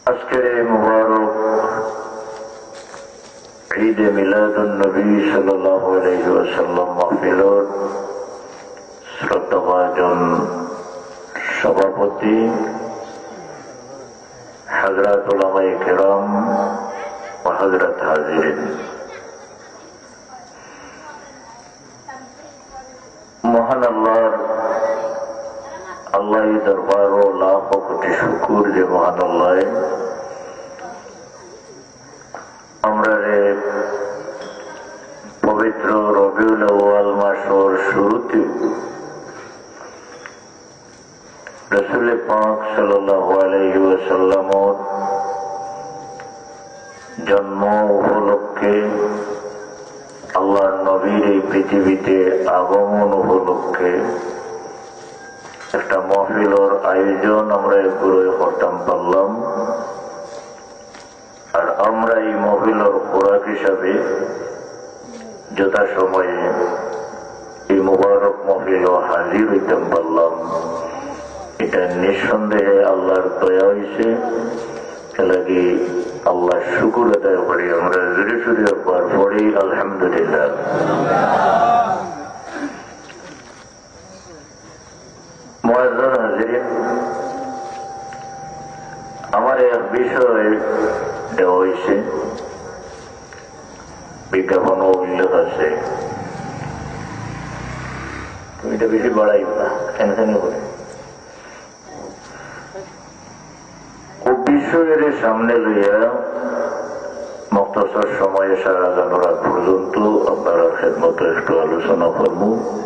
আজকের এই মুবারক ঈদে মিলাদুন নবী সাল্লাল্লাহু আলাইহি ওয়াসাল্লাম মাহফিলের শ্রদ্ধাভাজন সভাপতি হযরত উলামায়ে কেরাম ও হযরত হাজিরিন, মহান আল্লাহ দরবার ও লাখ কোটি শুকুর যে মহান আল্লাহ আমরা পবিত্র রবিউল আউয়াল মাসের শুরুতে রাসূল পাক সাল্লাল্লাহু আলাইহি ওয়াসাল্লামের জন্ম উপলক্ষে আল্লাহর নবীর এই পৃথিবীতে আগমন উপলক্ষে একটা মাহফিলের আয়োজন আমরা পুরোই করতাম পারলাম। আর আমরা এই মাহফিলের খোরাক হিসাবে যথাসময়ে এই মুবারক মাহফিল হাজির হইতাম পারলাম। এটা নিঃসন্দেহে আল্লাহর দয়া হয়েছে, এলাকি আল্লাহ শুকুর আদায় করি। আমরা জোরে সোরে একবার পড়ি আলহামদুলিল্লাহ। আমার এক বিষয় দেওয়া হয়েছে, বিজ্ঞাপন উল্লেখ আছে, তুমি এটা বেশি বাড়াই না, খানি করে ও বিষয়ের সামনে লইয়া মুক্তসর সময়ে সারা জানুয়ারি পর্যন্ত আপনারা খেদমত একটু আলোচনা করব।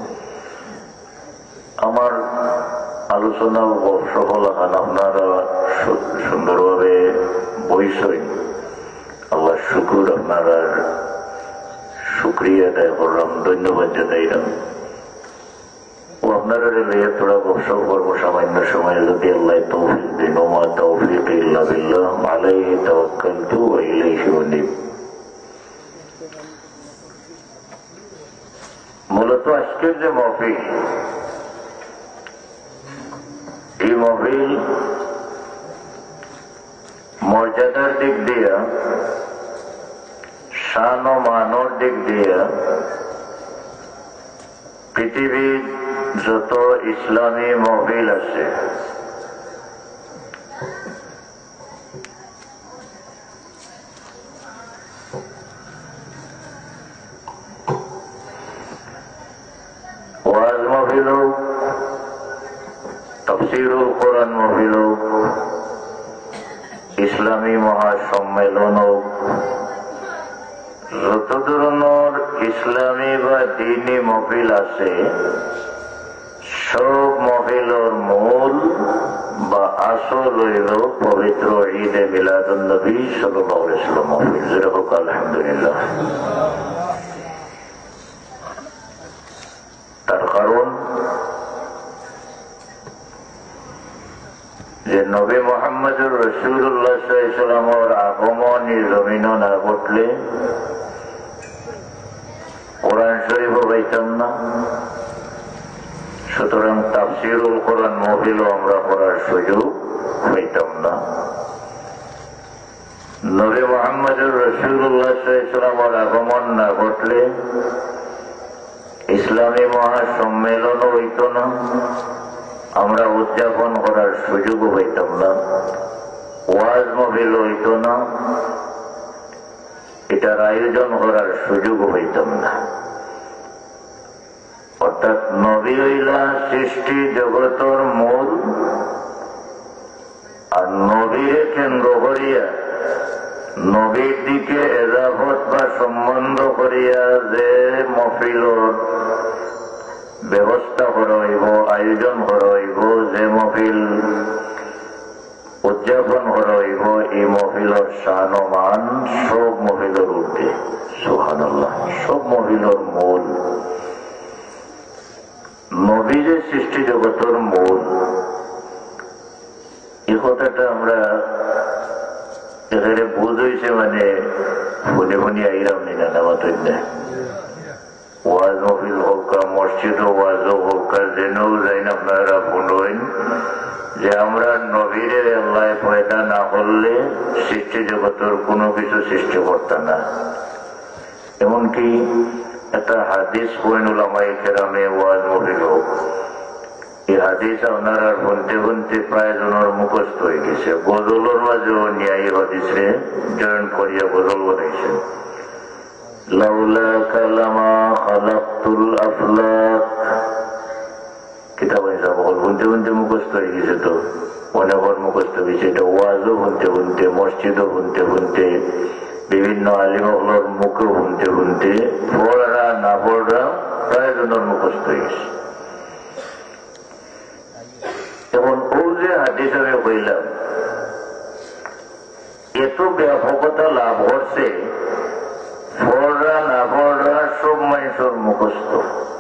আমার আলোচনা সফল হন, আপনারা সুন্দরভাবে বইসই, আল্লাহ শুকুর, আপনারা শুক্রিয়া আদায় করলাম, ধন্যবাদ জানাইলাম। ও আপনারা লইয়া তোরা গপসপ করবো সামান্য সময়, যদি আল্লাহ তৌফিক দিন। ওমা তৌফিক ইল্লা বিল্লাহ, আলাইহি তাওয়াক্কালতু ওয়া ইলাইহি উনীব। মূলত আজকের যে মাহফিল, এই মাহফিল মর্যাদার দিক দিয়া, শান ও মানের দিক দিয়া পৃথিবীর যত ইসলামী মাহফিল আছে ওয়াজ মাহফিল হোক, তাফসীরুল কোরআন মাহফিল হোক, ইসলামী মহাসম্মেলন হোক, যত ধরনের ইসলামী বা দ্বীনি মাহফিল আছে, সব মাহফিলের মূল বা আসল হইল পবিত্র ঈদে মিলাদুন নবী সাল্লাল্লাহু আলাইহি ওয়াসাল্লাম মাহফিল। যেরকম আলহামদুলিল্লাহ। তার কারণ যে নবী মুহাম্মদুর রাসূলুল্লাহ সাল্লাল্লাহু আলাইহি ওয়াসাল্লামের আগমন এই জমিনে না ঘটলে কোরআন শরীফও পাইতাম না। সুতরাং তাফসীরুল কোরআন মাহফিলও আমরা করার সুযোগ পাইতাম না। নবী মুহাম্মদুর রাসূলুল্লাহ সাল্লাল্লাহু আলাইহি ওয়াসাল্লামের আগমন না ঘটলে ইসলামী মহাসম্মেলনও হইত না, আমরা উদযাপন করার সুযোগও পাইতাম না, ওয়াজ মাহফিল হইত না, এটার আয়োজন করার সুযোগও পাইতাম না। অর্থাৎ নবী হইলা সৃষ্টি জগতের মূল, আর নবীরে কেন্দ্র করিয়া নবীর দিকে এজাফত বা সম্বন্ধ করিয়া যে মাহফিলের ব্যবস্থা করা হইব, আয়োজন করা হইব, যে মাহফিল উদযাপন করা হইব, এই মাহফিলের শান ও মান সব মাহফিলের ঊর্ধ্বে। সুবহানাল্লাহ। সব মাহফিলের মূল নবী যে সৃষ্টি জগতের মূল, এই কথাটা আমরা এখানে বুঝ হয়েছে, মানে ফোনে ফোনে আইরাম নিনা নামাত ওয়াজ মাহফিল হোক, মসজিদ ওয়াজ হোক, যেন যাই না আপনারা ফোন হইন, যে আমরা নবীরে আল্লাহ পয়দা না করলে সৃষ্টি জগতের কোনো কিছু সৃষ্টি করত না। এমনকি একটা হাদিস পয়েন উলামায়ে কেরামে ওয়াজ মহিল, এই হাদিস আপনারা শুনতে শুনতে প্রায় জনের মুখস্থ হয়ে গেছে। গজলের মাঝেও ন্যায় হাদিসে জয়েন করিয়া গজল বানাইছেন। লাউলা কালামা খালাকতুল আফলাক কিতাব হিসাব শুনতে শুনতে মুখস্থ হয়ে গেছে। তো অনেকবার মুখস্থ হয়েছে। এটা ওয়াজও শুনতে শুনতে, মসজিদও শুনতে শুনতে, বিভিন্ন আলিমগুলোর মুখেও শুনতে শুনতে, পড়া না পড়া প্রায় জনের মুখস্থ হয়ে গেছে। এখন ও যে হাদিস আমি কইলাম, এত ব্যাপকতা লাভ করছে, পড়া না পড়া সব মানুষের মুখস্থ।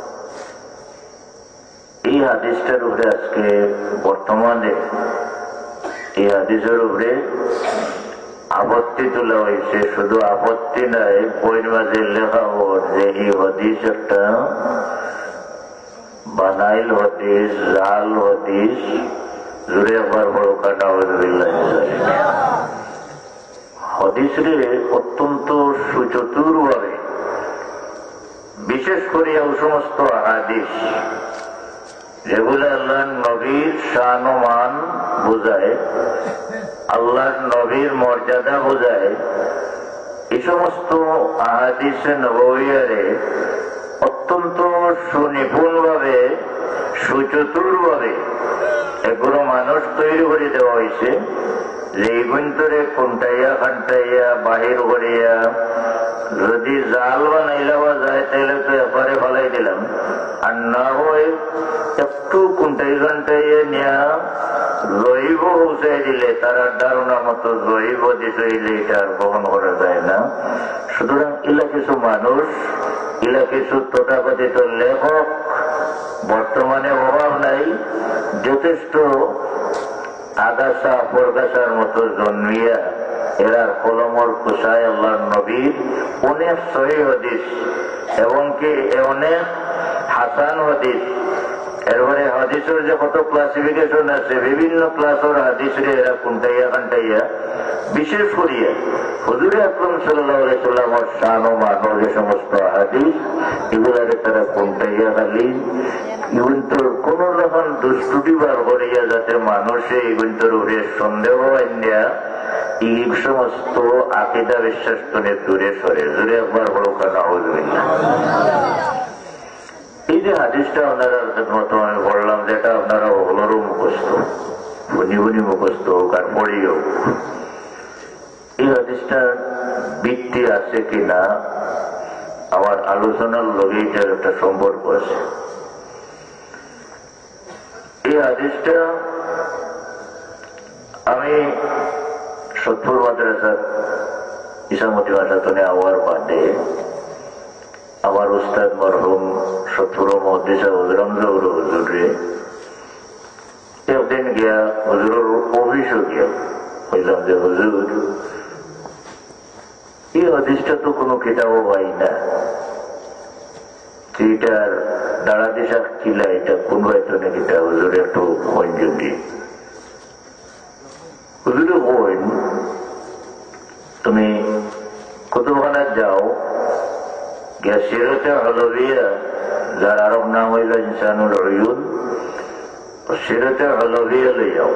এই হাদিসটার উপরে আজকে বর্তমানে এই হাদিসের উপরে আপত্তি তোলা হয়েছে। শুধু আপত্তি নাই, বইয়ের মাঝে লেখা হোক যে এই হাদিস একটা বানাইল হাদিস, জাল হাদিস। জুড়ে একবার বড় কাটা হাদিসরে অত্যন্ত সুচতুর ভাবে, বিশেষ করে ও সমস্ত হাদিস যেগুলো আল্লাহর নবীর শান ও মান বোঝায়, আল্লাহর নবীর মর্যাদা বোঝায়, এই সমস্ত আহাদিসে নববিয়ারে অত্যন্ত সুনিপুণ ভাবে, সুচতুর ভাবে এগুলো মানুষ তৈরি করে দেওয়া হয়েছে যে এই গুন্তরে কোনটাইয়া খানটাইয়া বাহির করিয়া যদি জাল বানাইলাওয়া যায় তাহলে তো এবারে ফলাই দিলাম, আর না হয় একটু কোনটাই ঘন্টাইয়া নিয়া জৈব পৌঁছাই দিলে তারা ধারণা মতো জৈব দিতে এটা আর বহন করা যায় না। সুতরাং এলা কিছু মানুষ, এলা কিছু তথাকথিত লেখক বর্তমানে অভাব নাই, যথেষ্ট আগাছা পরগাছার মতো জন্মিয়া এরা কলমর কুশায় আল্লাহর নবীর অনেক সহিহ হাদিস এবং কি অনেক হাসান হাদিস, এরপরে হাদিসের যে কত ক্লাসিফিকেশন আছে, বিভিন্ন ক্লাসের হাদিসরে এরা কোনটাইয়া কানটাইয়া বিশেষ করিয়া হুজুরে আকরাম সাল্লাল্লাহু আলাইহি সাল্লামের শান ও মান যে সমস্ত হাদিস এগুলারে তারা কোনটাইয়া খালি ইগুন্তর কোন রকম দুষ্টুটি বার করিয়া যাতে মানুষে ইগুন্তর উপরে সন্দেহ আইনা এই সমস্ত আকীদা বিশ্বাস করে দূরে সরে জুড়ে একবার বড় কানা হুজুবিল্লাহ। এই যে হাদিসটা আপনারা মতো আমি বললাম, যেটা আপনারা ওগুলোরও মুখস্থ, বুনি বুনি মুখস্থ হোক আর পড়ি হোক, এই হাদিসটার ভিত্তি আছে কিনা আমার আলোচনার লগে এটার একটা সম্পর্ক আছে। এই হাদিসটা আমি সত্তর মাদ্রাসার ইসামতি মাদ্রাসাতে আওয়ার বাদে আমার উস্তাদ মরহুম সত্তর মুহাদ্দিস হযরত হুজুরে একদিন গিয়া হুজুরের অফিসে গিয়া কইলাম যে হুজুর এই হাদিসটা তো কোনো কিতাবও পাই না, এটার দাঁড়া দিশা ছিল, এটা কোন হয়তো নাকি হুজুর একটু মঞ্জুরি হুজুরে বইন তুমি কুতুবখানা যাও গিয়া সিরাতে হলবিয়া, যার আরব নাম হইল ইনসানুল উয়ুন, সিরাতে হলবিয়া লই যাও।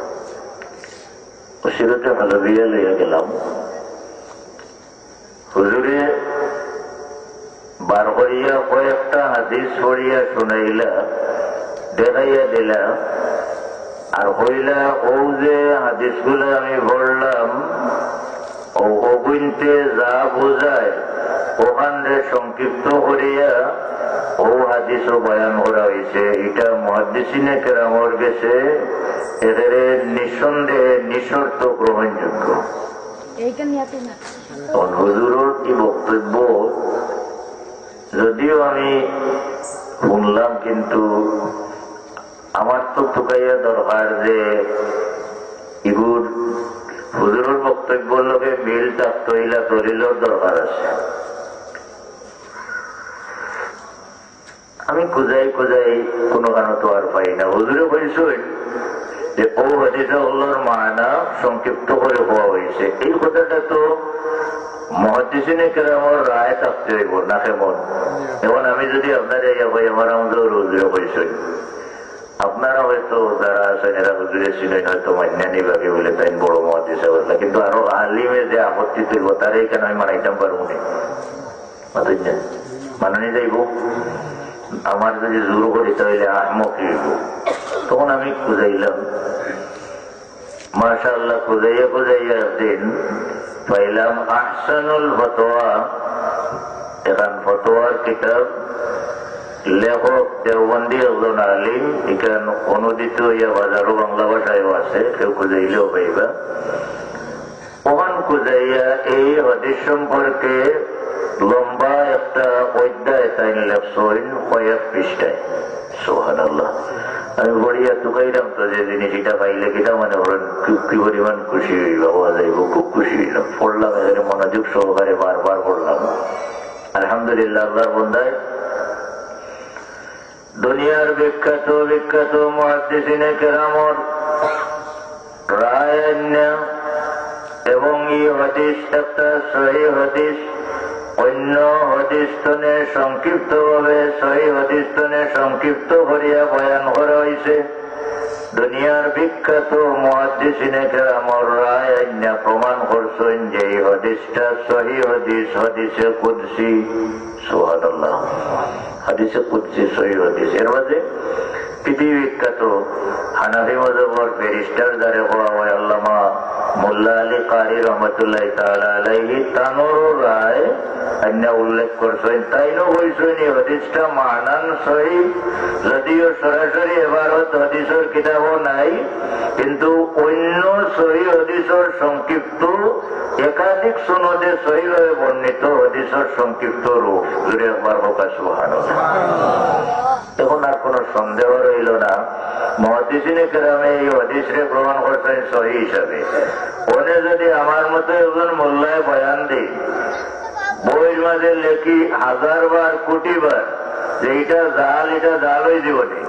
সিরাতে হলবিয়া লইয়া গেলাম, হুজুরে বার করিয়া কয়েকটা হাদিস পড়িয়া শুনাইলা, দেখাইয়া দিলা, আর হইলা ও যে হাদিস গুলো আমি পড়লাম ও অগুনতে যা বোঝায় ওখানে সংক্ষিপ্ত করিয়া ও হাদিসও বয়ান করা হয়েছে। এটা মুহাদ্দিসিনে কেরামর গেছে এদের নিঃসন্দেহে নিঃশর্ত গ্রহণযোগ্য। হুজুরের এই বক্তব্য যদিও আমি শুনলাম, কিন্তু আমার তো টুকাইয়া দরকার যে এগুর হুজুরের বক্তব্যের লোকে মিল থাকতো, ইলা দলিলের দরকার আছে। আমি খুঁজাই খুঁজাই কোনো কারণ তো আর পাই না। হুজুরে বলছেন যে ও হাদিসে আল্লাহর মানা সংক্ষিপ্ত করে হওয়া হয়েছে, এই কথাটা তো মুহাদ্দিসিনে কেরামের রায় থাকতে হইব না কেমন? এখন আমি যদি আপনার আমার আমাদের রোজরে হয়েছে, আপনারা হয়তো যারা আছেন এরা হুজুরে ছিলেন হয়তো মান্যা নিবাগে বলে তাই বড় মুহাদ্দিস বললা, কিন্তু আরো আলিমে যে আপত্তি তুলব তার এইখানে আমি মানাইতাম পারবো না, মানানি যাইব। আমার যদি জোর করি তাহলে আহমক হইব। তখন আমি খুঁজাইলাম, মাশাআল্লাহ, খুঁজাইয়া একদিন পাইলাম আহসানুল ফতোয়া, এখন ফতোয়ার কিতাব, লেখক দেওবন্দি একজন আলিম, এখান অনুদিত হইয়া বাজারও বাংলা ভাষায়ও আছে, কেউ খুঁজাইলেও পাইবা। ওখান খুঁজাইয়া এই হাদিস সম্পর্কে লম্বা একটা অধ্যায় তাই লেখছেন কয়েক পৃষ্ঠায়। সুবহানাল্লাহ, আমি বড়িয়া তুকাইলাম তো যে জিনিস এটা পাইলে কিটা মানে কি পরিমাণ খুশি হইবা, হওয়া যাইব, খুব খুশি হইলাম। পড়লাম, এখানে মনোযোগ সহকারে বারবার পড়লাম। আলহামদুলিল্লাহ, আল্লাহর বান্দায় দুনিয়ার বিখ্যাত বিখ্যাত মুহাদ্দিসিনে কেরামর রায় এবং এই হাদিস একটা সহিহ হাদিস, অন্য হাদিসনে সংক্ষিপ্ত ভাবে সহিহ হাদিসনে সংক্ষিপ্ত করিয়া বয়ান করা হয়েছে। দুনিয়ার বিখ্যাত মুহাদ্দিসিনে কেরামর রায় প্রমাণ করছেন যে এই হাদিসটা সহিহ হাদিস, হাদিসে কুদসি। সুবহানাল্লাহ, হাদিসে কুদসি সহিহ হাদিস। এর মাঝে পৃথিবী বিখ্যাত হানাফি মাযহাবের ব্যারিস্টার যারা হওয়া হয় আল্লামা মোল্লা আলী কারি রহমতুল্লাহ তাআলা আলাইহি, তানোর রায় উল্লেখ করছেন। তাইও বলছেন এই হাদিসটা মানান সহিহ, যদিও সরাসরি এবারত হাদিসের কিতাবও নাই, কিন্তু অন্য সহিহ হাদিসের সংক্ষিপ্ত একাধিক সনদে সহিহভাবে বর্ণিত হাদিসের সংক্ষিপ্ত রূপ। জুড়ে একবার হোক সুবহানাল্লাহ। এখন আর কোন সন্দেহ রইল না, মুহাদ্দিসিনে কেরামে এই হাদিসকে প্রমাণ করছেন সহিহ হিসাবে। ওনে যদি আমার মতো একজন মোল্লায় বয়ান দেয়, বইয়ের মাঝে লেখি 1000 বার কোটি বার যে এটা জাল হয়ে জীবনে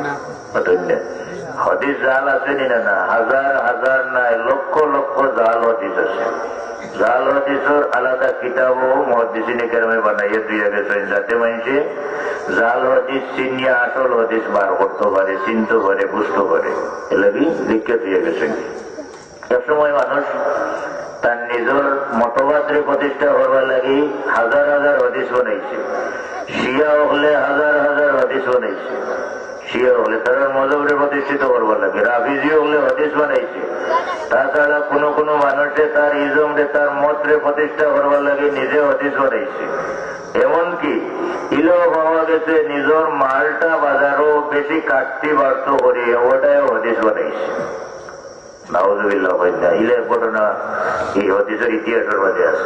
হাদিস জাল আছে না? না, হাজার হাজার নাই, লক্ষ লক্ষ জাল হাদিস আছে। জাল হাদিসের আলাদা কিতাবও মুহাদ্দিসিনে কেরামে বানাইয়া দিয়ে গেছেন, যাতে মানুষে জাল হাদিস চিনিয়া আসল হাদিস বার করতে পারে, চিনতে পারে, বুঝতে পারে। এলাকি লিখে দিয়ে গেছেন। একসময় মানুষ তার নিজের মতবাদরে প্রতিষ্ঠা করবার লাগি হাজার হাজার হাদিস বানাইছে। শিয়া হলে হাজার হাজার হাদিস বানাইছে, শিয়া হলে তারা মজহবরে প্রতিষ্ঠিত করবার লাগে। রাফিজি হলে হাদিস বানাইছে। তাছাড়া কোনো কোনো মানুষে তার ইজমরে, তার মতরে প্রতিষ্ঠা করবার লাগে নিজে হাদিস বানাইছে। এমনকি ইলো পাওয়া গেছে নিজের মালটা বাজারও বেশি কাটতি বাড়ত করি, ওটাও হাদিস বানাইছে। নাউযুবিল্লাহ, ইলে ঘটনা এই হাদিসের ইতিহাসের মাঝে আছে।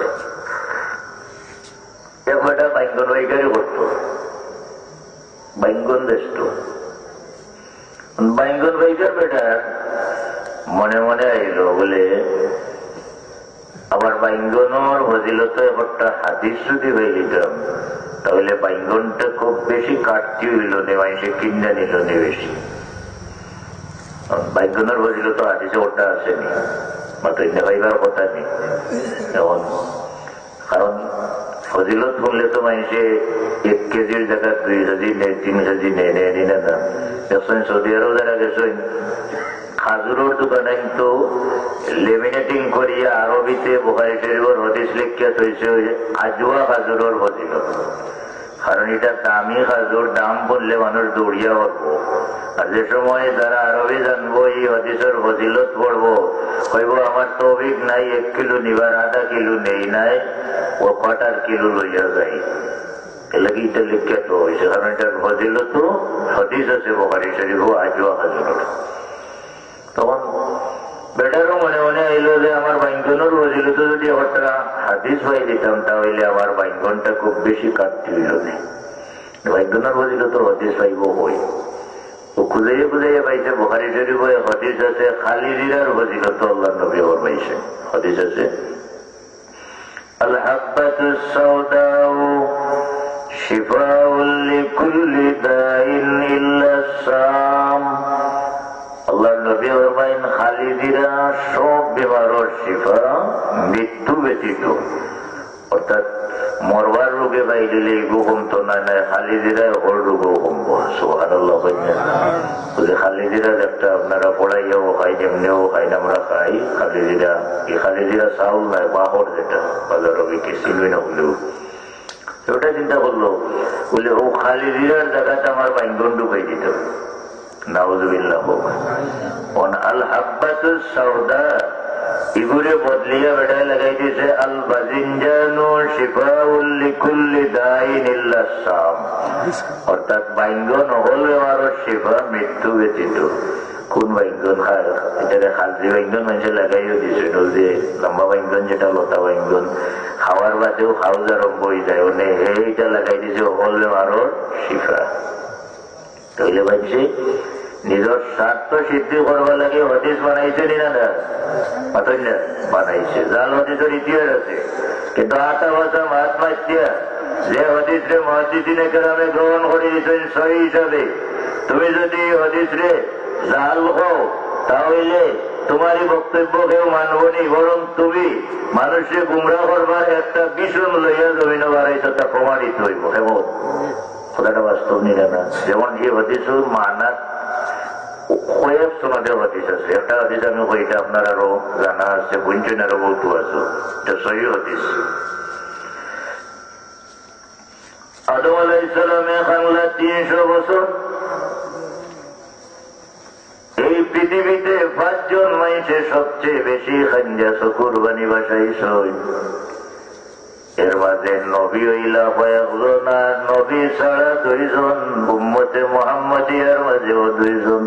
এক বেটা বাইঙ্গন বাইকারি করতো, বাইঙ্গন দেশত বাইঙ্গন বাইকার বেটা মনে মনে আইল বলে আবার বাইঙ্গনের ফজিলত একটা হাদিস যদি হয়ে দিতাম তাহলে বাইঙ্গনটা খুব বেশি কাটতি হইল নে, মানুষে কিনা নিল নে বেশি। বাইঙ্গনের ফজিলত হাদিসে ওটা আসেনি, মাত্র ভাইবার কথা নেই এখন। কারণ ফজিলত শুনলে তো মানুষে 1 কেজির জায়গা 2 কেজি নেই, 3 কেজি নেই, নেই না না। দেখছেন সৌদি আরব যারা গেছেন, খাজুরের দোকানে কিন্তু লেমিনেটিং করিয়া আরবিতে বুখারী শরীফের হাদিস লিখিয়া হয়েছে আজওয়া খাজুরের ফজিলত। কারণ এটা দামি খাজুর, দাম বললে মানুষ দৌড়িয়া উঠবো। আর যে সময় যারা আরবি জানবো এই হাদিসের ফজিলত পড়বো, কইব আমার তৌফিক নাই 1 কিলো নিবার, আধা কিলো নেই নাই, ও 1/4 কিলো লইয়া যায়। এলাকি এটা লিখিয়া তো হয়েছে, কারণ এটার ফজিলত হাদিস আছে বুখারী শরীফ আজওয়া খাজুরের। তখন বেটারও মনে মনে আইলো যে আমার বাইঙ্গনের ফজিলত যদি একটা হাদিস পাই দিতাম তাহলে আমার বাইঙ্গনটা খুব বেশি কাটতি হইল না। বাইঙ্গনের ফজিলত হাদিস পাইব বই ও খুঁজাইয়া খুঁজাইয়া পাইছে বুখারী শরীফ হাদিস আছে। খালি জিরার ফজিলত আল্লাহর নবী ফরমাইছে, হাদিস আছে আল হাব্বাতুস সাউদাউ শিফাউল লিকুল্লি দাইন ইল্লা সাম। আল্লাহর নবী খালিদিরা সব বিমারের শিফা মৃত্যু ব্যতীত, অর্থাৎ মরবার রোগে বাইরে এগো কমতো না, খালিদিরা ওর রোগও কমবো। সুবহানাল্লাহ। খালিদিরা একটা আপনারা পড়াইয়াও খাই, যেমনিও খাই, আমরা খাই খালিদিরা। এই খালিদিরা চাউল নাই, বাহর যেটা বাজার বিক্রি চিনবি না বলেও, ওটা চিন্তা করলো বলে ও খালিদিরার জায়গাটা আমার বাইন্ধন ঢুকাই দিত। নাউযুবিল্লাহ। আল হাব্বাতুস সাউদা ইগুরে বদলিয়া বেটায় লাগাই দিয়েছে আল বাজিনজানু শিফাউল লিকুল্লি দাইন ইল্লা সাম, অর্থাৎ বাইঙ্গন হলে আরো শিফা মৃত্যু ব্যতীত। কোন বাইঙ্গন খায় এটা খালজি বাইঙ্গন মানুষের লাগাইও দিয়েছে, যে লম্বা বাইঙ্গন যেটা লতা বাইঙ্গন খাওয়ার বাদেও হাউজ আরম্ভ হয়ে যায়, ওনে এইটা লাগাই দিয়েছে হলে আরো শিফা। তাইলে ভাবছি নিজের স্বার্থ সিদ্ধি করবার লাগে হদিস বানাইছে না বানাইছে, জাল হদিসের ইতিহাস আছে। কিন্তু 8 বছর মহাত্মা যে হদিস রে মহাদিসিনে কেরামে গ্রহণ করে দিয়েছেন সহি হিসাবে, তুমি যদি হদিস রে জাল হও তাহলে তোমারই বক্তব্য কেউ মানবনি, বরং তুমি মানুষকে গুমরা করবার একটা ভীষণ লইয়া জমিন বাড়াইছ, তা প্রমাণিত হইব। এবং কথাটা বাস্তব নিলে না, যেমন এই হদিস মানা কয়েক সনদের হদিস আছে, একটা হদিস আমি কইটা আপনার আরো জানা আছে, বুঝছেন আরো বলতে আছো, এটা সহি হদিস। আদম আলাইহিস সালামে খানলা 300 বছর এই পৃথিবীতে 5 জন মানুষের সবচেয়ে বেশি খাঞ্জাস কুরবানি বাসাইছে। এর মাঝে নবী হইলা কয়েকজন, আর নবী ছাড়া 2 জন, উম্মতে মুহাম্মাদিয়ার মাঝেও 2 জন।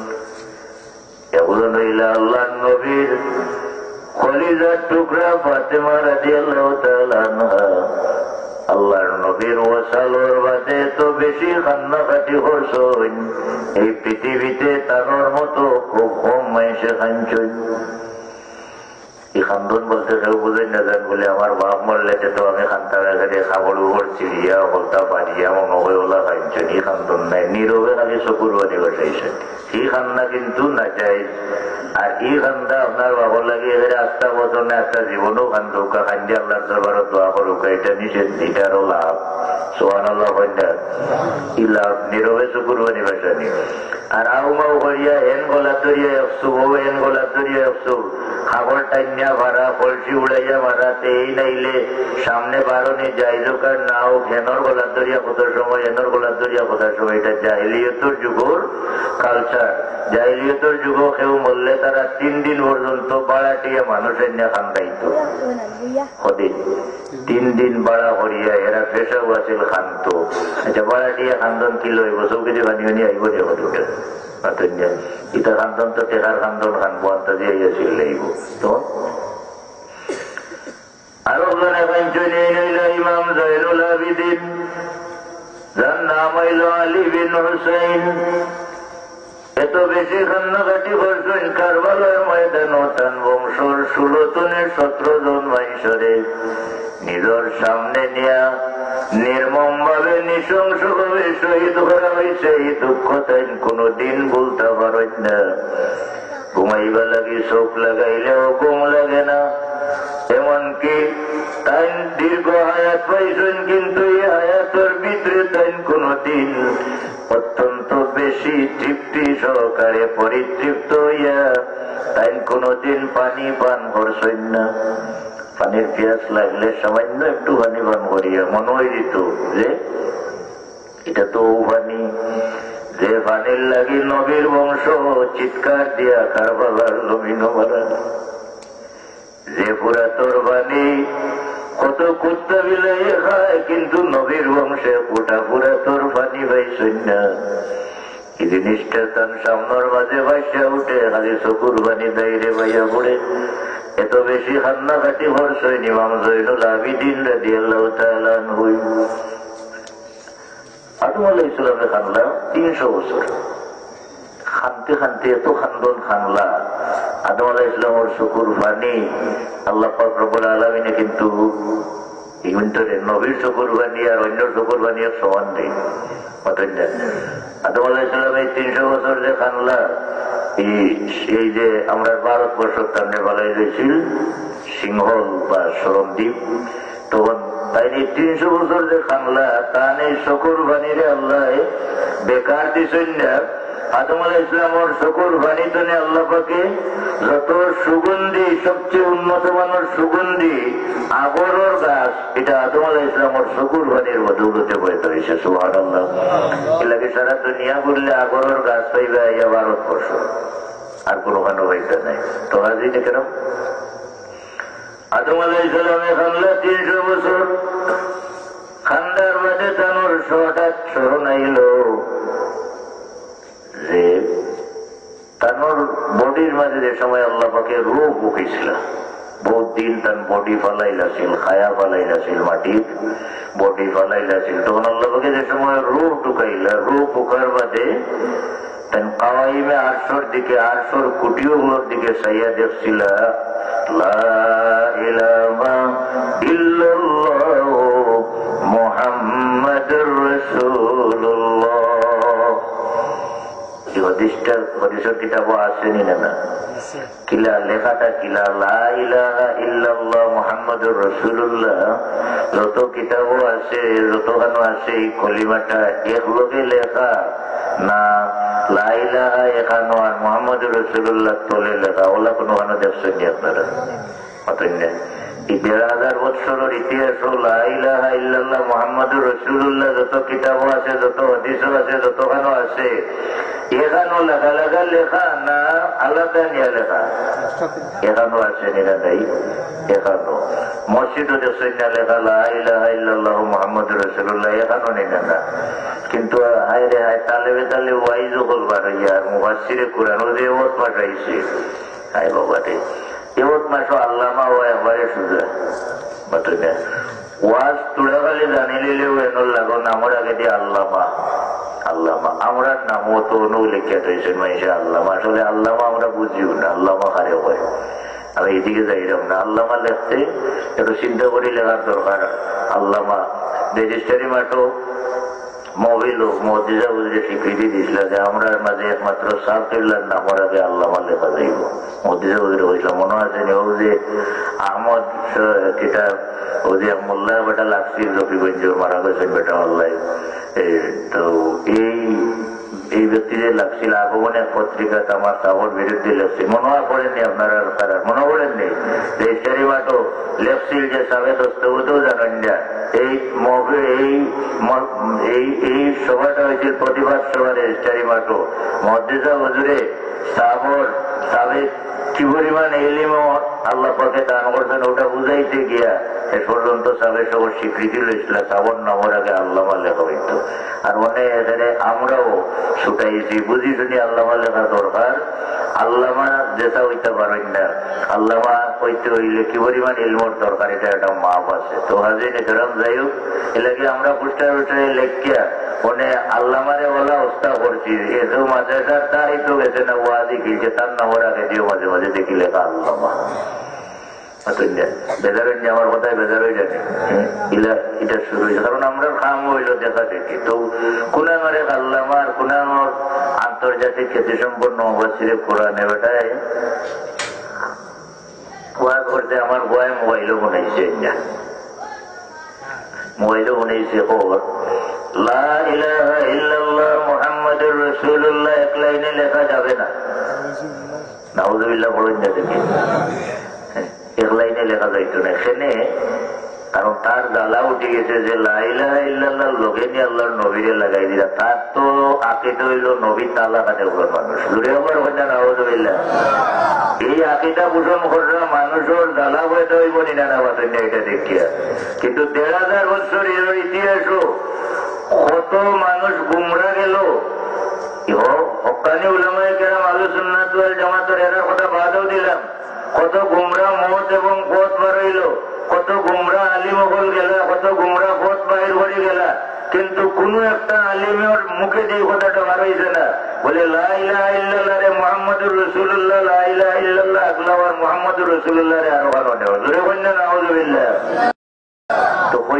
একজন হইলা আল্লাহর নবীর কলিজার টুকরা ফাতেমা রাদিয়াল্লাহু তাআলা আনহা। আল্লাহর নবীর ওয়াসালর বাদে তো বেশি কান্নাকাটি করছেন, এই পৃথিবীতে তার মতো খুব কম মানুষে খাঞ্চন। এই খান্দন বলতে কেউ বুঝেন না যান বলে আমার বাপ মরলে তো আমি খান্তা বেড়ে খাবড় উপর চিড়িয়া হলতা পারিয়া মনে হয় ওলা খাইছেন, এই খান্দন নাই, নীরবে খালি চকুর বানি বসাইছেন। এই খান্না কিন্তু না চাই। আর এই খান্দা আপনার বাবার লাগে এদের 8 বছর না একটা জীবনও খান্দৌকা খান্দি আল্লাহর দরবারে দোয়া করুক, এটা নিষেধ, এটারও লাভ। সুবহানাল্লাহ। ই লাভ নীরবে চকুর বানি বসানি। আর আউ মাউ করিয়া হেন গলা ধরিয়া একশো, হেন গলা ধরিয়া একশো, খাবার টাইনিয়া ভাড়া, কলসি উড়াইয়া ভাড়াতে এই নাইলে সামনে বারণে যাই দোকান না হোক, হেনর গলা ধরিয়া কত সময়, হেনর গলা ধরিয়া কত সময়। এটা জাহিলিয়তের যুগের কালচার। জাহিলিয়তের যুগ কেউ মরলে তারা 3 দিন পর্যন্ত বাড়াটিয়া মানুষের নিয়ে খান্দাইত। 3 দিন বাড়া করিয়া এরা পেশাও আছিল খান্ত। আচ্ছা, বাড়াটিয়া খান্দন কি লইব, চৌকেজি বানিয়ে নিয়ে আইব দেখো দুটো ইটা খান্দন তো টেকার খান্দন খানবো আন্তা দিয়ে লাগব। তো আরো ইমাম জয়নুল আবিদিন, যার নাম হইল আলী বিন হুসাইন। এত বেশি কান্নাকাটি করছেন কারবালার ময়দান, তান বংশর 16 তনের 17 জন মানুষরে নিজের সামনে নিয়া নির্মম ভাবে নৃশংস ভাবে শহীদ করা হয়েছে। এই দুঃখ তাই কোনদিন বলতে পারেন না। ঘুমাইবা লাগি চোখ লাগাইলেও ঘুম লাগে না। এমনকি তাই দীর্ঘ হায়াত পাইছেন, কিন্তু এই হায়াতের ভিতরে তাই কোনদিন অত্যন্ত বেশি তৃপ্তি সহকারে পরিতৃপ্ত হইয়া তাই কোনদিন পানি পান করছেন না। পানির পিয়াস লাগলে সামান্য একটু পানি পান করিয়া মনে হয়ে দিত যে এটা তো পানি, যে পানির লাগি নবীর বংশ চিৎকার দিয়া কারবালার জমিন মারা, যে পুরাতর পানি কত কুত্তা বিলাই খায়, কিন্তু নবীর বংশে গোটা পুরাতর পানি পাইছেন না। এই জিনিসটা তার সামনের মাঝে ভাসিয়া উঠে খালি চকুর পানি দাইরে বাইয়া পড়ে। এত বেশি কান্নাকাটি করছেন ইমাম জয়নুল আবিদিন রাদিয়াল্লাহু তাআলা আনহু। আদম আলাইহিস সালামে খানলা 300 বছর, খানতে খানতে এত খান্দন খানলা। আদম আলাইহিস সালামের চকুর পানি আল্লাহ পাক রব্বুল আলামিনে কিন্তু নবীর চকুর পানি আর অন্য চকুর পানি সমান নেই। আদম আলাইহিস সালামে 300 বছর যে খানলা, এই যে আমরা ভারতবর্ষ টানে বলাই রয়েছিল সিংহল বা সরমদ্বীপ, তখন তাই 300 বছর যে খানলা তা নেই শকুর বাণীরে আল্লাহ বেকার দিছেন না। আদম আলাইহিস ইসলামের শকুর বাণী তো আল্লাহ পাকে যত সুগন্ধি, সবচেয়ে উন্নত মানের সুগন্ধি আগরের গাছ, এটা আদম আলাইহিস ইসলামের শকুর বাণীর বদৌলতে বইতে হয়েছে। সুবহানাল্লাহ। এলাকে সারা দুনিয়া ঘুরলে আগরের গাছ পাইবে ইয়া ভারতবর্ষ, আর কোনো খানো হইতে নাই। তো হাজির কেন আদম আলাইহিস সালামে খানলা 300 বছর খান্দার বাদে তানোর হঠাৎ স্মরণ আইল যে তানোর বডির মাঝে যে সময় আল্লাহ পাকে রূপ উঠেছিল, বহুত দিন তার বডি ফালাইলাছিল, খায়া ফালাইলাছিল, মাটির বডি ফালাইলাছিল, তখন আল্লাহ পাকে যে সময় রূপ ঢুকাইলা, রূপ উঠার বাদে কাওয়াইমে আরশর দিকে, আরশর কুটিওগুলোর দিকে চাইয়া দেখছিল লা ইলাহা ইল্লাল্লাহ মুহাম্মাদুর রাসূলুল্লাহ। হাদিসের কিতাবও আসেনি না কিলা লেখাটা কিলা লা ইলাহা ইল্লাল্লাহ মুহাম্মাদুর রাসূলুল্লাহ, যত কিতাবও আছে, যতখানো আছে এই কলিমাটা একলগে লেখা না লা ইলাহা এখানো আর মুহাম্মাদুর রাসূলুল্লাহ তলে লেখা, ওলা কোনো খানো দেখছেন নি আপনারা? অতএব এই ১,৫০০ বৎসরের ইতিহাস লা ইলাহা ইল্লাল্লাহ মুহাম্মাদুর রাসূলুল্লাহ যত কিতাবও আছে, যত হাদিসও আছে, যতখানো আছে, এখানো লেখা লেখা লেখা না আলাদা নিয়ে লেখা? এখানো আছে নিরা নাই? এখানো মসজিদও দেখছেন না লেখা লা ইলাহা ইল্লাল্লাহ মুহাম্মাদুর রাসূলুল্লাহ, এখানো নেই না। কিন্তু হায় রে হায়, তালে বেতালে ওয়াইজও করবার হইয়া মুফাসসিরে কুরআন ও যে ওত পাঠাইছে, হায় বাবা রে, এত মাসও আল্লামা ও একবারে সুজা বাত ওয়াজ তুড়া খালি জানি লিলেও এনর লাগো নামর আগে দিয়ে আল্লামা আল্লামা, আমরা নামও তো অনু লিখিয়া রয়েছেন মাইসা আল্লামা। আসলে আল্লামা আমরা বুঝিও না, আল্লামা হারে হয়। আমি এইদিকে যাইলাম না, আল্লামা লেখতে একটু চিন্তা করি লেখার দরকার। আল্লামা রেজিস্ট্রারি মাঠও মোবিল মদিজা বুঝে স্বীকৃতি দিয়েছিল যে আমরা মাঝে একমাত্র সাফ কেবলার নামর আগে আল্লামা লেখা যাইব। মদিজা বুঝে হয়েছিল মনে আছে নি, ও যে আহমদ যেটা ও যে মোল্লা বেটা লাগছি রফিগঞ্জ মারা গেছেন বেটা আল্লাহ, তো এই ব্যক্তি যে লাগছিল আগমনের পত্রিকা আমার সাবর বিরুদ্ধে লেখছে, মনে করেননি আপনারা? মনে করেননি রেজিস্ট্রারি মাঠও লেখছিল যে সাবে দস্তগতও জানেন না। এই সভাটা হয়েছিল প্রতিবাদ সভা রেজিস্ট্রারি মাঠও মহাদেজা হুজুরে সাবেক কি পরিমাণ এলিমও আল্লাহ পাকে দান করছেন ওটা বুঝাইতে গিয়া শেষ পর্যন্ত সাবেক সবার স্বীকৃতি লইছিল, সাবর নামের আগে আল্লামা লেখা হইত। আর মনে এখানে আমরাও ছুটাইছি, বুঝি শুনি আল্লামা লেখা দরকার। আল্লামা যেটা হইতে পারেন না, আল্লামা হইতে হইলে কি পরিমাণ ইলমর দরকার এটা একটা মাপ আছে। তো হাজির এরকম যাই হোক, এলাকে আমরা পুষ্টার উঠায় লেখিয়া মনে আল্লামারে বলা অবস্থা করছি, এসব মাদ্রাসার তারই তো গেছে না ওয়াদি গিয়েছে, তার নামের আগে দিয়েও মাঝে মাঝে দেখি লেখা আল্লামা। বেজারের আমার কথায় বেজার হয়ে জানি এটা শুরু হয়েছে, কারণ আমরা কাম হইল দেখা দেখি। তো কুনাঙরে আল্লামা আর কুনাঙর আন্তর্জাতিক খ্যাতি সম্পন্ন মুফাসসিরে কোরআন বেটায় ওয়াজ করতে আমার বয় মোবাইলও বানাইছে, মোবাইলও বানাইছে খবর লা ইলাহা ইল্লাল্লাহ মুহাম্মাদুর রাসূলুল্লাহ এক লাইনে লেখা যাবে না। নাউযুবিল্লাহ বলেন না দেখি, এক লাইনে লেখা যাইত না এখানে, কারণ তার জ্বালা উঠে গেছে যে লা ইলাহা ইল্লাল্লাহ লোকে নিয়ে আল্লাহর নবীরে লাগাই দিলা। তার তো আকিদা হইল নবী তালা কাটে ওগুলোর মানুষ দূরে আবার হয় না। নাউযুবিল্লাহ, এই আকিদা পোষণ করা মানুষের জ্বালা হইতে হইব না বাতেন না এটা দেখিয়া। কিন্তু ১,৫০০ বছর এর ইতিহাসও কত মানুষ গুমরা গেল। হক্কানি উলামায়ে কেরাম আহলে সুন্নাত ওয়াল জামাতের এর কথা বাদও দিলাম, কত গুমরা মত এবং পথ বার হইল, কত গুমরা আলিম হল গেলা, কত গুমরা পথ বাহির করে গেলা। কিন্তু কোন একটা আলিমের মুখে যে কথাটা বার হয়েছে না, বলে লা ইলাহা ইল্লাল্লাহ রে মুহাম্মাদুর রাসূলুল্লাহ, লা ইলাহা ইল্লাল্লাহ আকলাওয়ার মুহাম্মাদুর রাসূলুল্লাহ রে আরো ভালো নেওয়া জোরে বললেন নাউযুবিল্লাহ। তো হইতো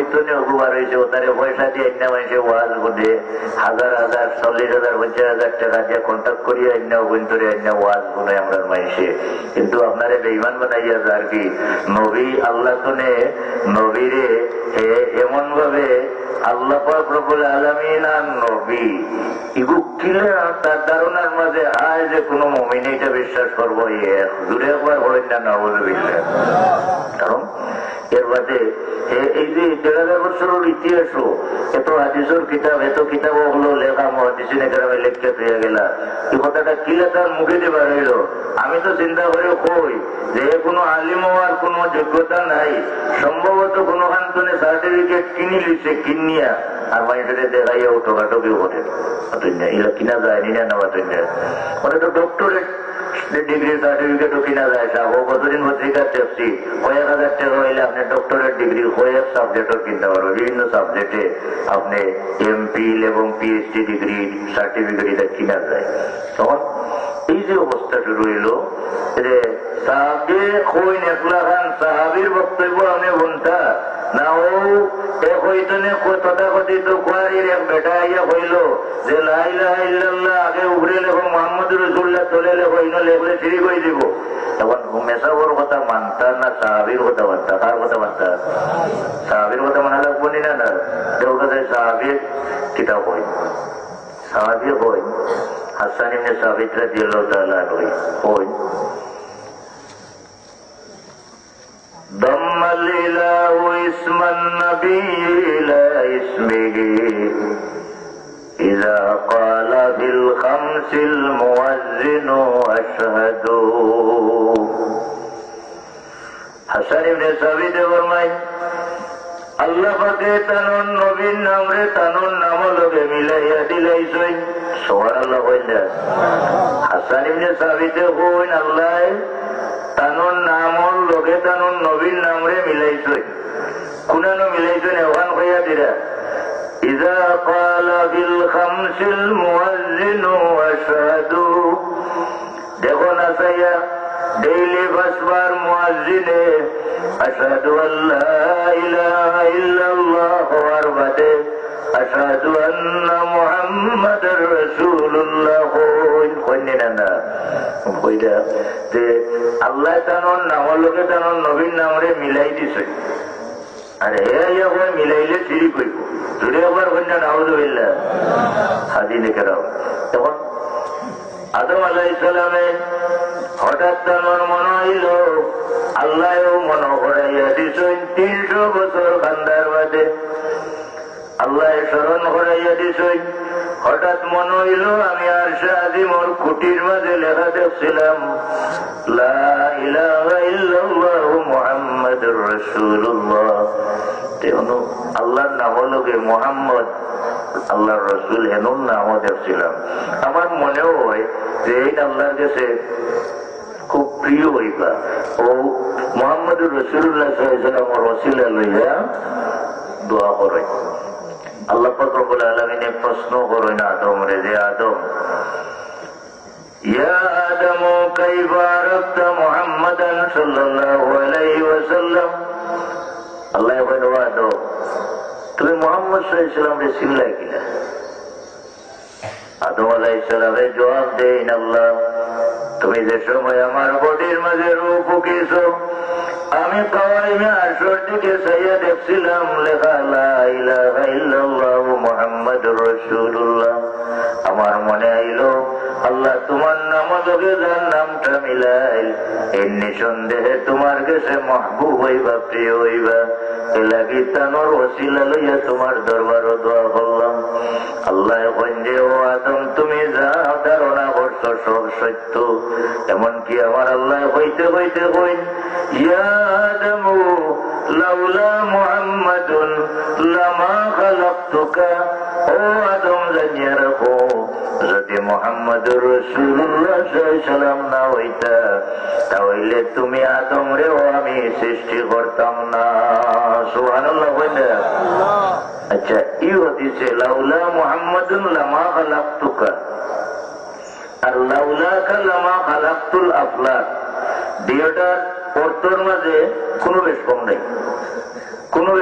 লোক বার হয়েছে ওটারে পয়সা দিয়ে অন্য মানুষের ওয়াজ বোঝে 1000,000 40,000 50,000 টাকা দিয়ে কন্ট্যাক্ট করিয়া অন্য অভ্যন্তরে অন্য ওয়াজ বোনে আমরা মানুষে। কিন্তু আপনারে বেঈমান বানাইয়া যার কি নবী আল্লাহ তোনে নবীরে এমন ভাবে আল্লাহ পাক রব্বুল আলামিন আর নবী ইগু কিলে তার ধারণার মাঝে আয় যে কোনো মুমিন এটা বিশ্বাস করবো দূরে একবার বলেন না নাউযুবিল্লাহ। কারণ এর বাদে এই যে 1,500 বছরের ইতিহাসও এত হাদিসের কিতাব এত কিতাব হলো লেখা মুহাদ্দিসিনে কেরামে লেখতে পেয়ে গেলা এই কথাটা কিলে তার মুখে দিয়ে বার হইল। আমি তো চিন্তা করে কই যে কোনো আলিম হওয়ার কোনো যোগ্যতা নাই, সম্ভবত কোনো খান্তনে সার্টিফিকেট কিনি লিছে কিনিয়া আর মানুষের দেখাইয়া টোকাটকিও করে এগুলো কিনা যায় নি না নেওয়া মানে তো ডক্টরেট ডিগ্রি সার্টিফিকেটও কিনা যায়। কতদিন পত্রিকা দেখছি কয়েক হাজার টাকা হইলে আপনি ডক্টরেট ডিগ্রি কয়েক সাবজেক্টও কিনতে পারবেন। বিভিন্ন সাবজেক্টে আপনি এমপিল এবং পিএইচডি ডিগ্রি সার্টিফিকেট এটা কিনা যায়। তখন এই যে অবস্থা শুরু হইল যে সাহাবে কইন একলা খান সাহাবির বক্তব্য আমি বলতা না ও এক হইতনে তথাকথিত কুয়ারির এক বেটা ইয়া হইল যে লা ইলাহা ইল্লাল্লাহ আগে উপরে লেখো মুহাম্মদুর রাসূলুল্লাহ তলে লেখো ইনো লেখলে ফিরি করে দিব। এখন মেসাবর কথা মানতা না সাহাবির কথা মানতা? কার কথা মানতা? সাহাবির কথা মানা লাগবো না না দেওয়া সাহাবির কিতাব হই সাহাবি হই হাসান ইবনে সাবিত রাদিয়াল্লাহু তাআলা হই ضم الإله اسم النبي إلى اسمه إذا قال بالخمس المؤذن أشهد। হাসান ইবনে সাবিত ফরমায় আল্লাহ পাকে তানোর নবীর নামরে তানোর নাম লগে মিলাইয়া দিলাইছেন। সুবহানাল্লাহ কইলা। হাসান ইবনে সাবিতে কইন আল্লাহ তানোর নামর লগে তানোর নবীর নামরে মিলাইছেন। কুনানো মিলাইছেন এওয়ান কইয়া দিরা ইযা ক্বালা বিল খামসিল মুয়াজ্জিনু আশহাদু। দেখো না সাইয়া ডেইলি পাঁচবার মুয়াজ্জিনে আশহাদু আল্লা ইলাহা ইল্লাল্লাহ ওয়ার বাদে আশহাদু আন্না মুহাম্মাদার রাসূলুল্লাহ কইনা না কইরা যে আল্লাহ তানোর নামের লগে তানোর নবীর নামরে মিলাই দিছে। আরে ইয়া কই মিলাইলে শিরিক হইব। জুড়ে আবার কইনা নাউযুবিল্লাহ। হাদিসে কেরাম তখন আদম আলাইহিস সালামে হঠাৎ তানোর মনে হইল আল্লাহও মনে করাইয়া দিছেন 300 বছর খান্দার বাদে আল্লাহ স্মরণ করাইয়া দিছেন। হঠাৎ মনে হইল আমি আরশে আজিমর খুঁটির মাঝে লেখা দেখছিলাম লা ইলাহা ইল্লাল্লাহু মুহাম্মাদুর রাসূলুল্লাহ। তেমন আল্লাহর নাম লগে মুহাম্মদ আল্লাহর রাসূল এমন নামও দেখছিলাম। আমার মনেও হয় যে এই আল্লাহর কাছে খুব প্রিয় হইবা ও মুহাম্মদুর রাসূলুল্লাহ সাল্লাল্লাহু আলাইহি ওয়াসাল্লামের ওসিলা লইয়া দোয়া করে। আল্লাহ পাক রব্বুল আলামিন প্রশ্ন করেন আদমরে যে আদম ইয়া আদম কাইফা আরাফতা মুহাম্মাদান সাল্লাল্লাহু আলাইহি ওয়াসাল্লাম। আল্লাহ বলেন ও আদম তুমি মুহাম্মদ সাল্লাল্লাহু আলাইহি ওয়াসাল্লামকে চিনলাই কিনা? আদম আলাইহিস সালামের জবাব দেন আল্লাহ তুমি যে সময় আমার বডির মাঝে রূহ ফুকিয়েছো আমি কাওয়াইমে আরশের দিকে চাইয়া দেখছিলাম লেখা লা ইলাহা ইল্লাল্লাহু মুহাম্মাদুর রাসূলুল্লাহ। আমার মনে আইল আল্লাহ তোমার নাম লগে যার নামটা মিলাই এর নিঃসন্দেহে তোমার কাছে মাহবুব হইবা প্রিয় হইবা এলাকি তানোর ওসিলা লইয়া তোমার দরবারও দোয়া করলাম। আল্লাহ কইছে ও আদম তুমি যা ধারণা করছো সব সত্য। এমনকি আমার আল্লাহ হইতে হইতে কইন ইয়া আদম লাউলা মুহাম্মাদুন লামা খালাকতুকা। ও আদম জানিয়া রাখো যদি মুহাম্মাদুর রাসূলুল্লাহ সাল্লাল্লাহু আলাইহি ওয়াসাল্লাম না হইতা তাহলে তুমি আদম রেও আমি সৃষ্টি করতাম না। সুবহানাল্লাহ বলে। আচ্ছা এই হাদিসে লাউলা মুহাম্মাদুন লামা খালাকতুকা আর লাউলাকা লামা খালাকতুল আফলাক দুইটার অর্থের মাঝে কোনো বেশ কম নাই, কোনো বেশ কম নাই।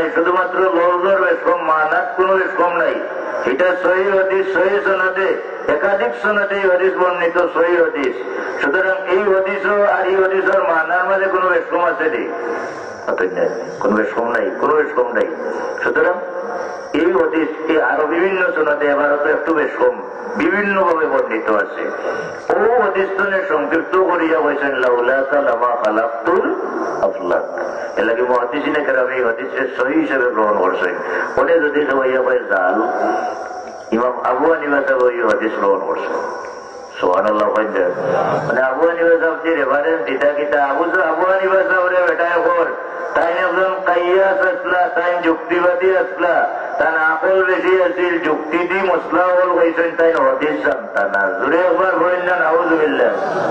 নাই, শুধুমাত্র লফজের বেশকম, মানাত কোনো বেশকম নাই। এটা সহিহ হাদিস, সহিহ সনদে, একাধিক সনদে এই হাদিস বর্ণিত সহিহ হাদিস। সুতরাং এই হাদিসও আর এই হাদিসের মানার মাঝে কোনো বেশকম আছে নেই, কোনো বেশকম নাই, কোনো বেশকম নাই। সুতরাং এই হাদিস আরো বিভিন্ন সনদে এবারও তো একটু বেশকম বিভিন্ন ভাবে বর্ণিত আছে। ও হাদিসনে সংক্ষিপ্ত করিয়া হয়েছেন লাউলাকা লামা খালাকতুল আফলাক। এর লাগে মুহাদ্দিসিনে কেরাম এই হাদিসের সহিহ হিসেবে গ্রহণ করছেন। ওনে যদি হইয়া হয় জাল, ইমাম আবু হানিফা সাহেব এই হাদিস গ্রহণ করছেন। সুবহানাল্লাহ। মানে আবু হানিফা সাহেব যে রেফারেন্স দিতা কিতা, আবু হানিফা সাহেবের বেটায় খবর তাই একজন কাইয়াস আসলা, তাই যুক্তিবাদী আসলা, তার আকল বেশি আছিল, যুক্তি দি মশলা হল হয়েছেন, তাই হাদিস জানতা না। জুড়ে একবার বলেন না নাউযুবিল্লাহ।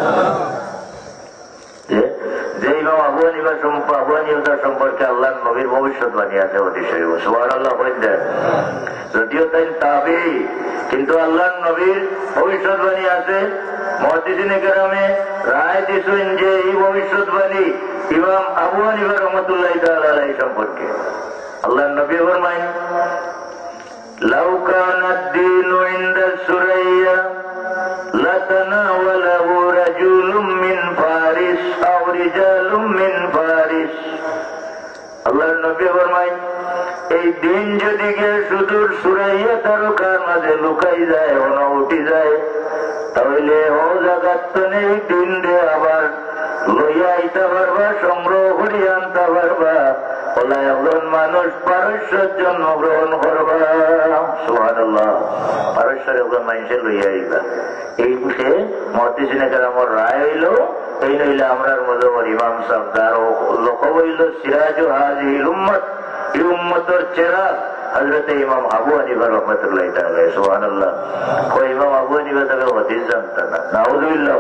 যে ইমাম আবু হানিফা সম্পর্কে আল্লাহর নবীর ভবিষ্যৎবাণী আছে হাদিস শরীফ। সুবহানাল্লাহ। যদিও তাই তাবেঈ, কিন্তু আল্লাহর নবীর ভবিষ্যৎবাণী আছে। মুহাদ্দিসিনে কেরামে রায় দিয়েছেন যে এই ভবিষ্যৎবাণী ইমাম আবু হানিফা রাহমাতুল্লাহি তাআলা আলাইহি সম্পর্কে। আল্লাহর নবী ফরমায়, লাউ কানা আদ-দীনু ইনদা সুরাইয়া লাতানাওয়ালাহু রাজুলুম মিন ফারিস আও রিজালুম মিন ফারিস। আল্লাহর নবী ফরমায়, এই দিন যদি গিয়ে সুদূর সুরাইয়া তারকার মাঝে লুকাই যায়, উঠি যায়, তাহলে ও জায়গার তো নেই দিন রে আবার লইয়া আইতে পারবা, সংগ্রহ করিয়া আনতে পারবা। বলা একজন মানুষ পারস্যের জন্মগ্রহণ করবা। সুবহানাল্লাহ। পারস্যের একজন মানুষের লইয়া আইবা। এই বিষয়ে মুহাদ্দিসিনে কেরামের রায় হইল, এই নইলে আমরার মজবর ইমাম সাহেব যার লকব হইল সিরাজু হাযিহিল উম্মত, এই উম্মতের চেরাগ হযরত ইমাম আবু হানিফা রাহমাতুল্লাহি তাআলা। সুবহানাল্লাহ। ওই ইমাম আবু হানিফা তাকে হাদিস জানতেন না। নাউযুবিল্লাহ।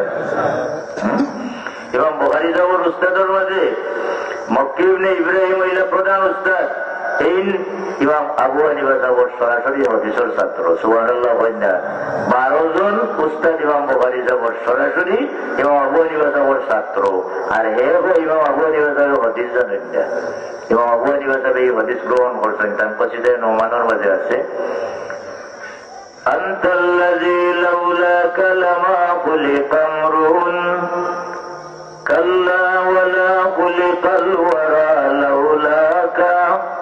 ইমাম বুখারী সাহেবের উস্তাদের মাঝে মক্কি ইবনে ইব্রাহিম হইলা প্রধান উস্তাদ। এই ইমাম আবু হানিফা সাহেবের সরাসরি হাদিসের ছাত্র। সুবহানাল্লাহ। 12 জন উস্তাদ ইমাম বুখারী সাহেবের সরাসরি ইমাম আবু হানিফা সাহেবের ছাত্র। আর হে ইমাম আবু হানিফা সাহেব হাদিস জানেন না। ইমাম আবু হানিফা সাহেব এই হাদিস গ্রহণ করছেন। তার কসিদায়ে নোমানের মাঝে আছে, আনতাল্লাযী লাউলাকা লামা খুলিকা আমরুন কাল্লা ওয়ালা খুলিকাল ওয়ারা লাউলাকা।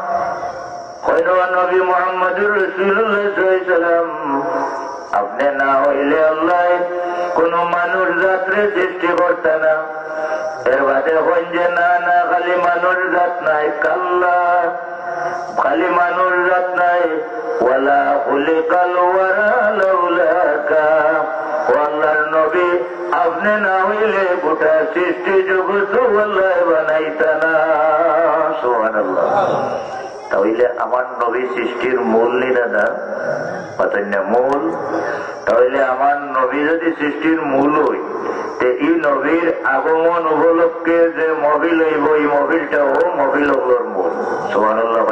নবী মুহাম্মদুর রাসূলুল্লাহ সাল্লাল্লাহু আলাইহি ওয়াসাল্লাম, আপনি না হইলে আল্লাহ কোন মানুষ জাতরে সৃষ্টি করতে না। এর বাদে হইন যে না না, খালি মানুষ জাত নাই, কাল্লা খালি মানুষ জাত নাই, ওয়ালা খুলিকাল ওয়ারা লাউলাকা। ও আল্লাহর নবী, আপনি না হইলে গোটা সৃষ্টি জগৎ আল্লাহ বানাইতা না। সুবহানাল্লাহ। তাহলে আমার নবী সৃষ্টির মূল নি দাদা, পাতেন না মূল। তাহলে আমার নবী যদি সৃষ্টির মূল হই, এই নবীর আগমন উপলক্ষে যে মহফিল হইব, এই মহফিলটাও মহফিল হলোর মূল। সুবহানাল্লাহ।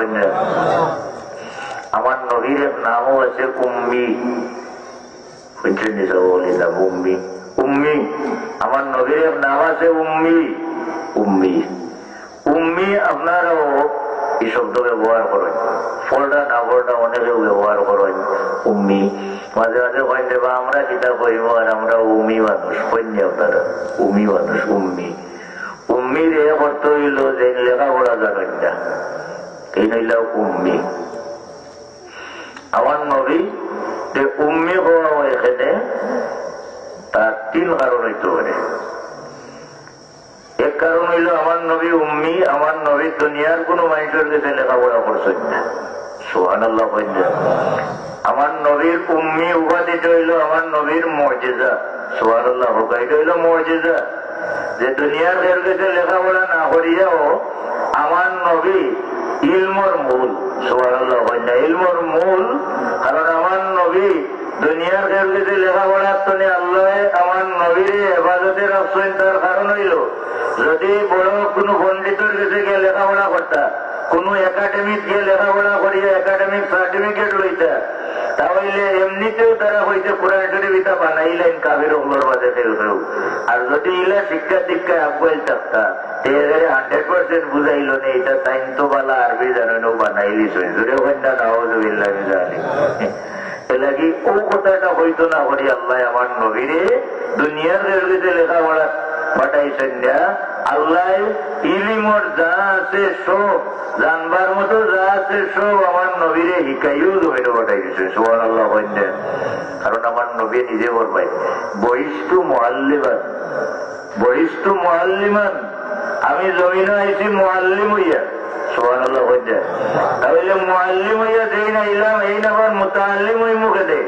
আমার নবীর নামও আছে উম্মি। শুনছেন নিজাম উম্মি, উম্মি। আমার নবীর নাম আছে উম্মি। উম্মি উম্মি আপনারাও এই শব্দ ব্যবহার করেন, ফলটা না ফলটা অনেকেও ব্যবহার করেন। উম্মি মাঝে মাঝে কইন দেবা আমরা কিতাব কইব আর আমরা উম্মি মানুষ কইনি। আপনারা উম্মি মানুষ, উম্মি। উম্মির এ অর্থ হইল যে লেখাপড়া জানেন না, এই নইল উম্মি। আমার নবী যে উম্মি হওয়া এখানে তার 3 কারণ হইতে পারে। এক কারণ হইল আমার নবী উম্মি, আমার নবী দুনিয়ার কোন মানুষের কাছে লেখাপড়া করছেন না। সুবহানাল্লাহ। আমার নবীর উম্মি উপাধিটা হইল আমার নবীর মুজিজা। সুবহানাল্লাহ। এটা হইল মুজিজা, যে দুনিয়ার কারোর কাছে লেখাপড়া না করিয়াও আমার নবী ইলমর মূল। সুবহানাল্লাহ। ইলমর মূল, কারণ আমার নবী দুনিয়ার কারোর কাছে লেখাপড়া তো আল্লাহ আমার নবীর হেফাজতে রাখছেন। তার কারণ হইল যদি বড় কোনো পণ্ডিতের কাছে গিয়ে লেখাপড়া করতা, কোন একাডেমিক গিয়ে লেখাপড়া করিয়া একাডেমিক সার্টিফিকেট লইতা, তাহলে এমনিতেও তারা হইতে কোরআন শরীফ ইতা বানাইলেন কাবির ওগুলোর মাঝে ফেলবেও। আর যদি ইলা শিক্ষা দীক্ষায় আগুয়াইল থাকতা, 100% বুঝাইল না এটা সাইন তো বালা আরবি জানো দিছে জোরে কন্যা নাউযুবিল্লাহি মিন যালিক এলাকি ও কথাটা হইতো না করি আল্লাহ আমার নবীরে দুনিয়ার রেলগেতে লেখাপড়া পাঠাইছেন না আল্লাহ ইলিমর যা আছে সব জানবার মতো যা আছে সব আমার নবীরে শিকাইও জমিনে পাঠাই দিছে সুবহানাল্লাহ বলেন কারণ আমার নবী নিজে বলবাই বহিষ্ঠু মুআল্লিমান আমি জমিনে আইছি মুআল্লিম হইয়া সুবহানাল্লাহ বলেন তাহলে মুআল্লিম হইয়া যেই না ইলাম এই নাবার মুতাআল্লিম হই মুখে দেয়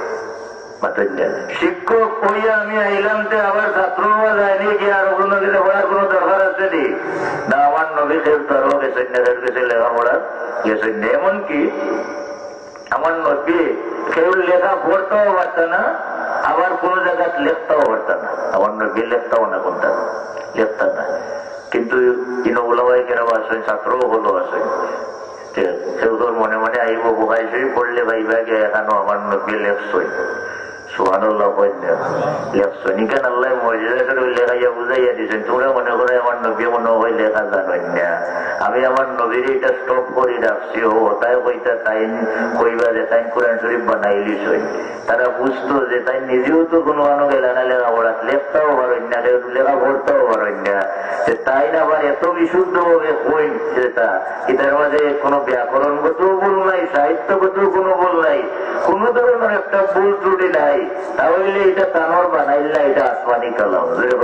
শিক্ষক হইয়া আমি আইলাম তে আবার ছাত্র হওয়া যায়নি কি আর অন্য দিকে পড়ার কোন দরকার আছে নি না আমার নবী তারও গেছেন গেছে লেখাপড়া গেছেন এমনকি আমার নবী কেউ লেখা পড়তেও পারত না আবার কোন জায়গায় লেখতেও পারত না আমার নবী লেখতাও না কোনটা লেখতাম না কিন্তু ওলামায়ে কেরাম আছেন ছাত্রও হলো আছে কেউ তোর মনে মনে আইব বুখারী শরীফ পড়লে ভাইবা গে এখানে আমার নবী লেখছই সুবহানাল্লাহ লেখছই নিকেন আল্লাহ মুজিজা করে লেখাইয়া বুঝাইয়া দিয়েছেন তোমরা মনে করে আমার নবী মনে হয় লেখা জানেন না আমি আমার নবীর এটা স্টপ করে রাখছি ও তাই কইতা তাই কইবা যে তাই কোরআন শরীফ বানাইলিস তারা বুঝতো যে তাই নিজেও তো কোনো আনো গেলে না লেখাপড়া লেখতাও পারেন না লেখা পড়তেও পারেন না তাই না আবার এত বিশুদ্ধ ভাবে হইন সেটা এটার মাঝে কোনো ব্যাকরণগত ভুল নাই সাহিত্যগত কোনো ভুল নাই কোন ধরনের একটা ভুল ত্রুটি নাই তাহলে এটা তানোর বানাইল না এটা আসমানি কালাম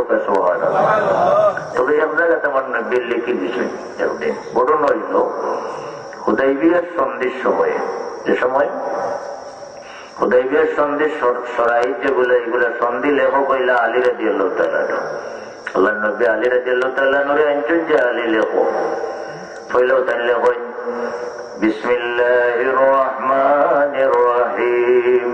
তবে এক জায়গাতে আমার নবী লিখে দিছে বড় নইল হুদাইবিয়ার সন্ধির সময়ে যে সময় হুদাইবিয়ার সন্ধি সরাই যেগুলো এগুলা সন্ধি লেখক হইলা আলী রাদিয়াল্লাহু তাআলা আল্লাহ নবী আলী রাদিয়াল্লাহু তাআলা নরে আনছেন যে আলী লেখক হইলেও তাই লেখক বিসমিল্লাহির রহমানির রহিম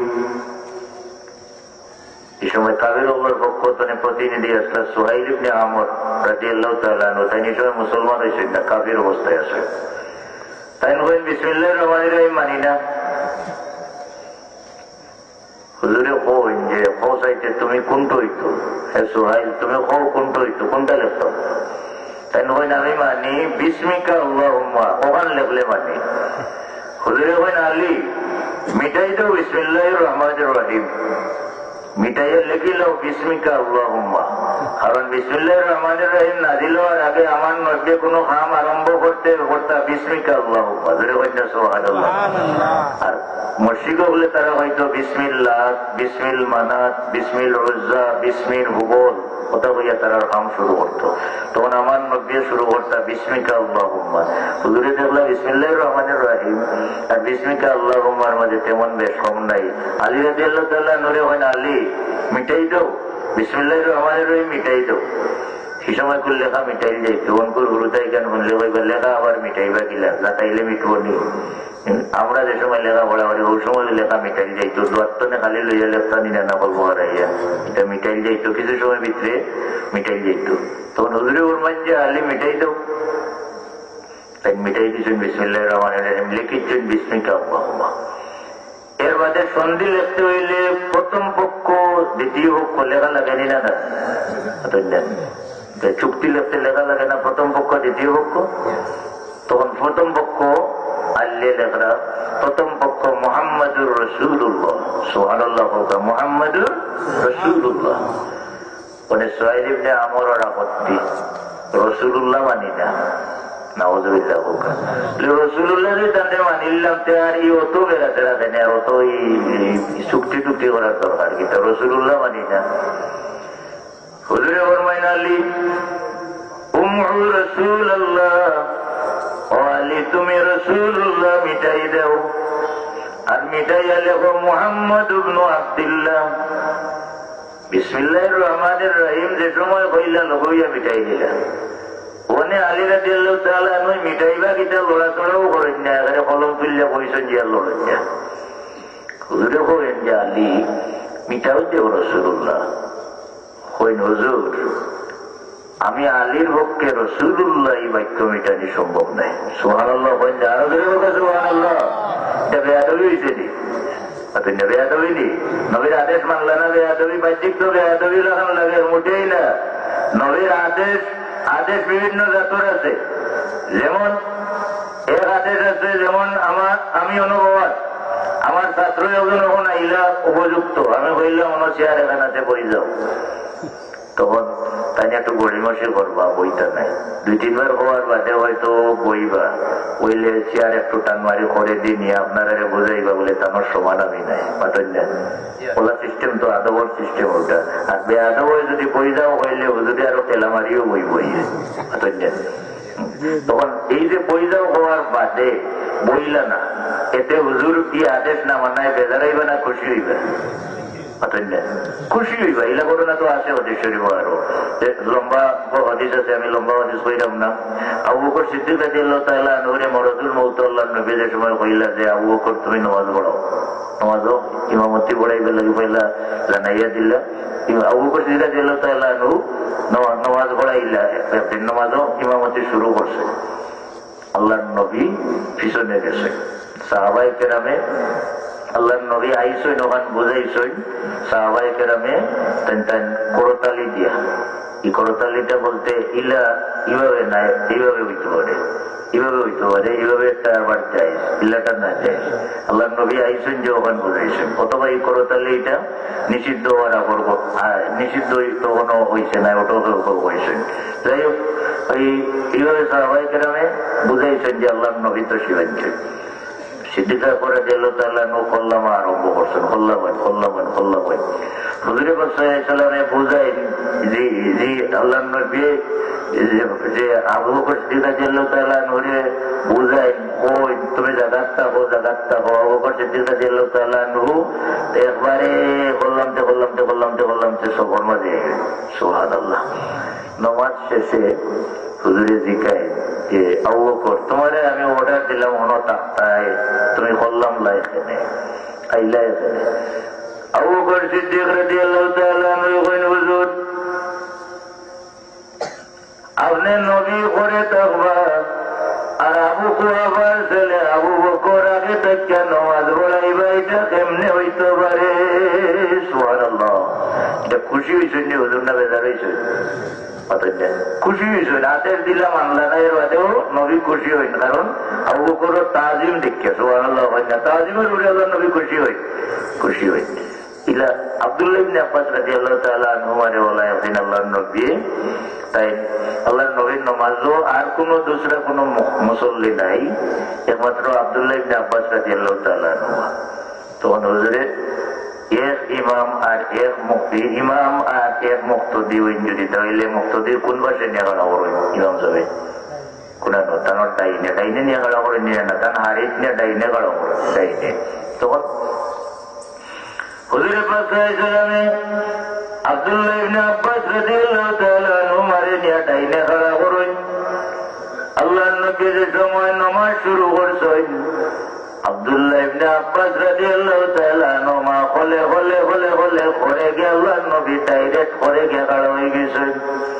এই সময় কাবিরুল্লাহর পক্ষ থেকে প্রতিনিধি আসলে সুহাইল ইবনে আমর রাদিয়াল্লাহু তাআলা আনহু তাই এই সময় মুসলমান হয়েছেন না কাফির অবস্থায় আছে তাই বলেন বিসমিল্লাহির রহমানির রহিম মানি না হুজুরে কইন যে পৌঁছাইতে তুমি কোনটা হইতো হে সুহাইল তুমি কও কোনটা হইতো কোনটা লেখতো তাই কইন আমি মানি বিসমিকা আল্লাহুম্মা ওখান লেখলে মানি হুজুরে কইন আলী মিটাই দাও বিসমিল্লাহির রহমানির রহিম মিটাইয়া লিখিল বিসমিকা আল্লাহুম্মা কারণ বিসমিল্লাহির রহমানির রহিম নাযিল হওয়ার আগে আমার নবী কোনো কাম আরম্ভ করতে বিসমিকা আল্লাহুম্মা জোরে কইন সুবহানাল্লাহ আর মুশরিক হলে তারা হয়তো বিসমিল্লাহ বিসমিল মানাত বিসমিল উজ্জা বিসমিল হুবল কথা কইয়া তারা কাম শুরু করতো তখন আমার নবী শুরু করতা বিসমিকা আল্লাহুম্মা হুজুরে দেখলা বিসমিল্লাহির রহমানির রহিম আর বিসমিকা আল্লাহুম্মার মাঝে তেমন বেশ কম নাই আলী রাদিয়াল্লাহু তাআলা নরে হয় আলী মিটাই দাও বিসমিল্লাহির রহমানির রহিম মিটাই দাও সেই সময় করে লেখা মিটাই যাইতো অনকুর গুরুতাই গান শুনলে কইবা লেখা আবার মিটাইবা গিলা না তাইলে মিটবো নি আমরা যে সময় লেখা পড়া করি ওই সময় লেখা মিটাই যাইতো দোয়াত্তনে খালি লইয়া লেখা নিনা না বলবো হারাইয়া এটা মিটাই যাইতো কিছু সময় ভিতরে মিটাই যাইতো তখন হুজুরে উরমান যে আলী মিটাই দাও তাই মিটাই দিচ্ছেন বিসমিল্লাহির রহমানির রহিম লিখিচ্ছেন বিসমিকা আল্লাহুম্মা এর বাদে সন্ধি লিখতে হইলে প্রথম পক্ষ দ্বিতীয় পক্ষ লেখা লাগে না চুক্তি লিখতে লেখা লাগে না প্রথম পক্ষ দ্বিতীয় পক্ষ তখন প্রথম পক্ষ আল্লে লেখরা প্রথম পক্ষ মুহাম্মাদুর রাসূলুল্লাহ সুবহানাল্লাহ মুহাম্মাদুর রাসূলুল্লাহ মানে সুহাইল ইবনে আমরের আপত্তি রাসূলুল্লাহ মানি না নাউযুবিল্লাহ রাসূলুল্লাহ তাতে মানিলাম তে আর ই অত বেড়াতে রাখে না অত চুক্তি টুক্তি করার দরকার কিন্তু রাসূলুল্লাহ মানি না হুজুরে ফরমাইন আলী উম্মু রাসূলুল্লাহ ও আলী তুমি রাসূলুল্লাহ মিটাই দাও আর মিটাইয়া লেখো মুহাম্মদ ইবনে আব্দুল্লাহ বিসমিল্লাহির রহমানির রহিম যে সময় কইলা লগইয়া মিটাই দিলা ওনে আলী রাদিয়াল্লাহু তাআলা নই মিটাইবা কিটা লড়াচড়াও করেন না এখানে কলম তুললে কইছেন যে লড়েন না হুজুরে কইেন যে আলী মিটাও দেব রাসূলুল্লাহ কইন হুজুর আমি আলীর পক্ষে রাসূলুল্লাহ এই বাক্য মিটানি সম্ভব নাই সুবহানাল্লাহ কইন আরো ধরে বলে সুবহানাল্লাহ এটা বেয়াদবি হইছে নি আপনি বেয়াদবি নি নবীর আদেশ মানলা না বেয়াদবি বাহ্যিক তো বেয়াদবি লাগানো লাগে মোটেই না নবীর আদেশ বিভিন্ন জাতর আছে যেমন এক আদেশ আছে আছে যেমন আমি অনুভবাত আমার ছাত্র একজন এখন আইলা উপযুক্ত, আমি বললাম অন্য চেয়ার এখানে বই যাও, তখন তাই একটু গড়িমসি করবা, বইটা নাই 2-3 বার হওয়ার বাদে হয়তো বইবা, বইলে চেয়ার একটু টান মারি করে দিয়ে নিয়ে আপনারা বোঝাইবা বলে আমার সমান আমি নাই পাঠান না। ওলা সিস্টেম তো আদবর সিস্টেম ওটা, আর বে আদব যদি বই যাও হইলে যদি আরো তেলা মারিও বই বইয়ে পাঠান না। তখন এই যে বই যাও হওয়ার বাদে বইলা না, এতে হুজুর কি আদেশ না মানায় বেজারাইবা না খুশি হইবা? খুশি হইবা। এলা ঘটনা তো আছে হদিস শরীফ, আরো লম্বা হদিস আছে, আমি লম্বা হদিস কইলাম না। আবু বকর সিদ্দিক রাদিয়াল্লাহু তাআলা আনহুরে মরদুল মউত আল্লাহর নবী যে সময় কইলা যে আবু বকর তুমি নামাজ পড়াও, নামাজও ইমামতি পড়াইবে লাগি পয়লা জানাইয়া দিলা। আবু বকর সিদ্দিক রাদিয়াল্লাহু তাআলা আনহু নামাজ পড়াইলা, একদিন নামাজও ইমামতি শুরু করছে। আল্লাহর নবী পিছনে গেছে, সাহাবায়ে কেরামে আল্লাহর নবী আইসই ওখান বুঝাইছই, সাহাবায়ে কেরামে তেন করতালি দিয়া, এই করতালিটা বলতে ইলা এইভাবে নাই, এইভাবে হইতে পারে, এইভাবে হইতে পারে, এইভাবে একটা আবার চাই, ইলাটা না চাই। আল্লাহর নবী আইসেন যে ওখান বুঝাইছেন, অথবা এই করতালি এটা নিষিদ্ধ হওয়ার আগর, নিষিদ্ধ তখনও হয়েছে না, ওটাও হয়েছেন। যাই হোক, এইভাবে সাহাবায়ে কেরামে বুঝাইছেন যে আল্লাহর নবী তো শিবাঞ্চেন। সিদ্দিকার পরে রাদিয়াল্লাহু তাআলা কল্লামা আরম্ভ করছেন, কল্লামান কল্লামান কল্লামান। হুজুরে পাক সাল্লাল্লাহু আলাইহি ওয়াসাল্লামে বুঝাইন যে আল্লাহর নবী যে আবু বকর সিদ্দিক রাদিয়াল্লাহু তাআলা নূরে বুঝাইন, ওই তুমি জাগাত থাকো, জাগাত থাকো। আবু বকর সিদ্দিক রাদিয়াল্লাহু তাআলা নূ একবারে কল্লামতে কল্লামতে কল্লামতে কল্লামতে সফর মাঝে। সুবহানাল্লাহ। নামাজ শেষে হুজুরে জিকায় যে আবু বকর তোমারে আমি অর্ডার দিলাম অন্য তাক্তায়, তুমি কল্লাম লা এখানে আইলা এখানে। আবু বকর সিদ্দিক রাদিয়াল্লাহু তাআলা আনহু কইন হুজুর আপনি নবী করে থাকবা, আর আবু কুহাবার ছেলে আবু বকর আগে থেকে নামাজ পড়াইবা, এটা কেমনে হইতে পারে? সুবহানাল্লাহ। এটা খুশি হয়েছেন নি হুজুর না বেজার হয়েছে? খুশি হয়েছেন, আদেশ দিলাম আনলা না, এর বাদেও নবী খুশি হইন, কারণ আবু বকর তাজিম দেখে। সুবহানাল্লাহ। তাজিমের উপরে আল্লাহ নবী খুশি হই, খুশি হই। ইলা আব্দুল্লাহ ইবনে আব্বাস রাদিয়াল্লাহু তাআলা আনহুমারে বলা একদিন আল্লাহর নবী, তাই আল্লাহর নবীর নামাজও আর কোন দূসরা কোন মুসল্লি নাই, একমাত্র আব্দুল্লাহ ইবনে আব্বাস রাদিয়াল্লাহু তাআলা আনহু। তখন হুজুরে এক ইমাম আর এক মুক্তি, ইমাম আর এক মুক্তদি হইন, যদি তাহলে মুক্তদির কোন পাশে নিয়ে গেল ইমাম সাহেব? কোনা তানোর ডাইনে, ডাইনে নিয়ে গেল করে নিয়ে না, তান হারিস নিয়ে ডাইনে গেল করে ডাইনে। তখন হুজুরে পাক সাল্লাল্লাহু আলাইহি ওয়াসাল্লামে আব্দুল্লাহ ইবনে আব্বাস রাদিয়াল্লাহু তাআলা আনহু মারে নিয়ে ডাইনে খাড়া করেন। আল্লাহর নবী যে সময় নামাজ শুরু করছেন, আব্দুল্লাহ ইবনে আব্বাস রাদিয়াল্লাহু তাআলা আনহু মা হলে হলে হলে হলে করে গিয়ে আল্লাহর নবী ডাইরেক্ট করে গিয়ে খাড়া হয়ে গেছেন।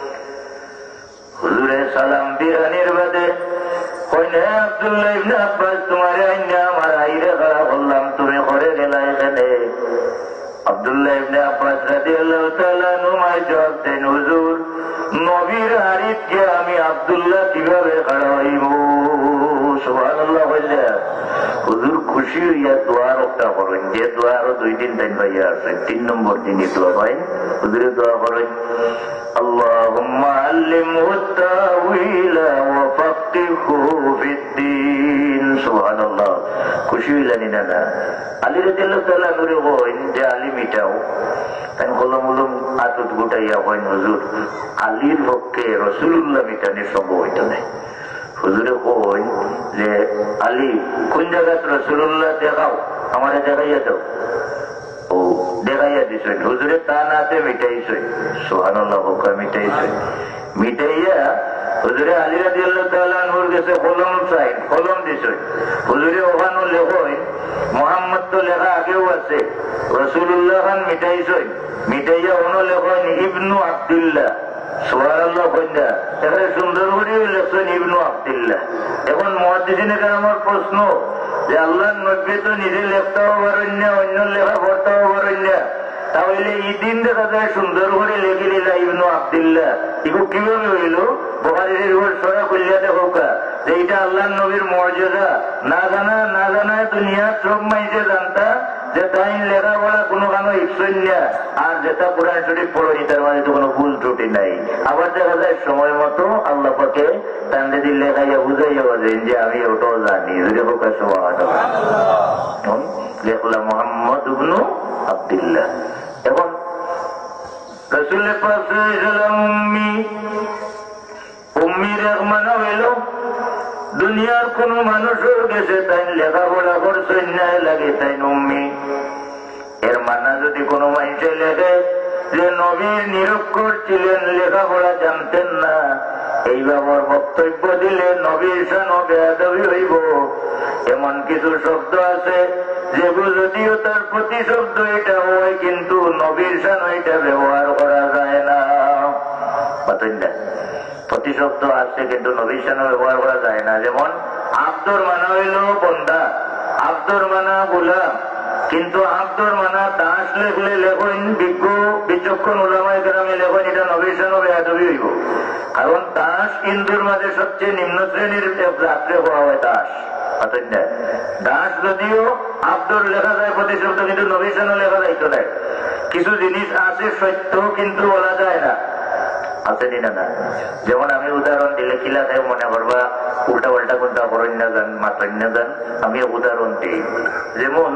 হুজুরে সালাম বিরানির বাদে কইন, হে আব্দুল্লাহ ইবনে আব্বাস তোমারে আইনা আমার আইরে খাড়া করলাম, তুমি করে গেলা এখানে? আব্দুল্লাহ ইবনে আব্বাস রাদিয়াল্লাহু তাআলা আনহু মায় জবাব দেন, হুজুর নবীর হারিত গিয়ে আমি আব্দুল্লাহ কিভাবে খাড়া হইব? সুবহানাল্লাহ। বললে হুজুর খুশি হইয়া দোয়া রক্ষা করেন, যে দোয়া আরো 2 দিন টাইম পাইয়া আসেন, 3 নম্বর দিনই দোয়া পাই। হুজুরে দোয়া করেন, আল্লাহুম্মা আল্লিমহু তাউইলা ওয়া ফাক্কিহু ফিদ্দীন। সুবহানাল্লাহ। খুশি হইলেন না? আলী রাদিয়াল্লাহু তাআলা নূরে কইন যে আলী মিটাও, তাই হলম হলম আতত গুটাইয়া কইন, হুজুর আলীর পক্ষে রাসূলুল্লাহ মিটানোর সম্ভব হইতো না। হুজুরে কই যে আলী কোন জায়গায় রাসূলুল্লাহ দেখাও, আমারে দেখাইয়া দাও। ও দেখাইয়া দিছেন, হুজুরে তা নাতে মিটাইছে। সুবহানাল্লাহ। মিটাইছে, মিটাইয়া হুজুরে আলী রাদিয়াল্লাহু তাআলা আনহুর কাছে কলম চাই, কলম দিছেন। হুজুরে ওখানে লেখই মুহাম্মদ তো লেখা আগেও আছে, রাসূলুল্লাহ খান মিটাইছেন, মিটাইয়া ওনো লেখেন ইবনু আব্দুল্লাহ। সুবহানাল্লাহ। কইনা এখানে সুন্দর করে লেখছেন ইবনু আব্দুল্লাহ। এখন মুহাদ্দিসিনে কেরামের প্রশ্ন যে আল্লাহর নবী তো নিজে লেখতেও পারেন না, অন্য লেখা পড়তেও পারেন না, তাহলে এই দিন দেখা যায় সুন্দর করে লেখে দিলা ইবনু আব্দুল্লাহ, এগুলো কিভাবে হইল? বুখারীর উপর সরা কইলা দেখোকা এইটা আল্লাহর নবীর মর্যাদা না জানা দুনিয়ার সব মাইসে জানতা যে তাই লেখাপড়া কোনো কানো ইচ্ছই না, আর যেটা কোরআন শরীফ পড়ি তার মাঝে তো কোনো ভুল ত্রুটি নাই। আবার দেখা যায় সময় মতো আল্লাহ পাকে তান্ডে দিল লেখাইয়া বুঝাইয়া বলেন যে আমি ওটাও জানি, যদি হোক লেখলা মোহাম্মদ ইবনু আব্দুল্লাহ। এখন রাসূলের পাশে উম্মির এক মানা হইল দুনিয়ার কোন মানুষের গেছে তাই লেখাপড়া করছেন না লাগে তাই উম্মি। এর মানা যদি কোনো মানুষে লেখে যে নবীর নিরক্ষর ছিলেন, লেখাপড়া জানতেন না, এই বাবার বক্তব্য দিলে নবীর শান বেয়াদবি হইব। এমন কিছু শব্দ আছে যেগুলো যদিও তার প্রতিশব্দ এটা হয়, কিন্তু নবীর শান এটা ব্যবহার করা যায় না। প্রতিশব্দ আছে কিন্তু নবীর শান ব্যবহার করা যায় না। যেমন আব্দুর মানা হইল বন্দা, আব্দুর মানা গোলাম, কিন্তু আব্দুর মানা দাস লেখলে লেখন বিজ্ঞ বিচক্ষণ ওলামায়ে কেরামে লেখন এটা নবীর শান বেয়াদবি হইব। কারণ দাস হিন্দুর মাঝে সবচেয়ে নিম্ন শ্রেণীর রাত্রে হওয়া হয় দাস। দাস যদিও আব্দুর লেখা যায় প্রতিশব্দ, কিন্তু নবীর শানও লেখা যাইতো না। কিছু জিনিস আছে সত্য কিন্তু বলা যায় না, আছে না। যেমন আমি উদাহরণ দিলে কিলা দেয় মনে করবা উল্টা পাল্টা কোনটা করেন না যান মাত্রেন না যান, আমি উদাহরণ দিই। যেমন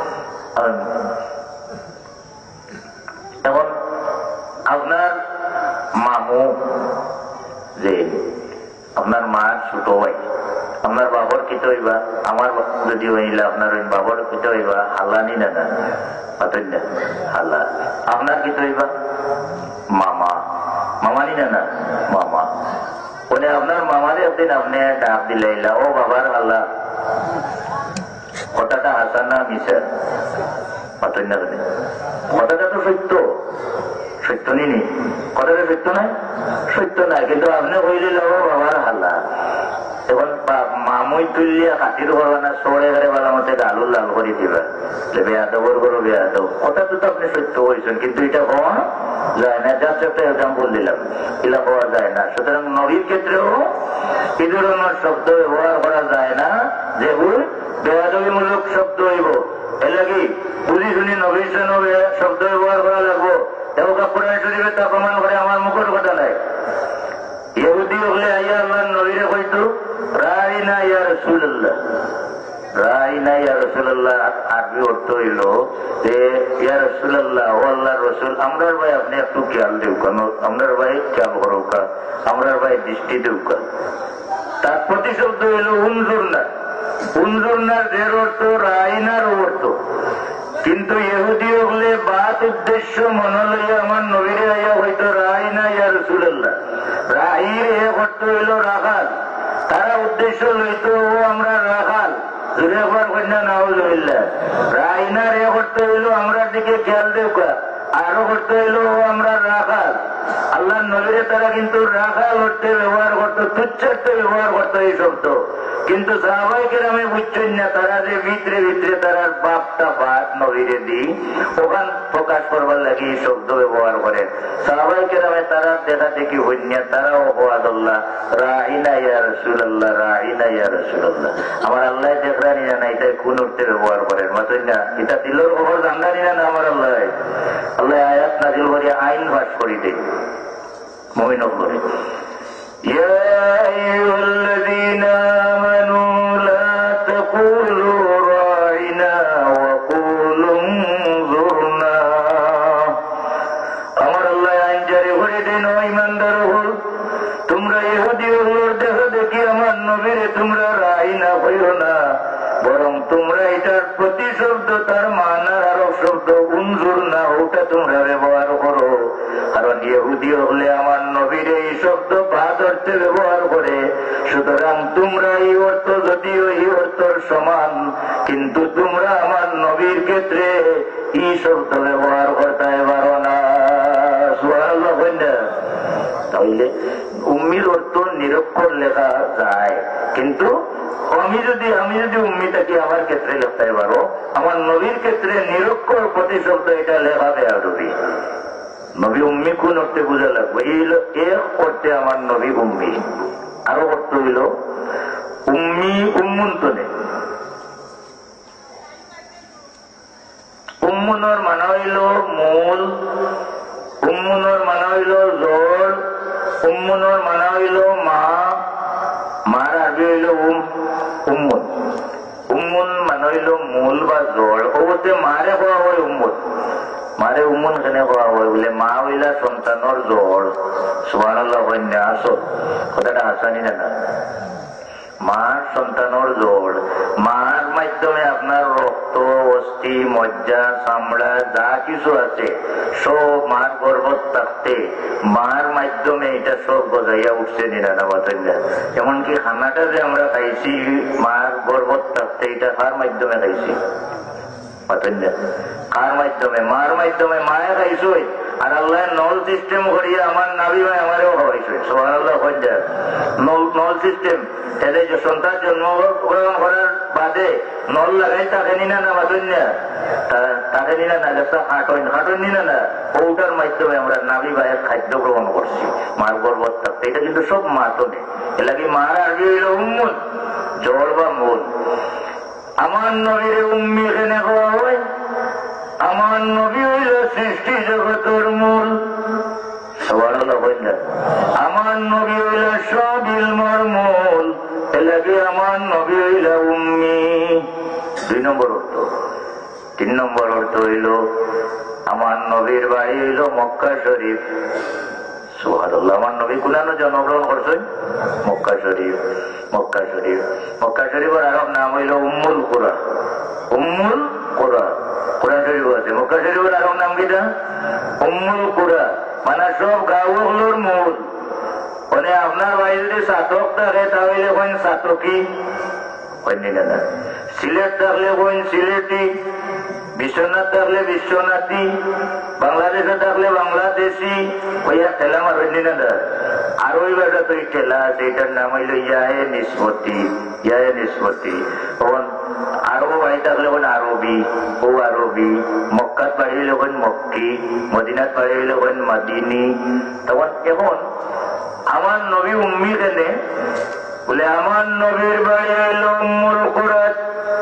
এখন আপনার মামু যে আপনার মা ছোট ভাই, আপনার বাবার কিতে হইবা, আমার যদি হইলে আপনার ওই বাবার কিতে হইবা হালানি না না পাতেন না হালা, আপনার কিতে হইবা মামা, মামানি না না মামা। বলে আপনার মামারে একদিন আপনি ডাক দিলাইলা ও বাবার হালা, কথাটা হাসান না মিশার পাতেন না, কথাটা তো সত্য, সত্য নিনি কথাটা সত্য নাই, সত্য নাই, কিন্তু আপনি হইলে ও বাবার হালা। এখন মামুই তুলিয়া কাঠির করবা না, সরে ঘরে বালা মতে আলু লাল করে দিবা, বেয়াদবর করো বেয়াদব, কথাটা তো আপনি সত্য হয়েছেন, কিন্তু এটা হওয়া যায় না। জাস্ট একটা এক্সাম্পল দিলাম, এগুলা হওয়া যায় না। সুতরাং নবীর ক্ষেত্রেও এই ধরনের শব্দ ব্যবহার করা যায় না যেগুলো বেয়াদবিমূলক শব্দ হইব। এর লাগি বুঝি শুনি নবীর শব্দ ব্যবহার করা লাগবো। এবং কোরআন শরীফে তা প্রমাণ করে, আমার মুখের কথা নাই। ইহুদি হলে আইয়া আল্লাহ নবীরে কইতো রাইনা ইয়া রাসূলুল্লাহ, রাইনা ইয়া রাসূলুল্লাহ আরবি অর্থ হইল যে ইয়া রাসূলুল্লাহ ও আল্লাহর রাসূল, আমরার ভাই আপনি একটু খেয়াল দেউ কেন, আমরার ভাই খেয়াল করো কা, আমরার ভাই দৃষ্টি দেউ কা। তার প্রতিশব্দ হইল উনজুরনা, উনজুরনার ঢের অর্থ রাইনার অর্থ। কিন্তু ইহুদি হলে বাত উদ্দেশ্য মনে লইয়া আমার নবীরে আইয়া হইতো রাইনা ইয়া রাসূলুল্লাহ, রাইর এক অর্থ হইল রাখাল, তারা উদ্দেশ্য লইতো ও আমরা রাখাল, জুড়ে একবার কন্যা নাউজুবিল্লাহ। রাইনার এক অর্থ হইল আমরা দিকে খেয়াল দেউকা, আরো করতে হইল ও আমরা রাখাল। আল্লাহ নবীরে তারা কিন্তু রাখাল অর্থে ব্যবহার করতো, তুচ্ছার্থে ব্যবহার করতো এই শব্দ। কিন্তু সাহাবায়ে কেরামে বুঝছেন না, তারা যে ভিতরে ভিতরে তারা বাপটা বাদ নবীরে দি ওখান প্রকাশ করবার লাগে এই শব্দ ব্যবহার করেন। সাহাবায়ে কেরামে তারা দেখা দেখি হইনা, তারাও ওয়াদুল্লাহ রাইনা ইয়া রাসূলুল্লাহ, রাইনা ইয়া রাসূলুল্লাহ। আমার আল্লাহ দেখরানি না এটাই কোন অর্থে ব্যবহার করেন মাতই না, এটা দিলের খবর জানলানি না আমার আল্লাহ। আল্লাহ আয়াত নাযিল করে আইন ভাস করে দেয় মুমিন করে, ইয়া আইয়ুহাল্লাযীনা আমানু লা তাকুলু রাইনা ওয়া কুলু উনজুরনা। আমার আল্লাহ আইন জারি করে দেন ও ঈমানদার হল, তোমরা ইহুদি হলোর দেখা দেখি আমার নবীরে তোমরা রাইনা হইও না, বরং তোমরা এটার প্রতিশব্দ তার মানার আরব শব্দ উনজুরনা ওটা তোমরা ব্যবহার করো। কারণ ইহুদি হলে আমার নবীরে এই শব্দ বাদ অর্থে ব্যবহার করে, সুতরাং তোমরা এই অর্থ যদিও এই অর্থর সমান, কিন্তু তোমরা আমার নবীর ক্ষেত্রে এই শব্দ ব্যবহার করতে পারো না। সুবহানাল্লাহ কইনা। তাইলে উম্মির অর্থ নিরক্ষর লেখা যায়, কিন্তু আমি যদি উম্মি থাকি আমার ক্ষেত্রে লিখতে পারো, আমার নবীর ক্ষেত্রে নিরক্ষর প্রতিশব্দ এটা লেখা বেয়াদবি। নবী উম্মি কোন অর্থে বোঝা লাগবে, এই হলো এক অর্থে আমার নবী উম্মি। আরো অর্থ হইল উম্মুন তো নেই। উম্মুনের মানে হইল মূল, উম্মুনের মানে হইল জোর, উম্মুনের মানে হইল মা, মার আরবি হইল উম্মুন। উম্মুন মানে হইল মূল বা জোর। অবশ্যই মারে হওয়া হয় উম্মুন। মারে উম্মুন কেনে হওয়া হয় বলে মা হইলা সন্তানের জোর। সুবহানাল্লাহ বন্যা আসো কথাটা হাসানি না। মার সন্তানের জোর, মার মাধ্যমে আপনার রক্ত, অস্থি, মজ্জা, চামড়া যা কিছু আছে সব মার গর্ভত থাকতে মার মাধ্যমে এটা সব গজাইয়া উঠছে নিরানবাতন্যা। এমনকি খানাটা যে আমরা খাইছি মার গর্ভত থাকতে এটা কার মাধ্যমে খাইছি? কার মাধ্যমে? মার মাধ্যমে। মায়ে খাইছই আর আল্লাহ নল সিস্টেম করিয়া আমার নাবি ভাই আমারও খাওয়াইছে। সুবহানাল্লাহ কইয়া নল সিস্টেম এদের যে সন্তান জন্মগ্রহণ করার বাদে নল লাগাই তাকে নিনা না বাতন্যা, তাকে নিনা না যেটা হাঁটন হাঁটন নিনা না, ওটার মাধ্যমে আমরা নাবি ভাইয়ের খাদ্য গ্রহণ করছি মার গর্ভত থাকতে। এটা কিন্তু সব মাতনে। এলাকি মার আরবি হইল উম্মুন, জল বা মূল। আমার নবীর উম্মি এখানে হওয়া হয়। আমার নবী হইল সৃষ্টি জগতের মূল। সুবহানাল্লাহ বললেন। আমার নবী হইল সব ইলমের মূল। এলাকি আমার নবী হইল উম্মি। 2 নম্বর অর্থ। 3 নম্বর অর্থ হইল আমার নবীর বাড়ি হইল মক্কা শরীফ। সুবহানাল্লাহ। আমার নবী কুলানো জন্মগ্রহণ করছেন মক্কা শরীফ। মক্কা শরীফ, মক্কা শরীফের আরব নাম হইল উম্মুল কুরা। উম্মুল কুরা, কোরআন শরীফ আছে। মক্কা শরীফের আরব নাম কিটা? উম্মুল কুরা, মানে সব গাঁওগুলোর মূল। মানে আপনার বাড়ি যদি ছাত্রক থাকে তাহলে কোন ছাত্রকি না, সিলেট থাকলে কোন সিলেটি, বিশ্বনাথ থাকলে বিশ্বনাথী, বাংলাদেশে থাকলে বাংলাদেশি। ওইয়া ঠেলা মারবেন না। আর ওই বেটা তো ঠেলা আছে, এটার নাম হইল ইয়াহে নিষ্পত্তি। ইয়াহে নিষ্পত্তি। তখন আরব বাড়ি থাকলে কোন আরবি, ও আরবি। মক্কাত বাড়ি হইলে কোন মক্কি, মদিনাত বাড়ি হইলে কোন মাদিনী। তখন এখন আমার নবী উম্মি কেনে বলে আমার নবীর বাড়ি হইল উম্মুল কুরাত।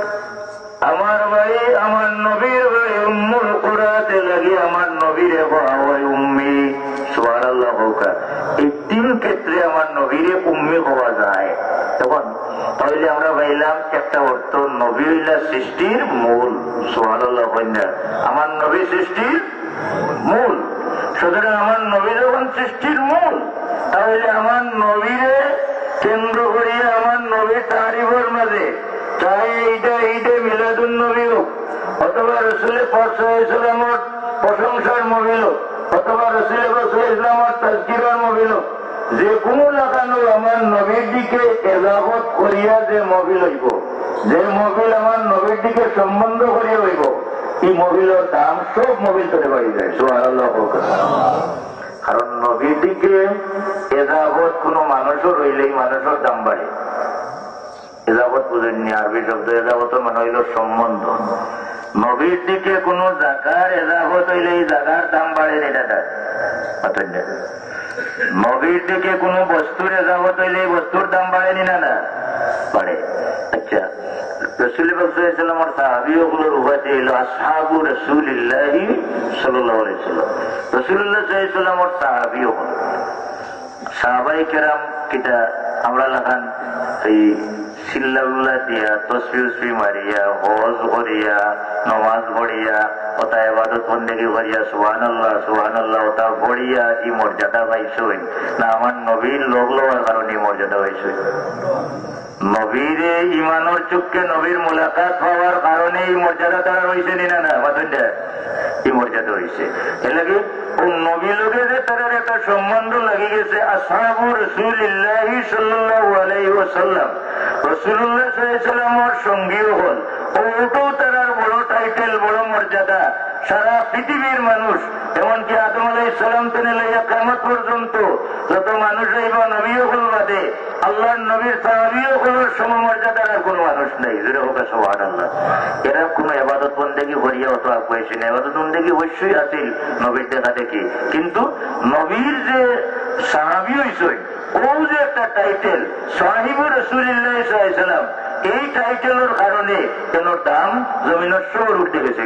আমার বাড়ি, আমার নবীর বাড়ি উম্মুল কুরাতে লাগি আমার নবীরে বলা হয় উম্মি। সুবহানাল্লাহ। এই 3 ক্ষেত্রে আমার নবীরে উম্মি হওয়া যায়। তখন তাহলে আমরা পাইলাম একটা অর্থ, নবী হইলা সৃষ্টির মূল। সুবহানাল্লাহ। আমার নবী সৃষ্টির মূল। সুতরাং আমার নবী যখন সৃষ্টির মূল, তাহলে আমার নবীরে কেন্দ্র করিয়া আমার নবীর তারিফের মাঝে চাই এইটা মিলাদুন নবী হোক, অথবা রসুলের ইসলামের প্রশংসার মবিল হোক, অথবা রসুলের ইসলামের তাজকিরার মবিল হোক, যে কোনো লাগানো আমার নবীর দিকে এজাবত করিয়া যে মবিল হইব, যে মবিল আমার নবীর দিকে সম্বন্ধ করিয়া হইব, এই মবিলের দাম সব মবিল করে বাড়ি যায়। সুবহানাল্লাহ। কারণ নবীর দিকে এজাবত কোন মানুষও রইলেই মানুষের দাম বাড়ে। এজাবত বুঝেননি? আরবি শব্দ এজাবতের মানে হইল সম্বন্ধ। নবীর দিকে কোন জায়গার এজাবত হইলে এই জায়গার দাম বাড়ে। এটা নবীর দিকে কোন বস্তুর এজাবত হইলে এই বস্তুর দাম বাড়েনি না বাড়ে। আচ্ছা, রাসূল সাল্লাল্লাহু সাহাবী ওগুলোর উপাধি হইল আসহাবু রাসূলিল্লাহ সাল্লাল্লাহু আলাইহি ওয়াসাল্লাম। রাসূলুল্লাহ সাল্লাল্লাহু আলাইহি ওয়াসাল্লামের সাহাবী হল সাহাবায়ে কেরাম। কিটা আমরা লাগান এই সিল্লাউল্লাহ দিয়া, তসবিহ মারিয়া, হজ করিয়া, নমাজ পড়িয়া, ওটা ইবাদত বন্দেগি করিয়া সুবহানাল্লাহ সুবহানাল্লাহ ওটা পড়িয়া এই মর্যাদা পাইছই না? আমার নবীর লোক লওয়ার কারণে মর্যাদা পাইছই। নবীর ইমানের চোখে নবীর মুলাকাত হওয়ার কারণে এই মর্যাদা তারা হয়েছে না বাতনটা এই মর্যাদা হয়েছে। এর লাগে ও নবী লোকে যে তাদের একটা সম্বন্ধ লাগি গেছে। আসহাবু রাসূলিল্লাহ সাল্লাল্লাহু আলাইহি ওয়াসাল্লাম, রাসূলুল্লাহ সাল্লাল্লাহু আলাইহি ওয়াসাল্লামের সঙ্গীও হল। ওটাও তার বড় টাইটেল, বড় মর্যাদা। সারা পৃথিবীর মানুষ, এমনকি আদম আলাইহিস সালাম থেকে লইয়া কিয়ামত পর্যন্ত যত মানুষ হইব নবীও হল বাদে আল্লাহর নবীর সাহাবীও হলের সমমর্যাদার আর কোন মানুষ নেই। যেটা হোক সুবহানাল্লাহ। এরা কোন ইবাদত বন্দেগি করিয়া অত আগুয়াইছে না। ইবাদত বন্দেগি অবশ্যই আছিল নবীর দেখা দেখি, কিন্তু নবীর যে সাহাবী হইছে ও যে একটা টাইটেল সাহিবু রাসূলুল্লাহ সাল্লাল্লাহু আলাইহি ওয়াসাল্লাম, এই টাইটেলের কারণে কেন দাম জমিনের সর উঠতে গেছে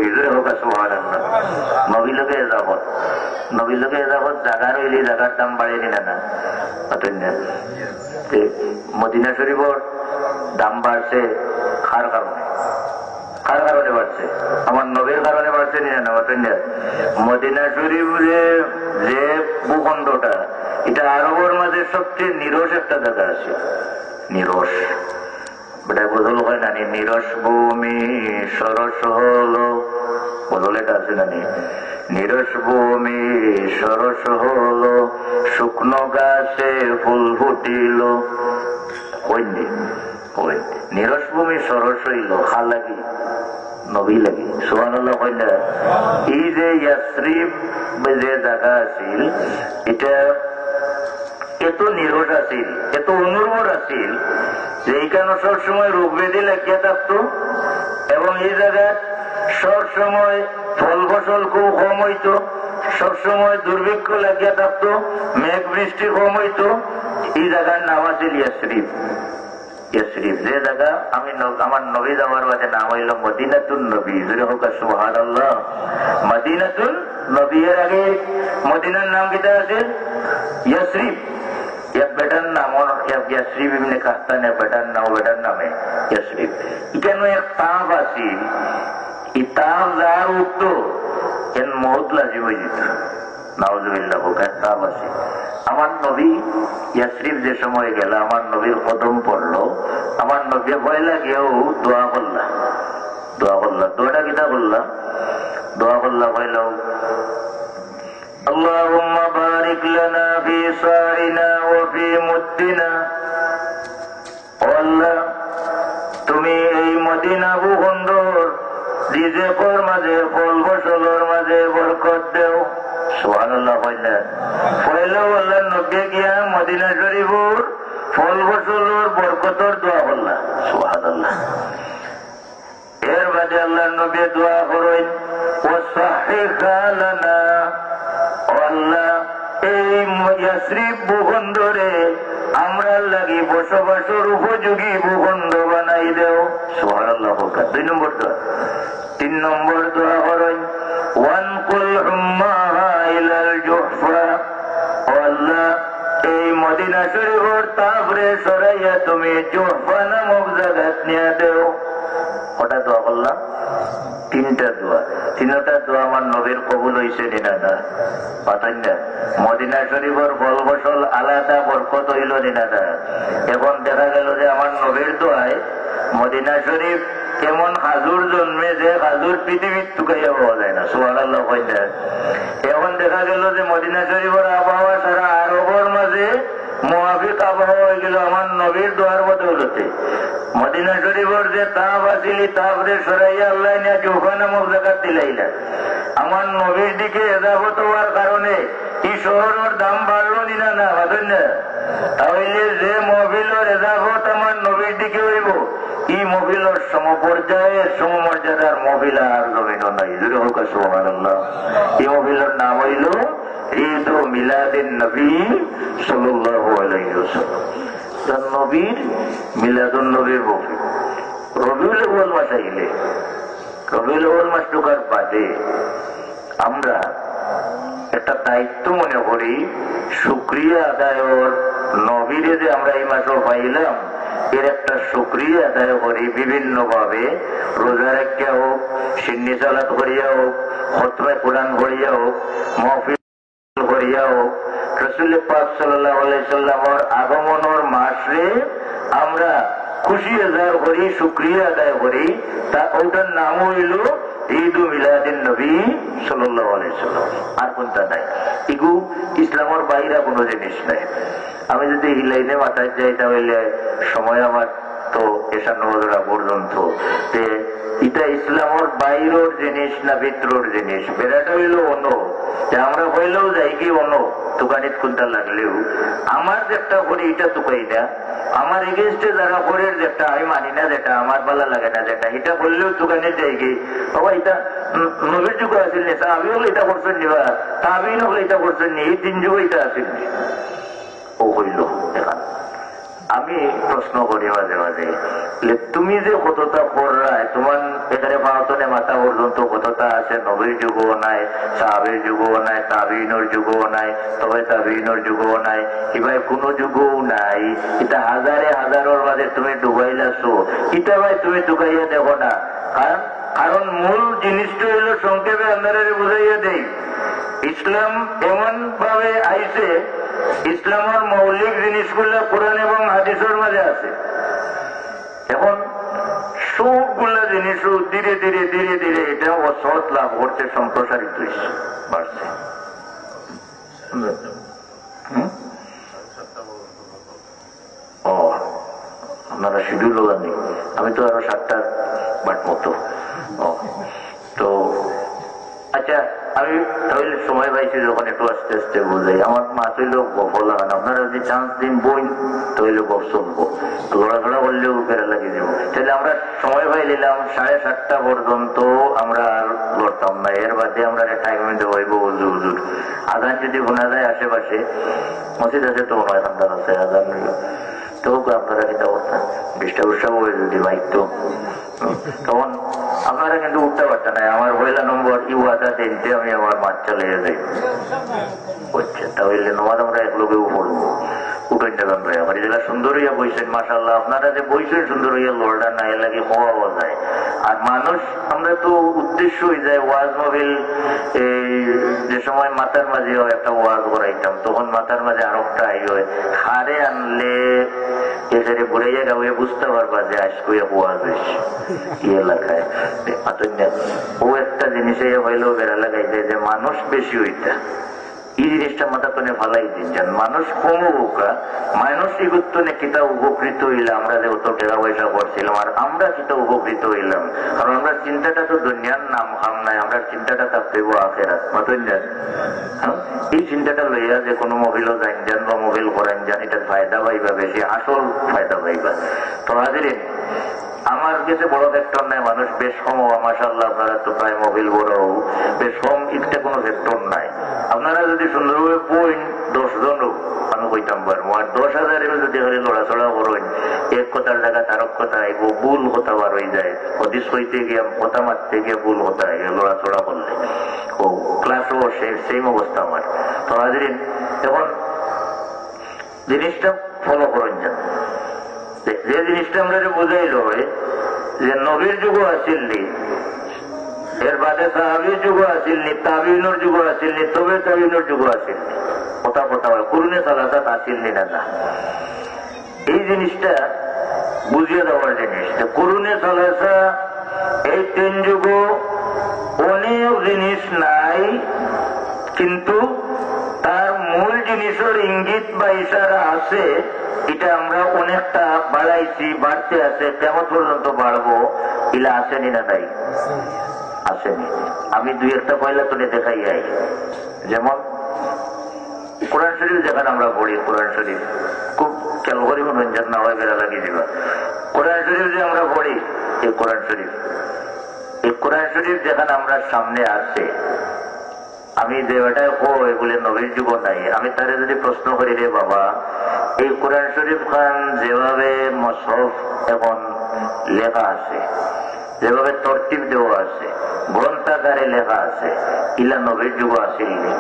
নবীলকে এজাবত নবীলকে এজাবত জায়গা রইলে জায়গার দাম বাড়েনি না মদিনা শরীফর দাম বাড়ছে কার কারণে বাড়ছে আমার নবীর কারণে বাড়ছে না মদিনা শরীফ যে ভূখণ্ডটা এটা আরবের মাঝে সবচেয়ে নিরস একটা জায়গা আছে নিরস বেটা বদল হয় না নিরস ভূমি সরস হলো বদল এটা আছে না নিরস ভূমি সরস হলো শুকনো গাছে ফুল ফুটিল হইনি নিরস ভূমি সরস হইল খা লাগি নবী লাগি সুবহানাল্লাহ হয় না এই যে ইয়াসরিব যে জায়গা আছিল এটা এত নিরস আছিল এত অনুর্বর আছিল যে এইখানে সবসময় রোগ ব্যাধি লাগিয়ে থাকতো এবং এই জায়গায় সবসময় ফল ফসল খুব কম হইতো সবসময় দুর্ভিক্ষ লাগিয়ে থাকতো মেঘ বৃষ্টি কম হইতো এই জায়গার নাম আছে ইয়াসরিব ইয়াসরিব যে জায়গা আমি আমার নবী যাওয়ার বাদে নাম হইল মদিনাতুন নবী জোরে হোক সুবহানাল্লাহ মদিনাতুন নবী এর আগে মদিনার নাম কিটা আছে ইয়াসরিব এক বেটার নাম ইয়াসরিব ইবনে কাহতান বেটার নামে ইয়াসরিব এখানে এক তাপ আছে এই তাপ যার উঠতো এর মহৎ লাজিম হয়ে যেত নাউজুবিল্লাহ হোক এক তাপ আছে আমার নবী ইয়াসরিব যে সময় গেল আমার নবীর কদম পড়লো আমার নবী পয়লা গিয়েও দোয়া করলা দোয়াটা কিতা করলা দোয়া করলা পয়লাও اللهم بارك لنا في صاعنا وفي مدنا আল্লাহ তুমি এই মদিনা ভূখণ্ডর রিজেকের মাঝে ফল ফসলের মাঝে বরকত দেও সুবহানাল্লাহ পয়লাও আল্লাহ নবী গিয়া মদিনা শরীফের ফল ফসলের বরকতের দোয়া করলা সুবহানাল্লাহ এর বাদে আল্লাহ নবী দোয়া করেন ওয়াসহিহা লানা আল্লাহ এই ইয়াসরিব ভূখণ্ডরে আমরা লাগি বসবাসের উপযোগী ভূখণ্ড বানাই দেও সুবহানাল্লাহ 2 নম্বর দোয়া 3 নম্বর দোয়া করেন ওয়ানকুল উম্মাহা ইলাল জুহফা আল্লাহ এই মদিনা শরীফের তাবরে সরাইয়া তুমি জুহফা নামক জায়গায় নিয়ে দেও ওটা দোয়া করলাম 3টা দোয়া 3টা দোয়া আমার নবীর কবুল হয়েছে না পাতেন না মদিনা শরীফের ফল ফসল আলাদা বরকত হইল না এখন দেখা গেল যে আমার নবীর দোয়ায় মদিনা শরীফ কেমন হাজুর জন্মে যে হাজুর পৃথিবীর টুকাইয়া পাওয়া যায় না সুবহানাল্লাহ কইতে এখন দেখা গেল যে মদিনা শরীফের আবহাওয়া সারা আরবের মাঝে মুআফিক আবহাওয়া হয়ে গেল আমার নবীর দোয়ার বদৌলতে মদিনা শরীফের যে তাপ আসিলি তাপরে সরাইয়া আল্লাহ নিয়ে জুহফা নামক জায়গা দিলাইলা আমার নবীর দিকে এজাবত হওয়ার কারণে এই শহরের দাম বাড়লো না ভাবেন না তাহলে যে মহফিলের এজাবত আমার নবীর দিকে হইব এই মহফিলের সমপর্যায়ের সমমর্যাদার মহফিল আর জমিন নাই জুড়ে হোক সুবহানাল্লাহ এই মহফিলের নাম হইল ঈদ মিলাদুন নবী সাল্লাল্লাহু আলাইহি ওয়াসাল্লাম নবীর মিলাদুন নবীর মহফিল রবিউল আউয়াল মাস আইলে রবিউল আউয়াল মাস ঢোকার বাদে আমরা একটা দায়িত্ব মনে করি শুকরিয়া আদায়ের নবীরে যে আমরা এই মাসও পাইলাম এর একটা শুকরিয়া আদায় করি বিভিন্ন ভাবে রোজা রাখিয়া হোক সিন্নি সালাত করিয়া হোক খতমে কোরআন করিয়া হোক মাহফিল করিয়া হোক রাসূল পাক সাল্লাল্লাহু আলাইহি সাল্লামের আগমনের মাসে আমরা খুশি আদায় করি শুকরিয়া আদায় করি তা ওটার নাম হইল ঈদ মিলাদুন নবী সাল্লাল্লাহু আলাইহি সাল্লাম আর কোনটা নাই এগু ইসলামের বাইরে কোনো জিনিস নাই আমি যদি এই লাইনে মাথায় যাই তাহলে সময় আমার তো এসা নজরা পর্যন্ত এটা ইসলামের বাইরের জিনিস না ভিতরের জিনিস বেড়াটা হইল অন্য যে আমরা হইলেও যাই কি অন্য দোকানিত কোনটা লাগলেও আমার যেটা করি এটা তুকাই না আমার এগেনস্টে যারা করে যেটা আমি মানি না যেটা আমার ভালো লাগে না যেটা এটা করলেও দোকানে যাই গিয়ে বাবা এটা নবীর যুগ আসেন নি আমি হলে এটা করছেন নি বা তাবিন হলে এটা করছেন নি এই 3 যুগ এটা আসেন নি ও হইল এখন আমি প্রশ্ন করি মাঝে মাঝে তুমি যে কতটা পড়ায় তোমার এখানে পাওতনে মাথা পর্যন্ত কতটা আছে, নবীর যুগও নাই, সাহাবের যুগও নাই, তাবিইনের যুগও নাই, তবে তাবিইনের যুগও নাই, এবার কোন যুগও নাই। এটা হাজারে হাজারের মাঝে তুমি ডুবাইলাছো, এটা ভাই তুমি ঢুকাইয়া দেখো না। কারণ মূল জিনিসটা হইল সংক্ষেপে আপনারা বুঝাইয়া দেই, ইসলাম এমন ভাবে আইছে, ইসলামের মৌলিক জিনিসগুলো কোরআন এবং হাদিসের মাঝে আছে। এখন সবগুলা জিনিসও ধীরে ধীরে ধীরে ধীরে এটা অসৎ লাভ করছে, সম্প্রসারিত হয়েছে, বাড়ছে। ও আপনারা শিডিউল জানি, আমি তো আরো 7টার বাট মতো। তো আচ্ছা, আমি তাহলে সময় পাইছি যখন একটু আস্তে আস্তে বুঝাই। আমার মা তৈল গপ লাগান, আপনারা যদি চান্স দিন বই তৈল গপ শুনবো, লড়াঘড়া করলেও বেড়া লাগিয়ে দেবো। তাহলে আমরা সময় পাই দিলাম 7:30 পর্যন্ত আমরা আর লড়তাম না। এর বাদে আমরা টাইমে দেবো হুজুর হুজুর। আজান যদি শোনা যায় আশেপাশে, মসজিদ আছে তো নয় ঘন্টা আছে আজান, তো আপনারা চিন্তা করতেন ডিস্টার্ব হয়ে যদি মাইক তো তখন আপনারা কিন্তু উঠতে পারতেন না। আমার পয়লা নম্বর ইউয়াদা দিনতে আমি আমার মাছ চালিয়ে যাই হচ্ছে, তাহলে নমাজ আমরা এক লোকেও পড়বো। উঠেন যাবেন ভাই, আমার জেলা সুন্দর হইয়া বইছেন, মাশাআল্লাহ। আপনারা যে বইছেন সুন্দর হইয়া, লড়া না এ লাগে হওয়া যায়। আর মানুষ আমরা তো উদ্দেশ্য হয়ে যায় ওয়াজ মহফিল, এই যে সময় মাথার মাঝে একটা ওয়াজ করাইতাম, তখন মাথার মাঝে আর একটা আই হয়, হারে আনলে এখানে ঘুরাইয়া গাওয়ে বুঝতে পারবা যে আজকে ওয়াজ হয়েছে কি এলাকায়। ও একটা জিনিসে হইলেও বেড়া লাগাইছে যে মানুষ বেশি হইতা, এই জিনিসটা মাথা কোনে ফালাই দিচ্ছেন। মানুষ কম হোকা, মানুষ ইগুত্তনে কিতা উপকৃত হইলাম, আমরা যে অত টাকা পয়সা করছিলাম, আর আমরা কিতা উপকৃত হইলাম। কারণ আমরা চিন্তাটা তো দুনিয়ার নাম খাম নাই, আমরা চিন্তাটা থাকতে আখেরাত মতন যান। এই চিন্তাটা লইয়া যে কোনো মোবাইলও যান যান বা মোবাইল করেন যান, এটার ফায়দা পাইবা বেশি, আসল ফায়দা পাইবা। তো হাজিরিন, আমার কাছে বড় ফ্যাক্টর নাই, মানুষ বেশ কম, মাশাআল্লাহ আপনারা তো প্রায় মোবাইল বড়, বেশ কম, এটা কোনো ফ্যাক্টর নাই। আপনারা যদি সুন্দরভাবে বইন 10 জনও আমি কইতাম পারবো, আর 10,000 যদি হলে লড়াচড়া করেন, এক কথার জায়গা তারক কথা আইব, ভুল কথা বার হয়ে যায়, হদিস হইতে গিয়ে কথা মারতে গিয়ে ভুল কথা আইবে লড়াচড়া করলে। ও ক্লাসও সেম অবস্থা আমার। তো হাজিরিন, এখন জিনিসটা ফলো করেন যান। যে জিনিসটা আমরা বুঝাইল যে নবীর যুগও আসিলনি, এর বাদে সাহাবীর যুগও আসিলনি, তাবিইনের যুগও আসিলনি, তবে তাবিইনের যুগও আসিলনি, কথা কথা হয় কুরুনে সালাসাত আসিলনি না। এই জিনিসটা বুঝিয়ে দেওয়ার জিনিস, কুরুনে সালাসা এই 3 যুগ অনেক জিনিস নাই, কিন্তু তার মূল জিনিসের ইঙ্গিত বা ইশারা আছে। এটা আমরা অনেকটা বাড়াইছি, বাড়তে আছে, কেমন পর্যন্ত বাড়বো, ইলা আসেনি না নাই? আসেনি। আমি 2-1টা পয়লা তুলে দেখাই যাই। যেমন কোরআন শরীফ যেখানে আমরা পড়ি, কোরআন শরীফ খুব খেয়াল করি, মনোরঞ্জন না হয় বেড়া লাগিয়ে দিবা। কোরআন শরীফ যে আমরা পড়ি, এই কোরআন শরীফ যেখানে আমরা সামনে আসছে, আমি যে ওটাই এগুলি নবীর যুগ নাই, আমি তারে যদি প্রশ্ন করি, রে বাবা, এই কোরআন শরীফ খান যেভাবে মসহফ এখন লেখা আছে, যেভাবে তরতিব দেওয়া আছে, গ্রন্থাগারে লেখা আছে, ইলা নবীর যুগ আসেনি?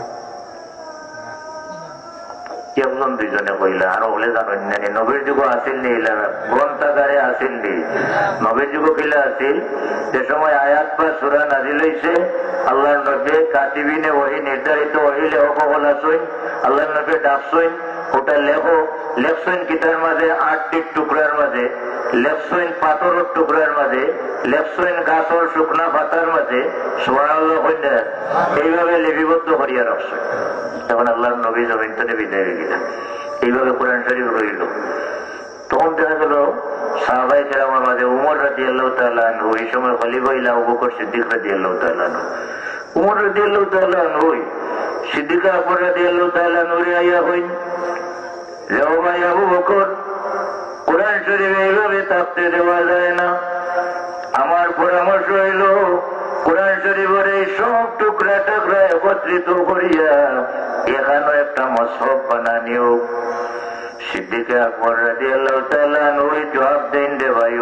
একজন 2জনে কইলা, আর বলে জানেন না নবীর যুগ আসেননি, ইলা গ্রন্থাগারে আসেননি। নবীর যুগ কিলা আসিল, যে সময় আয়াত বা সূরা নাযিল হইছে, আল্লাহর নবী কাতিবিনে ওহি নির্ধারিত ওহি লেখক হল আসইন, আল্লাহর নবী ডাকসইন, ওটা লেখসইন কিতার মাঝে 8টি টুকরার মাঝে, লেখসইন পাথরের টুকরার মাঝে, লেখসইন গাছর শুকনা পাতার মাঝে, সুবহানাল্লাহ কইনা এইভাবে লিপিবদ্ধ করিয়া রাখছেন। তখন আল্লাহর নবী জমিন থেকে বিদায় হয়ে গেলেন, এইভাবে কোরআন শরীফ রইল। তখন দেখা গেল সাহাবায়ে কেরামের মাঝে উমর রাদিয়াল্লাহু তাআলা আনহু, এই সময় খলিফা হইলেন আবু বকর সিদ্দিক রাদিয়াল্লাহু তাআলা আনহু। উমর রাদিয়াল্লাহু তাআলা আনহু সিদ্দিক আকবর রাদিয়াল্লাহু তাআলা আনহু আইয়া হইন, যে ও ভাই আবু বকর, কোরআন শরীফ এইভাবে থাকতে দেওয়া যায় না। আমার পরামর্শ হইল কোরআন শরীফের এই সব টুকরা টুকরা একত্রিত করিয়া এখানে একটা মসহফ বানানিও। সিদ্দিক আকবর রাদিয়াল্লাহু তাআলা আনহু জবাব দেন, রে ভাই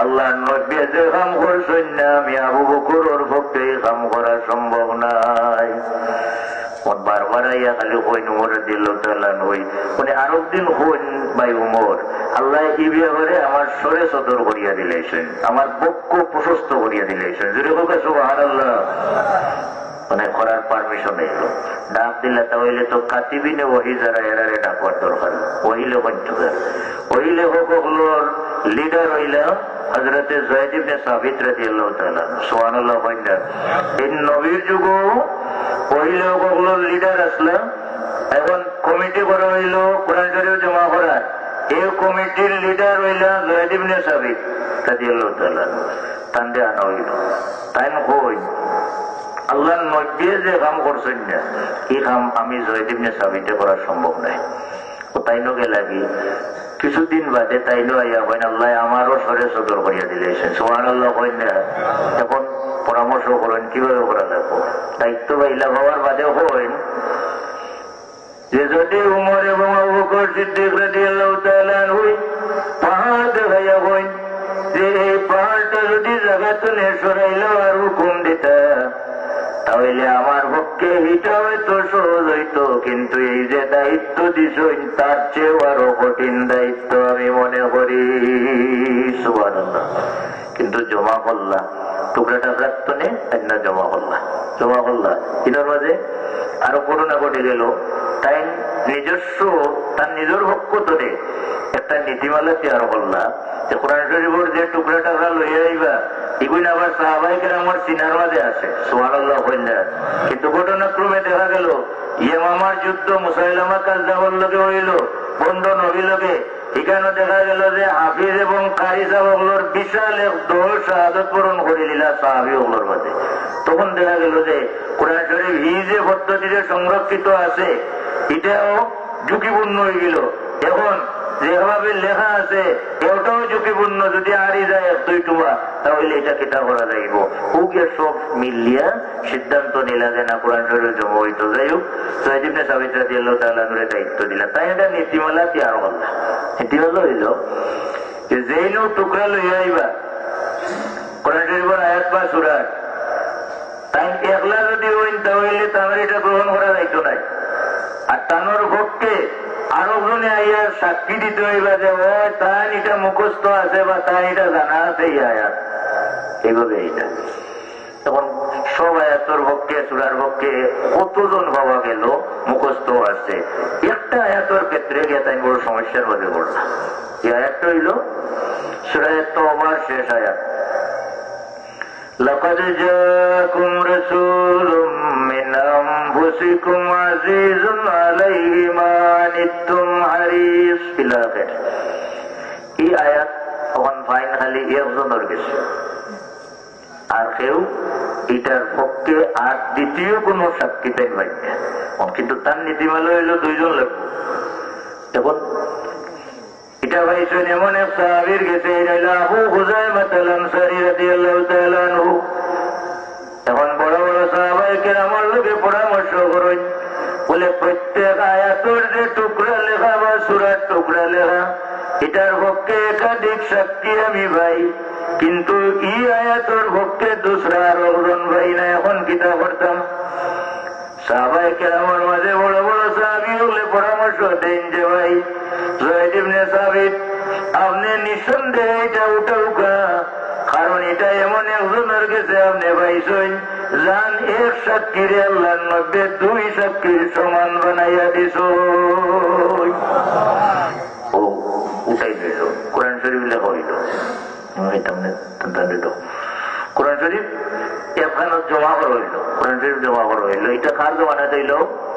আল্লাহ নবী যে কাম করছেন না আমি আবু বকরের পক্ষে কাম করা সম্ভব নাই। বারবার আইয়া খালি হইন উমর রাদিয়াল্লাহু তাআলা হই মানে আরো দিন হইন ভাই উমর আল্লাহ এই ব্যাপারে আমার সরে সদর করিয়া দিলেছেন, আমার বক্ষ প্রশস্ত করিয়া দিলেছেন। যদি হোক সুবহানাল্লাহ মানে করার পারমিশন এলো। ডাক দিলে তা হইলে তো কাতিবিনে ওহি যারা এরারে ডাকবার দরকার ওহিলে পঞ্চকার ওহিলে হকগুলোর লিডার হইলা হযরতে যায়েদ ইবনে সাবিত রাদিয়াল্লাহু তাআলা সুবহানাল্লাহ কইনা এই নবীর যুগ ওহিলে হকগুলোর লিডার আসলা। এখন কমিটি করা হইল কোরআন শরীফ জমা করার। এই কমিটির লিডার হইলা যায়েদ ইবনে সাবিত রাদিয়াল্লাহু তাআলা তান্ডে আনা হইল। তাই কই আল্লাহ নবী যে কাম করছেন না এই কাম আমি যায়েদ ইবনে সাবিতে করা সম্ভব নাই। তাইনো গে লাগি কিছুদিন বাদে তাইনো আইয়া কইন আল্লাহ আমারও সরে সদর করিয়া দিলেছেন সুবহানাল্লাহ কইন না। এখন পরামর্শ করেন কিভাবে করা লাগবো। দায়িত্ব পাইলা হওয়ার বাদে হইন যে যদি উমর এবং আবু বকর সিদ্দিক রাদিয়াল্লাহু তাআলা হই পাহাড় দেখাইয়া হইন যে এই পাহাড়টা যদি জায়গাতে সরাইল আর হুকুম দিতা তাহলে আমার পক্ষে এটা হয়তো সহজ হইতো, কিন্তু এই যে দায়িত্ব দিছই তার চেয়েও আরো কঠিন দায়িত্ব আমি মনে করি। সুবহানাল্লাহ। কিন্তু জমা করলা টুকরাটা রাখতো নে না জমা করলা এটার মাঝে আরো করোনা ঘটে গেল। তাই নিজস্ব তার নিজের পক্ষ ধরে একটা নীতিমালা তৈরি করলা যে কোরআন শরীফের যে টুকরা টাকা লইয়া আইবা এগুলো আবার সাহাবায়ে কেরামের সিনার মাঝে আছে সুবহানাল্লাহ কইলা। কিন্তু ঘটনাক্রমে দেখা গেল ইয়ামামার যুদ্ধ মুসাইলামা কাযযাবের লগে হইল বন্ধ নবী লগে। এখানে দেখা গেল যে হাফিজ এবং কারি সাহাবাগুলোর বিশাল এক দল শাহাদাত বরণ করে নিলা সাহাবীগুলোর মাঝে। তখন দেখা গেল যে কোরআন শরীফ যে পদ্ধতিতে সংরক্ষিত আছে এটাও ঝুঁকিপূর্ণ হয়ে গেল। এখন যেভাবে লেখা আছে এটাও ঝুঁকিপূর্ণ, যদি হারিয়ে যায় এক দুই টুয়া তাহলে এটা কেটা করা যাইব। ওকে সব মিলিয়া সিদ্ধান্ত নিলা যে না কোরআন শরীফ জমা হইতো। যাই হোক যায়েদ ইবনে সাবিত রাদিয়াল্লাহু তাআলা এর দায়িত্ব দিলা। তাই এটা নীতিমালা তৈরি করলা। নীতিমালা হইল যে যেইনো টুকরা লইয়া আইবা কোরআন শরীফের আয়াত বা সূরা তাই একলা যদি হইন তাহলে তাদের এটা গ্রহণ করা যাইতো নাই। আর তানোর পক্ষে আরো জনে আইয়া সাক্ষী দিতে হইবা যে ও তাই এটা মুখস্থ আছে বা তাই এটা জানা আছে এই আয়াত এইভাবে এইটা। তখন সব আয়াতর পক্ষে সূরার পক্ষে কতজন পাওয়া গেল মুখস্থ আছে। একটা আয়াতর ক্ষেত্রে গিয়ে তাই বড় সমস্যার মধ্যে পড়লাম। এই আয়াতটা হইল সূরা তাওবার শেষ আয়াত। لقد جاءكم رسول من أنفسكم عزيز عليه ما عنتم حريص إلى آخره। এই আয়াত তখন ফাইনালি একজনের গেছে আর কেউ এটার পক্ষে আর দ্বিতীয় কোন সাক্ষী তাই পাই না। কিন্তু তার নীতিমালা হইল দুইজন লাগবে। এখন এটা পাইছেন এমন এক সাহাবীর গেছে আবু হুযায়মা আল-আনসারী রাদিয়াল্লাহু তাআলা আনহু। এখন বড় বড় সাহাবায়ে কেরামের লগে পরামর্শ করেন বলে প্রত্যেক আয়াতের যে টুকরা লেখা বা সূরার টুকরা লেখা এটার পক্ষে একাধিক সাক্ষী আমি ভাই, কিন্তু এই আয়াতের পক্ষে দুসরা আরেকজন ভাই না। এখন কিতা করতাম? সাহাবায়ে কেরামের মাঝে বড় বড় সাহাবী হলে পরামর্শ দেন যে ভাই যায়েদ ইবনে সাবিত আপনি নিঃসন্দেহে এটা উঠাউকা, কারণ এটা এমন একজনের কাছে আপনি পাইছেন জান এক সাক্ষীর আল্লাহর মধ্যে দুই সাক্ষীর সমান বানাইয়া দিছ। ও উঠাই দিল কোরআন শরীফ লেখা হইল। কোরআন শরীফ এখানে জমা করা হইল, কোরআন শরীফ জমা করা হইল। এটা কার জমানা হইল?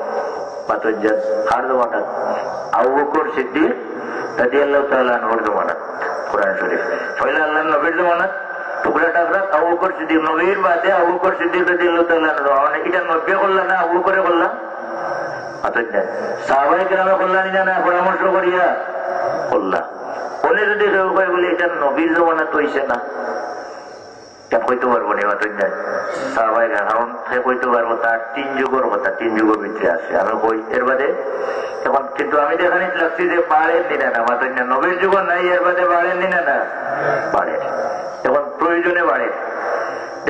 কার জমানা? আবু বকর সিদ্দিক রাদিয়াল্লাহু তাআলা আনহুর জমানাত কোরআন শরীফ। পয়লা আল্লাহর নবীর জমানাত টুকরা টাকরা আবু বকর সিদ্দিক, নবীর বাদে আবু বকর সিদ্দিক রাদিয়াল্লাহু তাআলা আনহু। এটা নবী করলা না আবু বকরে করলা? সাহাবায়ে কেরামে করলেন না পরামর্শ করিয়া করলা। বলে যদি কেউ কয় বলে এটা নবীর জমানাত হইছে না কইতে পারবো না সাহাবায়ে কেরাম, কারণ সে কইতে পারবো তার তিন যুগের কথা, তিন যুগের ভিতরে আছে আমি কই এর বাদে। এখন কিন্তু আমি যেখানে লাগছি যে বাড়ের দিনে না মাত্র নবীর যুগ নাই, এর বাদে বাড়ের দিনে না বাড়ের।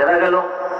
দেখা গেল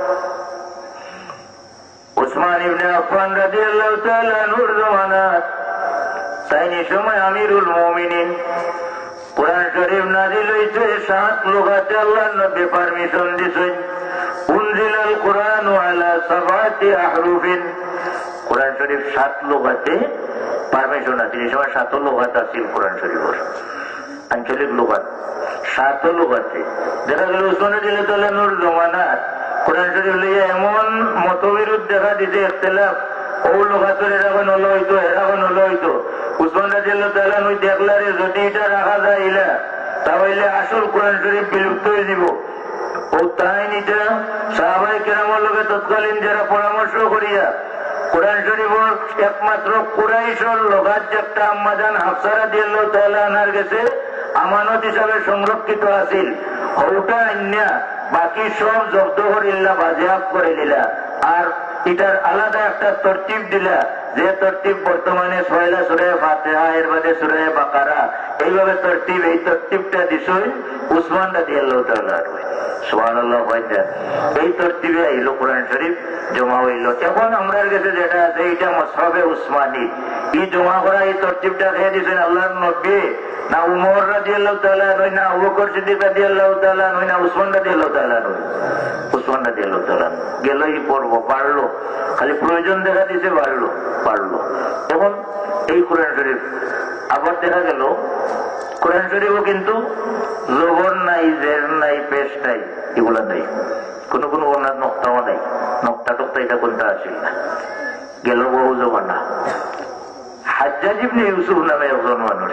উসমান ইবনে আফফান রাদিয়াল্লাহু তাআলা আনহুর জামানাত তাইনি সময় আমিরুল মুমিনিন কুরআন শরীফ নাযিল হইছে 7 লুগাতে আল্লাহর নবী পারমিশন দিছেন উনজিলাল কুরআনু আলা 7 আহরুফিন কুরআন শরীফ 7 লুগাতে পারমিশন আছে এই সময় 7 লুগাত আছে কুরআন শরীফের আঞ্চলিক লুগাত 7 লুগাতে দেখা গেল উসমান রাদিয়াল্লাহু তাআলা নূর জামানাত কুরআন শরীফ লইয়া এমন মতবিরোধ দেখা দিতে ইখতিলাফ ও লুগাতের এরকম হলো হইতো এরকম হলো হইতো উসমান রাদিয়াল্লাহু তাআলা নই দেখলারে যদি এটা রাখা যায় ইলা তাহলে আসল কোরআন শরীফ বিলুপ্ত হয়ে যাব ও তাই নিটা সাহাবায়ে কেরামের লগে তৎকালীন যারা পরামর্শ করিয়া কোরআন শরীফের একমাত্র কুরাইশের লগাত একটা আম্মাজান হাফসা রাদিয়াল্লাহু তাআলা আনার কাছে আমানত হিসাবে সংরক্ষিত আছিল ওটা আইনা বাকি সব জব্দ করিল্লা বাজেয়াপ্ত করে দিলা আর এটার আলাদা একটা তরতিব দিলা যে তরতিব বর্তমানে পয়লা সূরা ফাতিহা এর বাদে সূরা বাকারা এইভাবে তরতিব এই তরতিবটা দিছই উসমান রাদিয়াল্লাহু তাআলা সুবহানাল্লাহ হইছে এই তরতিবে আইলো কোরআন শরীফ জমা হইল এখন আমরার কাছে যেটা আছে এটা মুসহাফে উসমানী এই জমা করা এই তরতিবটা দিয়ে দিয়েছেন আল্লাহর নবী না উমর রাদিয়াল্লাহু তাআলা নয় না আবু বকর সিদ্দিক রাদিয়াল্লাহু তাআলা নয় না উসমান রাদিয়াল্লাহু তাআলা নয় উসমান রাদিয়াল্লাহু তাআলা গেলই পড়বো পারলো খালি প্রয়োজন দেখা দিতে পারলো এখন এই কোরআন শরীফ আবার দেখা গেল কোরআন শরীফও কিন্তু জবর নাই জের নাই পেশ নাই এগুলা নাই কোনো কোনো ওনার নক্তাও নাই নক্তা টক্তা এটা কোনটা আসিল না গেল বহু জমানা হাজ্জাজ ইবনে ইউসুফ নামে একজন মানুষ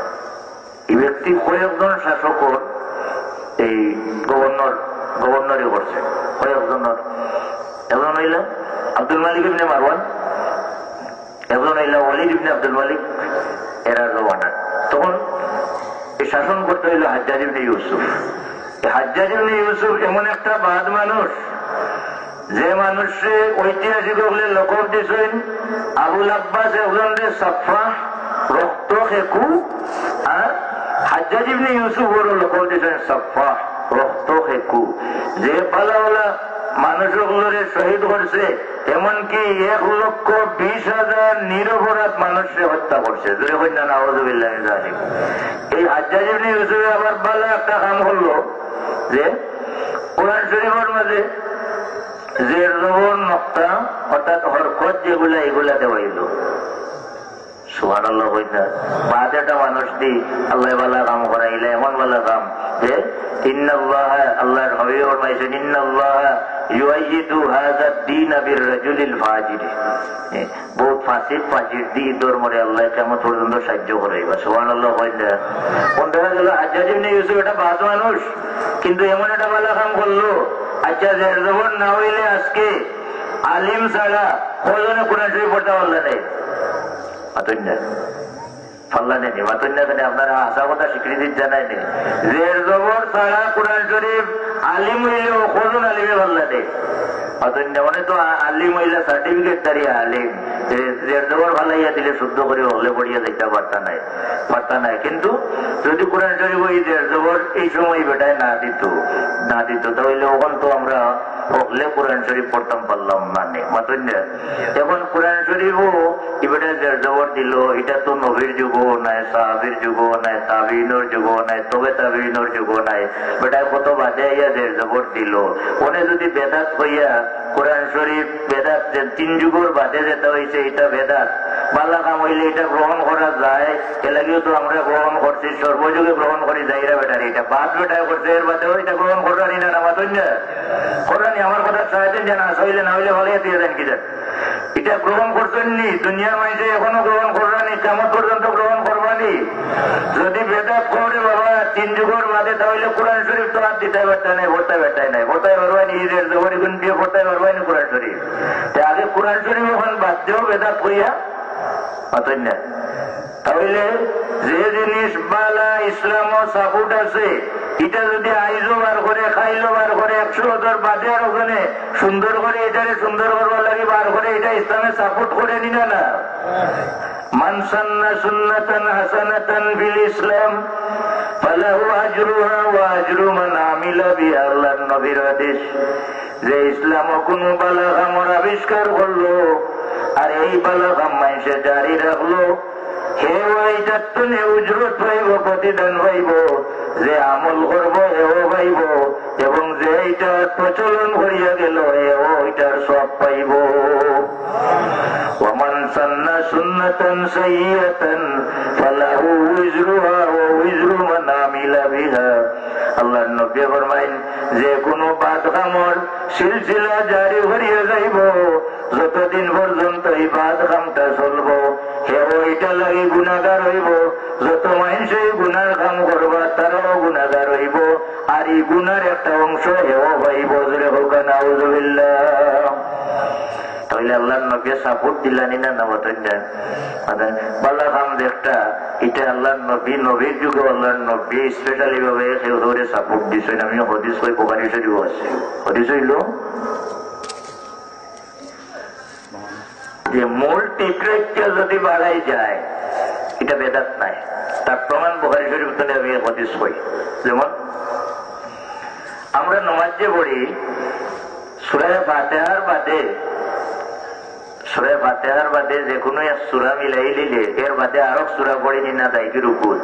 এই ব্যক্তি কয়েকজন শাসকের এই গভর্নরই করছে কয়েকজনের একজন হইল আব্দুল মালিক ইবনে মারওয়ান একজন হইল ওয়ালিদ ইবনে আব্দুল মালিক এরা জমানা তখন এই শাসন করতে হইল হাজ্জাজ ইবনে ইউসুফ হাজ্জাজ ইবনে ইউসুফ এমন একটা বাদ মানুষ যে মানুষে ঐতিহাসিক হলে লকব দিয়েছেন আবুল আব্বাস একজন সাফা রক্ত খেকু আর হাজ্জাজ ইবনে ইউসুফ ওর লকব দিয়েছেন সাফা রক্ত খেকু যে পালাওয়ালা মানুষগুলোরে শহীদ করছে এমনকি 1,20,000 নিরপরাধ মানুষকে হত্যা করছে জোরে কন্যা নাউযুবিল্লাহ এই হাজ্জাজ ইবনে ইউসুফ আবার ভালো একটা কাম করলো যে কোরআন শরীফের মাঝে জের জবর নক্তা অর্থাৎ হরকত যেগুলা এগুলা দেওয়াইল সুবহানাল্লাহ কইনা বাদ একটা মানুষ দি আল্লাহ বালা কাম করাইলে এমন বালা কাম যে ইন্নাল্লাহ আল্লাহর হাবিব ফরমাইছেন ইন্নাল্লাহ ইউআইয়িদু হাযা দ্বীন বিররাজুলিল ফাজির বহুত ফাসিক ফাজির দ্বীন ধর্মরে আল্লাহ কিয়ামত পর্যন্ত সাহায্য করাইবা সুবহানাল্লাহ কইনা কোন দেখা গেল হাজ্জাজ ইবনে ইউসুফ এটা বাদ মানুষ কিন্তু এমন একটা বালা কাম করলো আচ্ছা জের জবর না হইলে আজকে আলিম ছাড়া কজনে কোরআন শরীফ পড়তে পারলে নেই ফাল্লা নেই মাতন্যা আপনারা আশা কথা স্বীকৃতি জানায়নি জের জবর ছাড়া কোরআন শরীফ আলিম হইলেও কজন আলিমে পারলা নেই মানে তো আলিম হইলা সার্টিফিকেট দাঁড়িয়ে আলিম জের জবর ভালাইয়া দিলে শুদ্ধ করে হলে পড়িয়া দেখতে পারতা নাই কিন্তু যদি কোরআন শরীফ ওই জের জবর এই সময় বেটায় না দিত তাহলে ওখান তো আমরা হলে কোরআন শরীফ পড়তাম পারলাম মানে মাতন্যা এখন কোরআন শরীফও এবারে জের জবর দিল এটা তো নবীর যুগও নাই সাহাবীর যুগও নাই তাবিইনের যুগও নাই তবে তাবিইনের যুগও নাই বেটায় কত বাদে ইয়া জের জবর দিল ওনে যদি বেদাত হইয়া কোরআন শরীফ বেদাত যে 3 যুগের বাদে যেটা হয়েছে এটা বেদাত বালা কাম হইলে এটা গ্রহণ করা যায় এ লাগেও তো আমরা গ্রহণ করছি সর্বযুগে গ্রহণ করি যাইরা বেটার এটা বাদ বেটায় করছে এর বাদেও এটা গ্রহণ করানি না মাতন্যা করানি আমার কথা চাইতেন যে না হইলে না হইলে ভালো দিয়ে দেন কি দেন এটা গ্রহণ করছেন নি দুনিয়ার মানুষে এখনো গ্রহণ করবানি কিয়ামত পর্যন্ত গ্রহণ করবানি যদি বেদাত করে বাবা 3 যুগের বাদে তাহলে কোরআন শরীফ তো আর দিতে পারতে নাই ভর্তায় পারবানি ঈদের জবরি গুণ দিয়ে ভর্তায় পারবানি কোরআন শরীফ আগে কোরআন শরীফ এখন বাদ দেও বেদাত হইয়া অতন্য তাহলে যে জিনিস বালা ইসলাম ও সাপোর্ট আছে এটা যদি আইজো বার করে খাইলো বার করে 100 বাদে আর ওখানে সুন্দর করে এটারে সুন্দর করবার লাগে বার করে এটা ইসলামে সাপোর্ট করে নিনা না মান সান্না সুন্নাতান হাসানাতান ফিল ইসলাম ফালাহু আজরুহা ওয়া আজরু মান আমিলা বিহা আল্লাহর নবীর হাদিস দেশ, যে ইসলাম কোন বালা কামর আবিষ্কার করলো আর এই বালা কাম মানুষে জারি রাখলো, হেও এইটার তুলে উজরত পাইব, প্রতিদান পাইব, যে আমল করব হেও পাইব, এবং যে এইটা প্রচলন করিয়া গেল হেও ওইটার সব পাইব। ওমান সান্না সুন্নাতান সাইয়্যাতান ফালাহু উজরুহা ওয়া উজরু মান আমিলা বিহা। আল্লাহর নবী ফরমাইন, যে কোনো বাদ কামর সিলসিলা জারি করিয়া যাইব, যতদিন পর্যন্ত এই বাদ কামটা চলব হেও এটা লাগি গুনাহগার হইব, যত মানুষ এই গুনার কাম করবা তারাও গুনাহগার হইব, আর এই গুনার একটা অংশ হেও পাইব। জোরে হোক নাউযুবিল্লাহ। তাহলে আল্লাহর নবী সাপোর্ট দিলানি না নামাতেন যান বাল্লা কাম একটা, এটা আল্লাহর নবী, নবীর যুগে আল্লাহর নবী স্পেশালি ভাবে কেউ ধরে সাপোর্ট দিছেন। আমি হদিস হই বুখারী শরীফ আছে, হদিস হইল যে মূল টিকরেটটা যদি বাড়াই যায় এটা বেদাত নাই, তার প্রমাণ বুখারী শরীফ থেকে আমি হদিস হই। যেমন আমরা নামাজ যে পড়ি সূরা ফাতিহার বাদে, সূরা ফাতিহার বাদে যে কোনো এক সূরা মিলাই দিলে এর বাদে আরো সূরা পড়ি নি না দেয় কি রুকুত,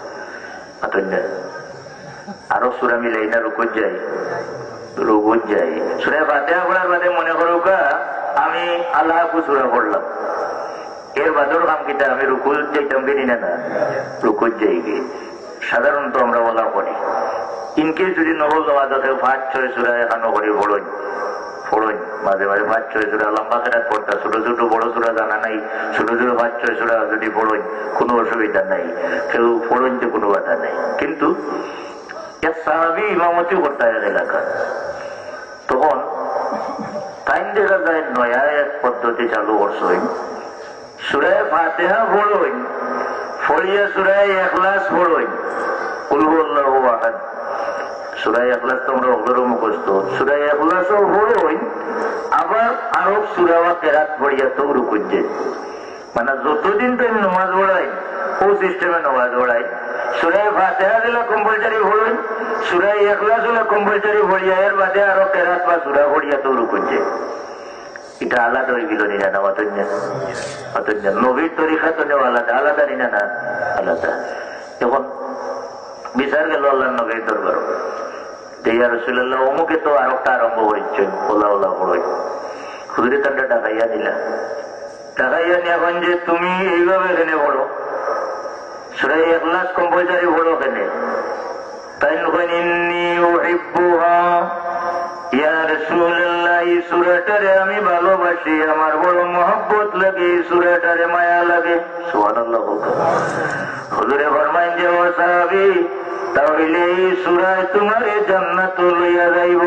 আরো সূরা মিলাই না রুকুত যাই, রুকুত যাই। সূরা ফাতিহা পড়ার বাদে মনে করো আমি আল্লাহ সূরা পড়লাম, এর বাদের কাম কিটা আমি রুকুত যাইতাম কি না, রুকুত যাই গিয়ে সাধারণত আমরা বলা করি। ইনকেস যদি নহল দেওয়া যাতে 5-6 সূরা এখানো করি পড়ই, মাঝে মাঝে 5-6 সূরা লম্বা কেরাত পড়তা, ছোট ছোট বড় সূরা জানা নাই, ছোট ছোট 5-6 সূরা যদি পড়ই কোনো অসুবিধা নাই, কেউ পড়তে কোনো বাধা নাই। কিন্তু এক সাহাবী ইমামতি করতে এলাকা, তখন টাইম দেখা যায় নয়া এক পদ্ধতি চালু করছই, সূরা ফাতিহা পড়ই, ফড়িয়া সূরা ইখলাস পড়ই, কুল হুয়াল্লাহু আহাদ, সূরা ইখলাস তোমরা ওগুলো মুখস্থ, সূরা ইখলাসও পড়ই, আবার আরো সূরা বা কেরাত পড়িয়া তো রুকুত যায়। মানে যতদিন তুমি নামাজ পড়াই ও সিস্টেমে নামাজ পড়াই, সূরা ফাতিহা দিলে কম্পালসারি পড়ই, সূরা ইখলাস হলে কম্পালসারি পড়িয়া এর বাদে আরো কেরাত বা সূরা পড়িয়া তো রুকুত যায়। এটা আলাদা হয়ে গেল নিনা না, নবীর তরিকা তো আলাদা, আলাদা নিনা না আলাদা। যখন বিচার গেল আল্লাহ নবীর দরবার, ইয়া রাসূলুল্লাহ অমুকে তো আর একটা আরম্ভ করেছেন ওলা ওলা পড়ই, হুজুরে তার ডাকাইয়া দিলা, ডাকাইয়া নিয়ে এখন যে তুমি এইভাবে এখানে পড়ো, সূরা ইখলাস কম্পালসারি পড়ো কেন? তাই নকন ইন্নী উহিব্বুহা, ইয়া রাসূলুল্লাহ এই সূরাটারে আমি ভালোবাসি, আমার বড় মহব্বত লাগে, এই সূরাটারে মায়া লাগে। সুবহানাল্লাহ। হুজুরে ফরমাইন যে ও সাহাবী, তাহলে এই সূরায় তোমার জান্নাত লইয়া যাইব।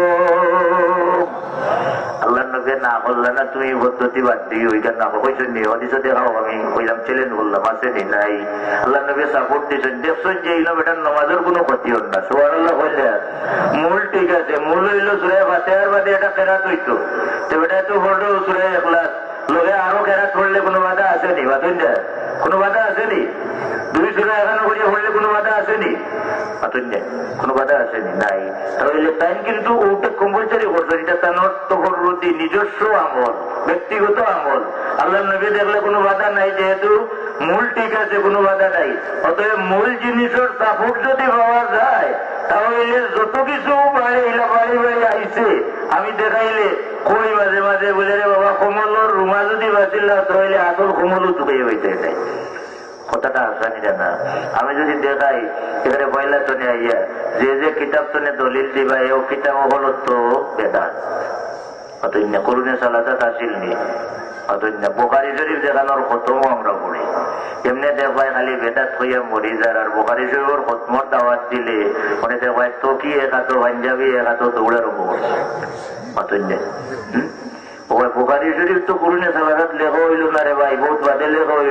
আল্লাহ নবী না বললেন না তুমি পদ্ধতি বাদ দিই, ওইটা না কইছেন নি, হদিসে দেখাও, আমি কইলাম চ্যালেঞ্জ বললাম আছে নি নাই। আল্লাহ নবী সাপোর্ট দিয়েছেন, দেখছেন যে এই বেটার নামাজের কোনো ক্ষতি হল না। সুবহানাল্লাহ বললে মূল ঠিক আছে, মূল হইল সূরা ফাতিহার বাদে এটা কেরাত হইতো, তো বেটা তো পড়লো সূরা ইখলাস, লগে আরো কেরাত পড়লে কোনো বাধা আসেনি, বাধেন না কোনো বাধা আসেনি, 2 সূরা এখানে করিয়া পড়লে কোনো বাধা আসেনি, কোনো বাধা আসেনি নাই। তাহলে তাই কিন্তু ওটা কম্পালসারি করছে, এটা তার তফররুদি নিজস্ব আমল, ব্যক্তিগত আমল। আল্লাহ নবী দেখলে কোনো বাধা নাই, যেহেতু মূল ঠিক আছে কোনো বাধা নাই। অতএব মূল জিনিসের সাপোর্ট যদি পাওয়া যায় তাহলে যত কিছু বাড়ি বাড়ি আইছে আমি দেখাইলে কই মাঝে মাঝে বলে রে বাবা কমলর রুমা যদি বাঁচিল তাহলে আসল কমলও চুকাই হইতে এটাই কথাটা আসানি জানা। আমি যদি দেখাই এখানে পয়লা তনে আইয়া যে কিতাব তনে দলিল দিবা এও কিতাব হল তো বেদাত, অতন্য করুণে সালাদাত আসিল নি, অতন্য বুখারী শরীফ দেখানোর খতমও আমরা পড়ি, এমনি দেখবাই খালি বেদাত হইয়া মরি যার। আর বুখারী শরীফের খতমর দাওয়াত দিলে মনে দেখবাই তো কি একাতো পাঞ্জাবি একাতো দৌড়ার উপর, অতন্য বুখারী শরীফ তো করুণে সালাদাত লেখা হইল না রে ভাই, বহুত বাদে লেখা হইল।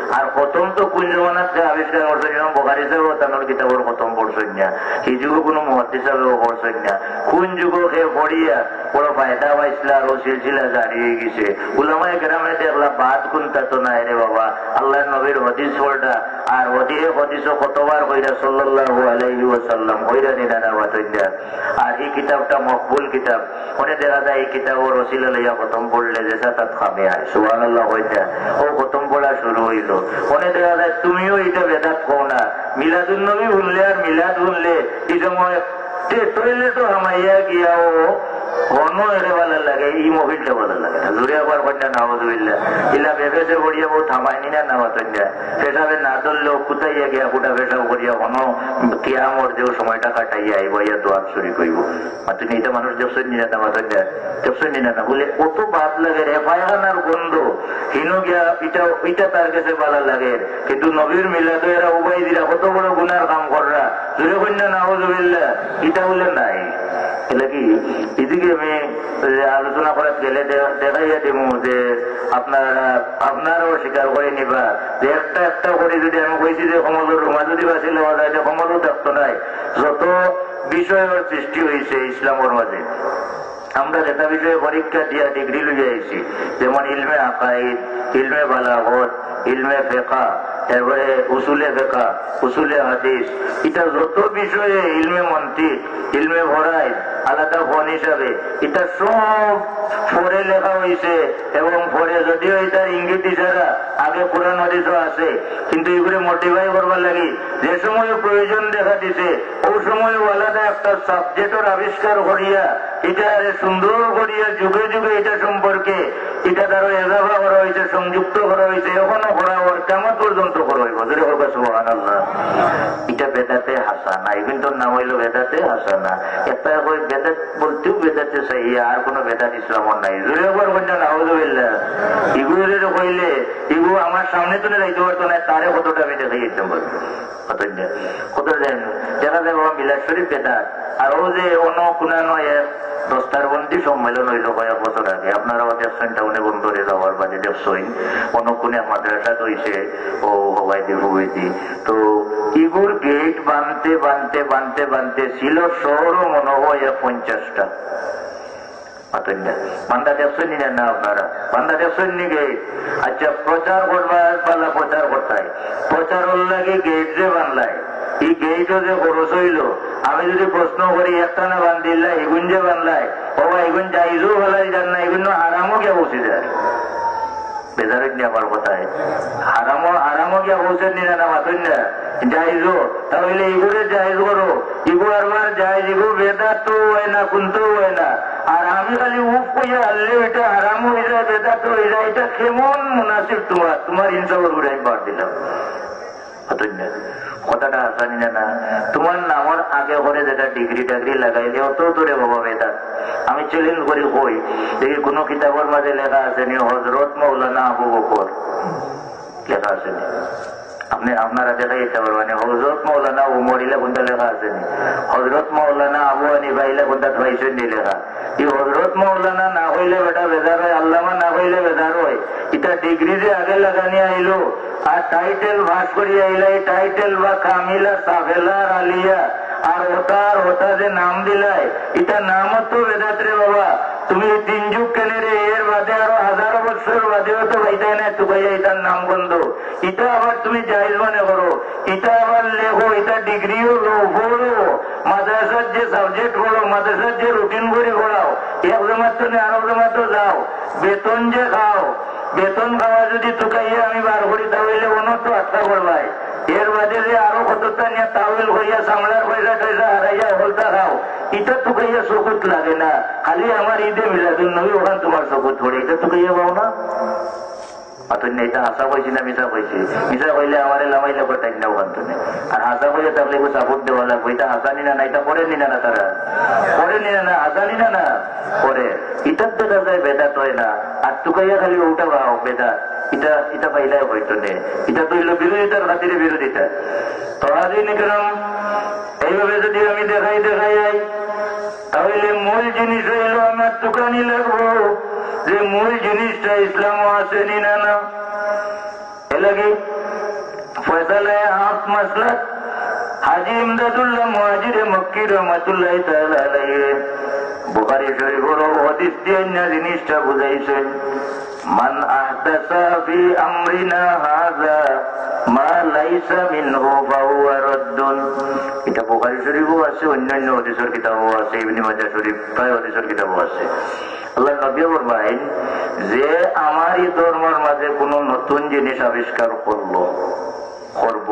আর খতম তো কোন জমানাতে আবিষ্কার করছেন, যেমন বোখারি সাহেব তানোর কিতাবের খতম পড়ছেন না, এই যুগে কোনো মুহাদ্দিস সাহেবও পড়ছেন না। কোন যুগে সে পড়িয়া বড় ফায়দা পাইছিল আর সিলসিলা জারি হয়ে গেছে। উলামায়ে কেরামে দেখলা বাদ কোনটা তো নাই রে বাবা, আল্লাহর নবীর হদিস পড়া আর হদিসও কতবার কইরা সাল্লাল্লাহু আলাইহি ওয়াসাল্লাম কইরা নিনা বাতইয়া। আর এই কিতাবটা মকবুল কিতাব, মনে দেখা যায় এই কিতাবের ওসিলা লইয়া খতম পড়লে যে তাত খামে হয় সুবহানাল্লাহ কইতা ও খতম পড়া শুরু হইল। মনে দেখা যায় তুমিও এটা বেদাত কও না, মিলাদুন নবী শুনলে আর মিলাদ শুনলে এই সময় টয়লেটও হামাইয়া গিয়াও কোনো এরে ভালো লাগে, এই মহিলটা ভালো লাগে না। জুড়ে আবার কন্যা নাওয়াজুবিল্লাহ ইলা বেবেসে পড়িয়া বউ থামায়নি না নামাতন্যা পেশাবে না ধরলেও কুতাইয়া গিয়া কুটা পেশাব করিয়া কোনো কিয়ামর যে সময়টা কাটাইয়া আইব ইয়া দোয়াত শুরু করিব। তুমি এটা মানুষ দেখছেন নি না নামাতন্যা, দেখছেন নি না বলে কত বাদ লাগে রে, পায়খানার গন্ধ হিনো গিয়া এটা তার কাছে ভালো লাগে। কিন্তু নবীর মিলাদ এরা উবাই দিরা কত বড় গুনার কাম কররা, জুড়ে কন্যা নাওয়াজুবিল্লাহ এটা বলে নাই। কি এদিকে আমি আলোচনা করার গেলে দেখাইয়া দিব যে আপনারাও স্বীকার করে নিবা যে একটা একটা করে যদি আমি কইছি যে কমলের রুমা যদি বাঁচি লওয়া যায় যে কমলও থাকতো নাই। যত বিষয়ের সৃষ্টি হয়েছে ইসলামের মাঝে, আমরা যেটা বিষয়ে পরীক্ষা দিয়া ডিগ্রি লইয়া আইছি, যেমন ইলমে আকাইদ, ইলমে বালাগত, ইলমে ফিকহ, এরপরে উসুলে ফিকহ, উসুলে হাদিস, এটা যত বিষয়ে ইলমে মন্তিক, ইলমে ফরাইদ আলাদা ফোন হিসাবে এটা সব পরে লেখা হয়েছে। এবং পরে যদিও এটার ইঙ্গিত ইশারা আগে কোরআন হাদিসও আছে, কিন্তু এগুলো মোটিফাই করবার লাগি যে সময় প্রয়োজন দেখা দিছে ওই সময় আলাদা একটা সাবজেক্টের আবিষ্কার করিয়া এটা সুন্দর করিয়া যুগে যুগে এটা সম্পর্কে এটা তারও এজাফা করা হয়েছে, সংযুক্ত করা হয়েছে, এখনো করা হওয়ার কেমন পর্যন্ত করা হইব। সুবহানাল্লাহ, এটা বেদাতে হাসানা, কিন্তু নাম হইল বেদাতে হাসানা। একটা বেদাত বলতেও বেদাতে চাই, আর কোন বেদাত ইসলামর নাই। জোরে একবার বলছেন নাউযুবিল্লাহ, ইগুরের কইলে ইগু আমার সামনে তুলে যাইতে পারতো না, তারে কতটা আমি দেখাই যেতে পারতো কত দেন দেখা যায় বাবা মিলাদ শরীফ বেদাত। আর ও যে অন্য কোন দস্তারবন্দি সম্মেলন হইল কয়েক বছর আগে, আপনারাও দেখছেন টাউনে বন্দরে যাওয়ার বাদে দেখছই অনকুনে মাদ্রাসা হয়েছে ও হবাইদি হুবেদি। তো ইগুর গেট বানতে বানতে বানতে বানতে ছিল শহরও মনে হয় 50টা। বান্দা দেখছেন না আপনারা? বান্দা দেখছেন নি গেট? আচ্ছা, প্রচার করবার পালা প্রচার করতাই, প্রচার লাগে গেট যে বানলায়, এই গেটও যে খরচ হইল। আমি যদি প্রশ্ন করি একটা না বান্ধিল্লা এগুন যে বানলায়, বাবা এগুন যাইজও ভালাই যান না, এগুন আরামও কে বসে যায় বেজারের নি আমার কথায় আরামও গিয়া পৌঁছেন নি না মাথুন না যাইজো, তাহলে এগুলো জায়জ করো। ইগু আর যাই ইগু বেদাত তো হয় না, কুনতেও হয় না। আর আমি খালি উপ কইয়া আনলে এটা আরামও হয়ে যায়, বেদাত হয়ে যায়। এটা কেমন মুনাসিব তোমার ইনসাফের ঘুরে আমি বার দিলাম কথাটা আসানি না। তোমার নামের আগে করে যেটা ডিগ্রি টাগ্রি লাগাইলে অত দূরে বাবা বেদাত। আমি চ্যালেঞ্জ করি কই দেখি কোন কিতাবের মাঝে লেখা আসেনি হযরত মাওলানা আবু বকর লেখা আসেনি। আপনারা দেখাই যেতে পারবেন হযরত মাওলানা উমর ইলা কোনটা লেখা আসেনি, হযরত মাওলানা আবু হানিফা ইলা কোনটা পাইছেন নি লেখা। এই হযরত মাওলানা না হইলে বেটা বেজার হয়, আল্লামা না হইলে বেজার হয়। এটা ডিগ্রি যে আগে লাগানি আইলো আর টাইটেল ভাস করিয়া আইলা, এই টাইটেল বা কামিলা সাফেলা আলিয়া আর ওটা যে নাম দিলাই, এটা নামও তো বেদাত রে বাবা। তুমি 3 যুগ কেনে রে, এর বাদে আরো 1000 বছর বাদেও তো পাইতাই না তো ভাইয়া এটার নাম বন্ধ। এটা আবার তুমি জায়েজ মনে করো, এটা আবার লেখো, এটা ডিগ্রিও লো পড়ো, মাদ্রাসার যে সাবজেক্ট পড়ো, মাদ্রাসার যে রুটিন করে পড়াও, এক জমাত তো নেই আরো জমাত তো যাও, বেতন যে খাও, বেতন খাওয়া যদি তুকাইয়া আমি বার করি তাহলে অন্য তো আটকা করবাই। এর বাদে যে আরো কতটা নিয়ে তাওয়েল করিয়া সামলার পয়সা টয়সা হারাইয়া হলতা খাও, এটা তুকাইয়া চকুত লাগে না। খালি আমার ঈদে মিলাদুন নবী ওখান তোমার চকুত ধরে, এটা তুকাইয়া পাও না। এটা হাসা কইছি না মিশা কইছি? মিশা কইলে আমার লামাইলে কটাই না ওখান তুমি। আর হাসা কইলে তাহলে সাপোর্ট দেওয়া লাগবে। এটা হাসানি না, এটা করে নি না, তারা করে নি না, হাসানি না করে। এটার দেখা যায় বেদাত হয় না, আর তুকাইয়া খালি ওটা পাও বেদাত। এটা পাইলে হয়তো নেই, এটা তো হইল বিরোধিতার খাতিরে বিরোধিতা। তো হাজির কেরাম এইভাবে যদি আমি দেখাই যাই তাহলে মূল জিনিস হইল আমার তুকানি লাগবো যে মূল জিনিসটা ইসলামও আসেনি না এলাকি ফয়সালায়ে হাফ মাসলাক হাজী ইমদাদুল্লাহ মুহাজিরে মক্কি রহমাতুল্লাহি তাআলা আলাইহি বুখারী শরীফের হাদিস দিয়ে জিনিসটা বুঝাইছেন, মান আহদাসা ফি আমরিনা হাযা মা লাইসা মিনহু ফাহুয়া রাদ্দুন। এটা বুখারী শরীফও আছে, অন্যান্য হাদিসের কিতাবও আছে, ইবনে মাজাহ শরীফ প্রায় হাদিসের কিতাবও আছে। আল্লাহ নবী ফরমায়েন যে আমার এই ধর্মের মাঝে কোন নতুন জিনিস আবিষ্কার করব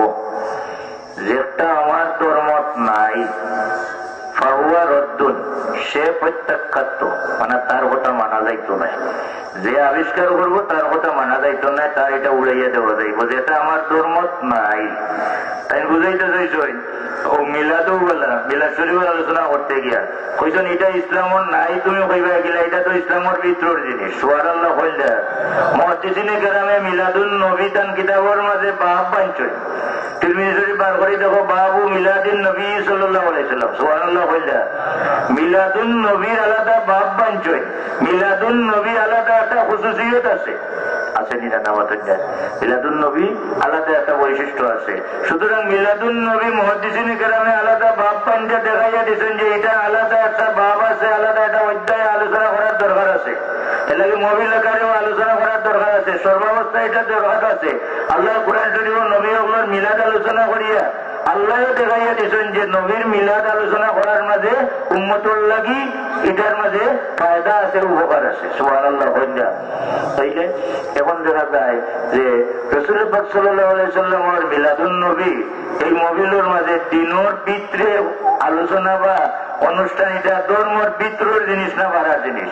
যেটা আমার ধর্মত নাই, ফাহুয়া রাদ্দুন, সে প্রত্যাখ্যাত, মানে তার কথা মানা যাইতো না। যে আবিষ্কার করবো তার কথা মানা যাইতো না, তার এটা উড়াইয়া দেওয়া যাইব, যেটা আমার ধর্মত নাই। তাই বুঝাইতে চাইছেন ও মিলাদও বলা, মিলাদ শরীফের আলোচনা করতে গিয়া কইছেন এটা ইসলামর নাই, তুমি কইবা গেলা এটা তো ইসলামর ভিতরের জিনিস। সুবহানাল্লাহ কইলা মুহাদ্দিসিনে কেরামে মিলাদুন নবী তান কিতাবের মাঝে বাব বানছেন। তিরমিজি শরীফ বার করে দেখো বাবু মিলাদুন নবী সাল্লাল্লাহু আলাইহি সাল্লাম। সুবহানাল্লাহ কইলা মিলাদুন নবীর আলাদা বাব বানছেন। মিলাদুন নবী আলাদা একটা খুশুসিয়ত আছে, আসেনি না নামাতের যায় মিলাদুন নবী আলাদা একটা বৈশিষ্ট্য আছে। সুতরাং মিলাদুন নবী মুহাদ্দিসিনে কেরামে আলাদা বাব পাঞ্জা দেখাইয়া দিয়েছেন যে এটা আলাদা একটা বাব আছে, আলাদা একটা অধ্যায় আলোচনা করার দরকার আছে। এর লাগে মবিল আকারেও আলোচনা করার দরকার আছে, সর্বাবস্থা এটা দরকার আছে। আল্লাহ কুরআন শরীফ নবী ওগুলোর মিলাদ আলোচনা করিয়া আল্লাহ দেখাইয়া দিয়েছেন যে নবীর মিলাদ আলোচনা করার মাঝে উম্মতর লাগি এটার মাঝে ফায়দা আছে, উপকার আছে। সুবহানাল্লাহ কইলা তাইলে এখন দেখা যায় যে রাসূল পাক সাল্লাল্লাহু আলাইহি সাল্লামের মিলাদুন নবী এই মবিলের মাঝে দিনের ভিতরে আলোচনা বা অনুষ্ঠান, এটা ধর্মের ভিতরের জিনিস না বাড়ার জিনিস।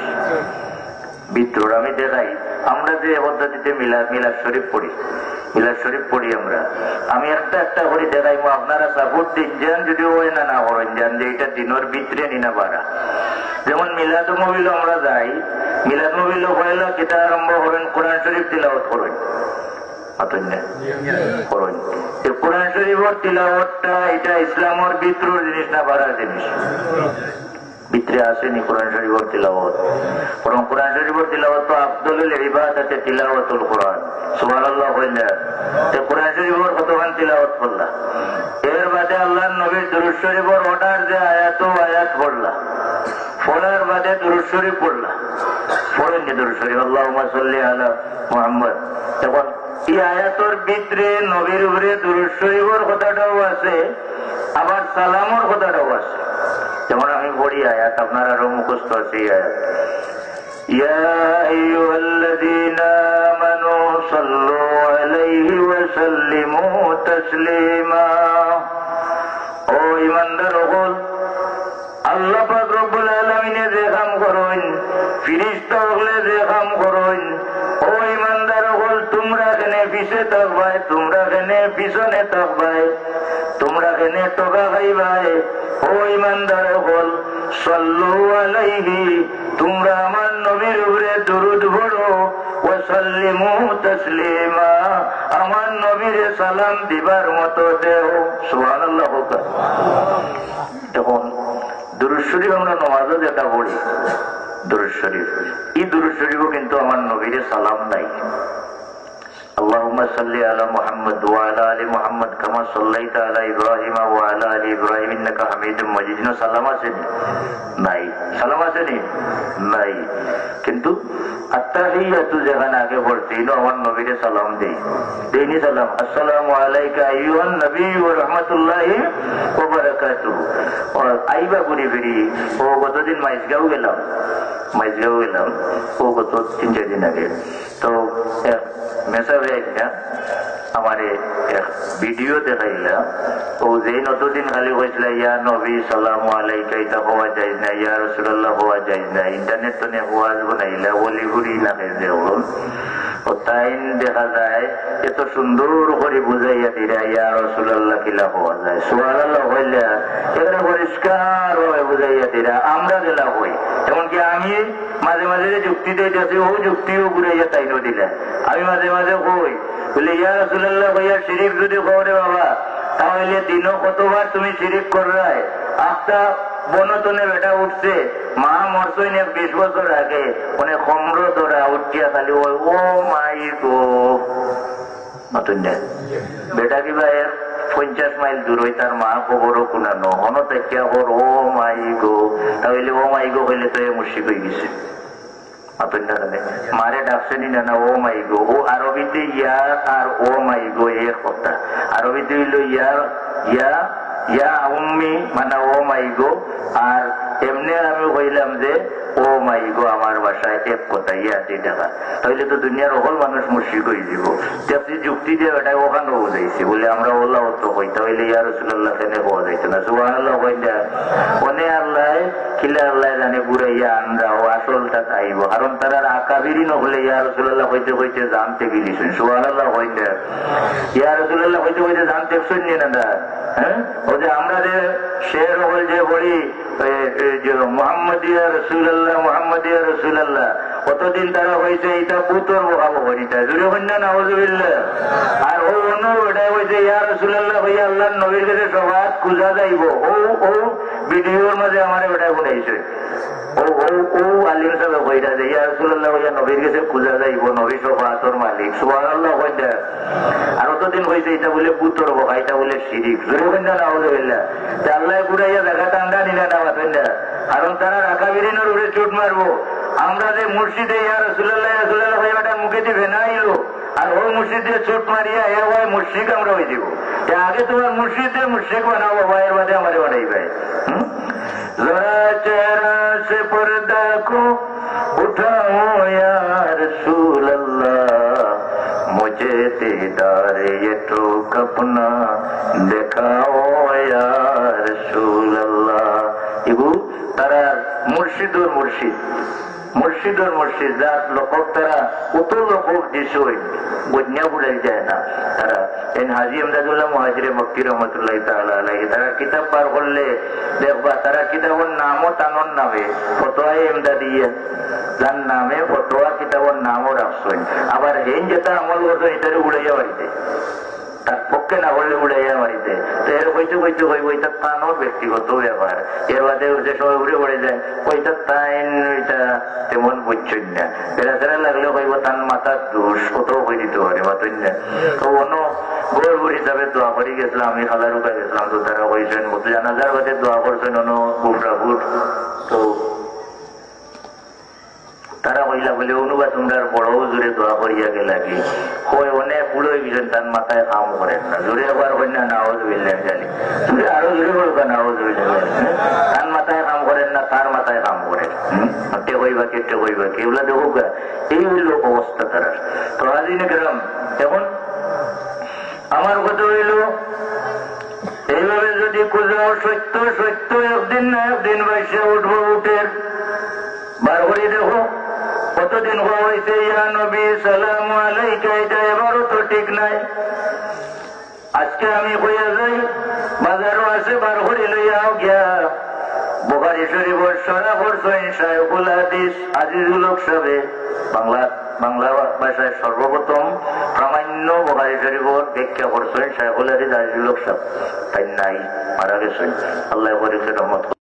ভিতর আমি দেখাই আমরা যে পদ্ধতিতে মিলাদ শরীফ পড়ি আমরা, আমি একটা করে দেখাই, আপনারা সাপোর্ট দিন যান, যদি ওই না করেন যান যে এটা দিনের ভিতরে নিনা বাড়া। যেমন মিলাদ মবিল আমরা যাই, মিলাদ মবিল হইলো যেটা আরম্ভ করেন কোরআন শরীফ তিলাওয়াত করেন, কোরআন শরীফের তিলাওয়াতটা এটা ইসলামের ভিতরের জিনিস না বাড়ার জিনিস। ভিতরে আসেনি কোরআন শরীফের তিলাওয়াত, বরং কোরআন শরীফের তিলাওয়াত তো আফদলুল ইবাদাতে তিলাওয়াতুল কোরআন। সুবহানাল্লাহ কইলা কোরআন শরীফের কতখান তিলাওয়াত করলা, এর বাদে আল্লাহর নবীর দুরূদ শরীফের অর্ডার যে আয়াত পড়লা, পড়ার বাদে দুরূদ শরীফ পড়লা, পড়েননি দুরূদ শরীফ আল্লাহুম্মা সাল্লি আলা মুহাম্মদ। এখন এই আয়াতের ভিতরে নবীর উপরে দুরূদ শরীফের কথাটাও আছে, আবার সালামের কথাটাও আছে। যেমন আমি পড়ি আয়াত, আপনার আরো মুখস্থ আছে এই আয়াত, ইয়া আইয়ুহাল্লাযীনা আমানু সাল্লু আলাইহি ওয়া সাল্লিমু তাসলিমা। ও ঈমানদারগণ, আল্লাহ পাক রব্বুল আলামিনে যে কাম করেন, ফেরেশতা হলে যে কাম করেন, ও ঈমানদারগণ তোমরা কেনে পিছে থাকবাই, তোমরা কেনে পিছনে থাকবাই, তোমরা কেনে টকা খাইবাই। ও ঈমানদারগণ সাল্লু আলাইহি, তোমরা আমার নবীর উপরে দরুদ পড়ো, ওয়া সাল্লিমু তাসলিমা, আমার নবীরে সালাম দিবার মতো দেও। সুবহানাল্লাহ। এখন দুরূদ শরীফ আমরা নামাজে যেটা পড়ি দুরূদ শরীফ, এই দুরূদ শরীফও কিন্তু আমার নবীরে সালাম নাই। আল্লাহুম্মা সাল্লি আলা মুহাম্মদ ওয়া আলা আলি মুহাম্মদ কামা সাল্লাইতা আলা ইব্রাহিম ওয়া আলা আলি ইব্রাহিম ইন্নাকা হামিদুম মাজিদ। সালাম আছে নাই? সালাম আছে নাই। কিন্তু আত্তাহিয়াতু যেখানে আগে পড়ছি আমার নবীরে সালাম দেইনি সালাম, আসসালামু আলাইকা আইয়ুহান নবী ওয়া রাহমাতুল্লাহি ওয়া বারাকাতুহু। আইবা ঘুরি ফিরি ও কতদিন মাইজগাঁও গেলাম, ও গত 3-4 দিন আগে। তো মেসাবে একটা আমার এক ভিডিও দেখাইলা, ও যে নতদিন খালি হয়েছিল ইয়া নবী সালামু আলাইকা, এটা হওয়া যায় না, ইয়া রাসূলুল্লাহ হওয়া যায় না, ইন্টারনেট তো নিয়ে ওয়াজ বানাইলা বলি ঘুরি না যে ও তাই দেখা যায় এত সুন্দর করে বুঝাইয়া দিরা ইয়া রাসূলুল্লাহ কিলা হওয়া যায়। সুবহানাল্লাহ হইলা এখানে পরিষ্কার ভাবে বুঝাইয়া দিরা, আমরা গেলা হই। এমনকি আমি মাঝে মাঝে যে যুক্তি দিতেছি ও যুক্তিও ঘুরাইয়া তাইনো দিলা। আমি মাঝে মাঝে কই বলে ইয়া রাসূলুল্লাহ ভাইয়া শিরিক যদি করে বাবা, তাহলে দিনও কতবার তুমি শিরিক কররাই। একটা বনতনে বেটা উঠছে, মা মরছইন 20 বছর আগে, অনেক খমর ধরা উঠিয়া খালি ও মাই গো নতুন বেটা কিবা 50 মাইল দূর হই তার মা খবরও কুনানো হন তাকিয়া হর ও মাই গো তাহলে ও মাই গো হইলে তো মুশরিক হয়ে গেছে মারে ডাকছেনি না ও মাই গো ও আরবিতে ইয়া আর ও মাই গো এক কথা আরবিতে হইল ইয়া ইয়া ইয়া উম্মি মানে ও মাই গো আর এমনি আমি কইলাম যে ও মাই গো আমার বাসায় এক কথা ইয়া দিয়ে টাকা তাহলে তো দুনিয়ার অকল মানুষ মুশরিক হয়ে যাব আপনি যুক্তি দিয়ে ওটা ওখানে বোঝাইছি বলে আমরা ওল্লাহ তো কই তাহলে ইয়া রাসূলুল্লাহ কেন বোঝা যাইতো না সুবহানাল্লাহ কইলা অনে আল্লাহ কিলা আল্লাহ জানে বুড়াইয়া আনরা ও আসলটা চাইব কারণ তারা আকাবিরি নহলে ইয়া রাসূলুল্লাহ কইতে কইতে জানতে গেলিছেন সুবহানাল্লাহ কইলা ইয়া রাসূলুল্লাহ কইতে কইতে জানতে শুননি না হ্যাঁ ও যে আমরা যে শের হল যে বলি মুহাম্মাদিয়া রাসূলুল্লাহ মুহাম্মাদিয়া রাসূলুল্লাহ কতদিন তারা হয়েছে এটা পুতর বহাবো হরিটা জুড়ে হন্যা নাউযুবিল্লাহ আর ও অন্য ওটা হয়েছে ইয়া রাসূলুল্লাহ ভাইয়া আল্লাহর নবীর কাছে সবাত খুঁজা যাইব ও ভিডিওর মাঝে আমার ওটা গুনাইছে ও আলিম সাহেব কইরা যে ইয়া রাসূলুল্লাহ ভাইয়া নবীর কাছে খুঁজা যাইব নবী সফাতর মালিক সুবহানাল্লাহ কইরা আর কতদিন হয়েছে এটা বলে পুতর বহা এটা বলে শিরিক জুড়ে হন্যা নাউযুবিল্লাহ আল্লাহ ঘুরাইয়া দেখা টান্ডা নিনা না বাতেন্ডা কারণ তারা রাকাবিরিনের উপরে চোট মারবো আমরা যে মুর্শিদে ইয়া রাসূলুল্লাহ রাসূলুল্লাহ ভাইয়াটা মুখে দিবে না এলো আর ওই মুর্শিদে চোট মারিয়া এ হয় মুশরিক আমরা হয়ে যাব আগে তোমার মুর্শিদে মুশরিক বানাবো ভাইয়ের বাদে আমারে বানাই ভাই জরা চেহারা সে পর্দা কো উঠাও ইয়া রাসূলুল্লাহ মুঝে दीदार ये टोक अपना देखाओ या রাসূলুল্লাহ এগু তারা মুর্শিদুর মুর্শিদ মুর্শিদুর মুর্শিদ যার লোকক তারা কত লোকক দিছই বন্যা বুড়াই যায় না তারা এই হাজী ইমদাদুল্লাহ মুহাজিরে মক্কি রহমাতুল্লাহি তাআলা আলাইহি তারা কিতাব পার করলে দেখবা তারা কিতাবের নামও তানোর নামে ফতোয়া ইমদাদিয়া যার নামে ফতোয়া কিতাবের নামও রাখছেন আবার এই যেটা আমল করতো এটারে উড়াইয়া বাড়িতে তার পক্ষে না হলে উড়াইয়া বাড়িতে তো এর হইতে হইতে হইব এটা তানোর ব্যক্তিগত ব্যাপার এর বাদে যে সবাই উড়ে পড়ে যায় ওইটা তাইন ওইটা তেমন বুঝছেন না বেড়া তেরা লাগলে হইব তার মাথার দোষ কোথাও হয়ে দিতে পারে মাতন না তো অন্য গর্ব হিসাবে দোয়া করে গেছিলাম আমি হাজারুকা গেছিলাম তো তারা হয়েছেন মতো জানাজার বাদে দোয়া করছেন অন্য গুফরাগুট তো তারা কইলা বলে অনুবা তোমরা বড় জোরে দোয়া করিয়া গেলা কি কই অনেক বুড়ো গেছেন তার মাথায় কাম করেন না জোরে আবার কন্যা নাউযুবিল্লাহ জানি জোরে আরো জোরে বলবা নাউযুবিল্লাহ তার মাথায় কাম করেন না তার মাথায় কাম করেন তে কইবা কে এগুলা দেখো এই হইল অবস্থা তারা তো হাজিনে কেরাম এখন আমার কথা হইল এইভাবে যদি খুঁজাও সত্য সত্য একদিন না একদিন বাইসে উঠবো উঠের বার করে দেখো কতদিন হয়েছে ইয়া নবী সালামু আলাইকা এটা এবারও তো ঠিক নাই আজকে আমি হইয়া যাই বাজারও আছে বার করে লইয়াও গিয়া বুখারী শরীফের সরা করছেন শায়খুল হাদিস আজিজুল হক সাহেব বাংলা ভাষায় সর্বপ্রথম প্রামাণ্য বুখারী শরীফের ব্যাখ্যা করছেন শায়খুল হাদিস আজিজুল হক সাহেব তাই নাই মারা গেছেন আল্লাহ করেছে রহমত।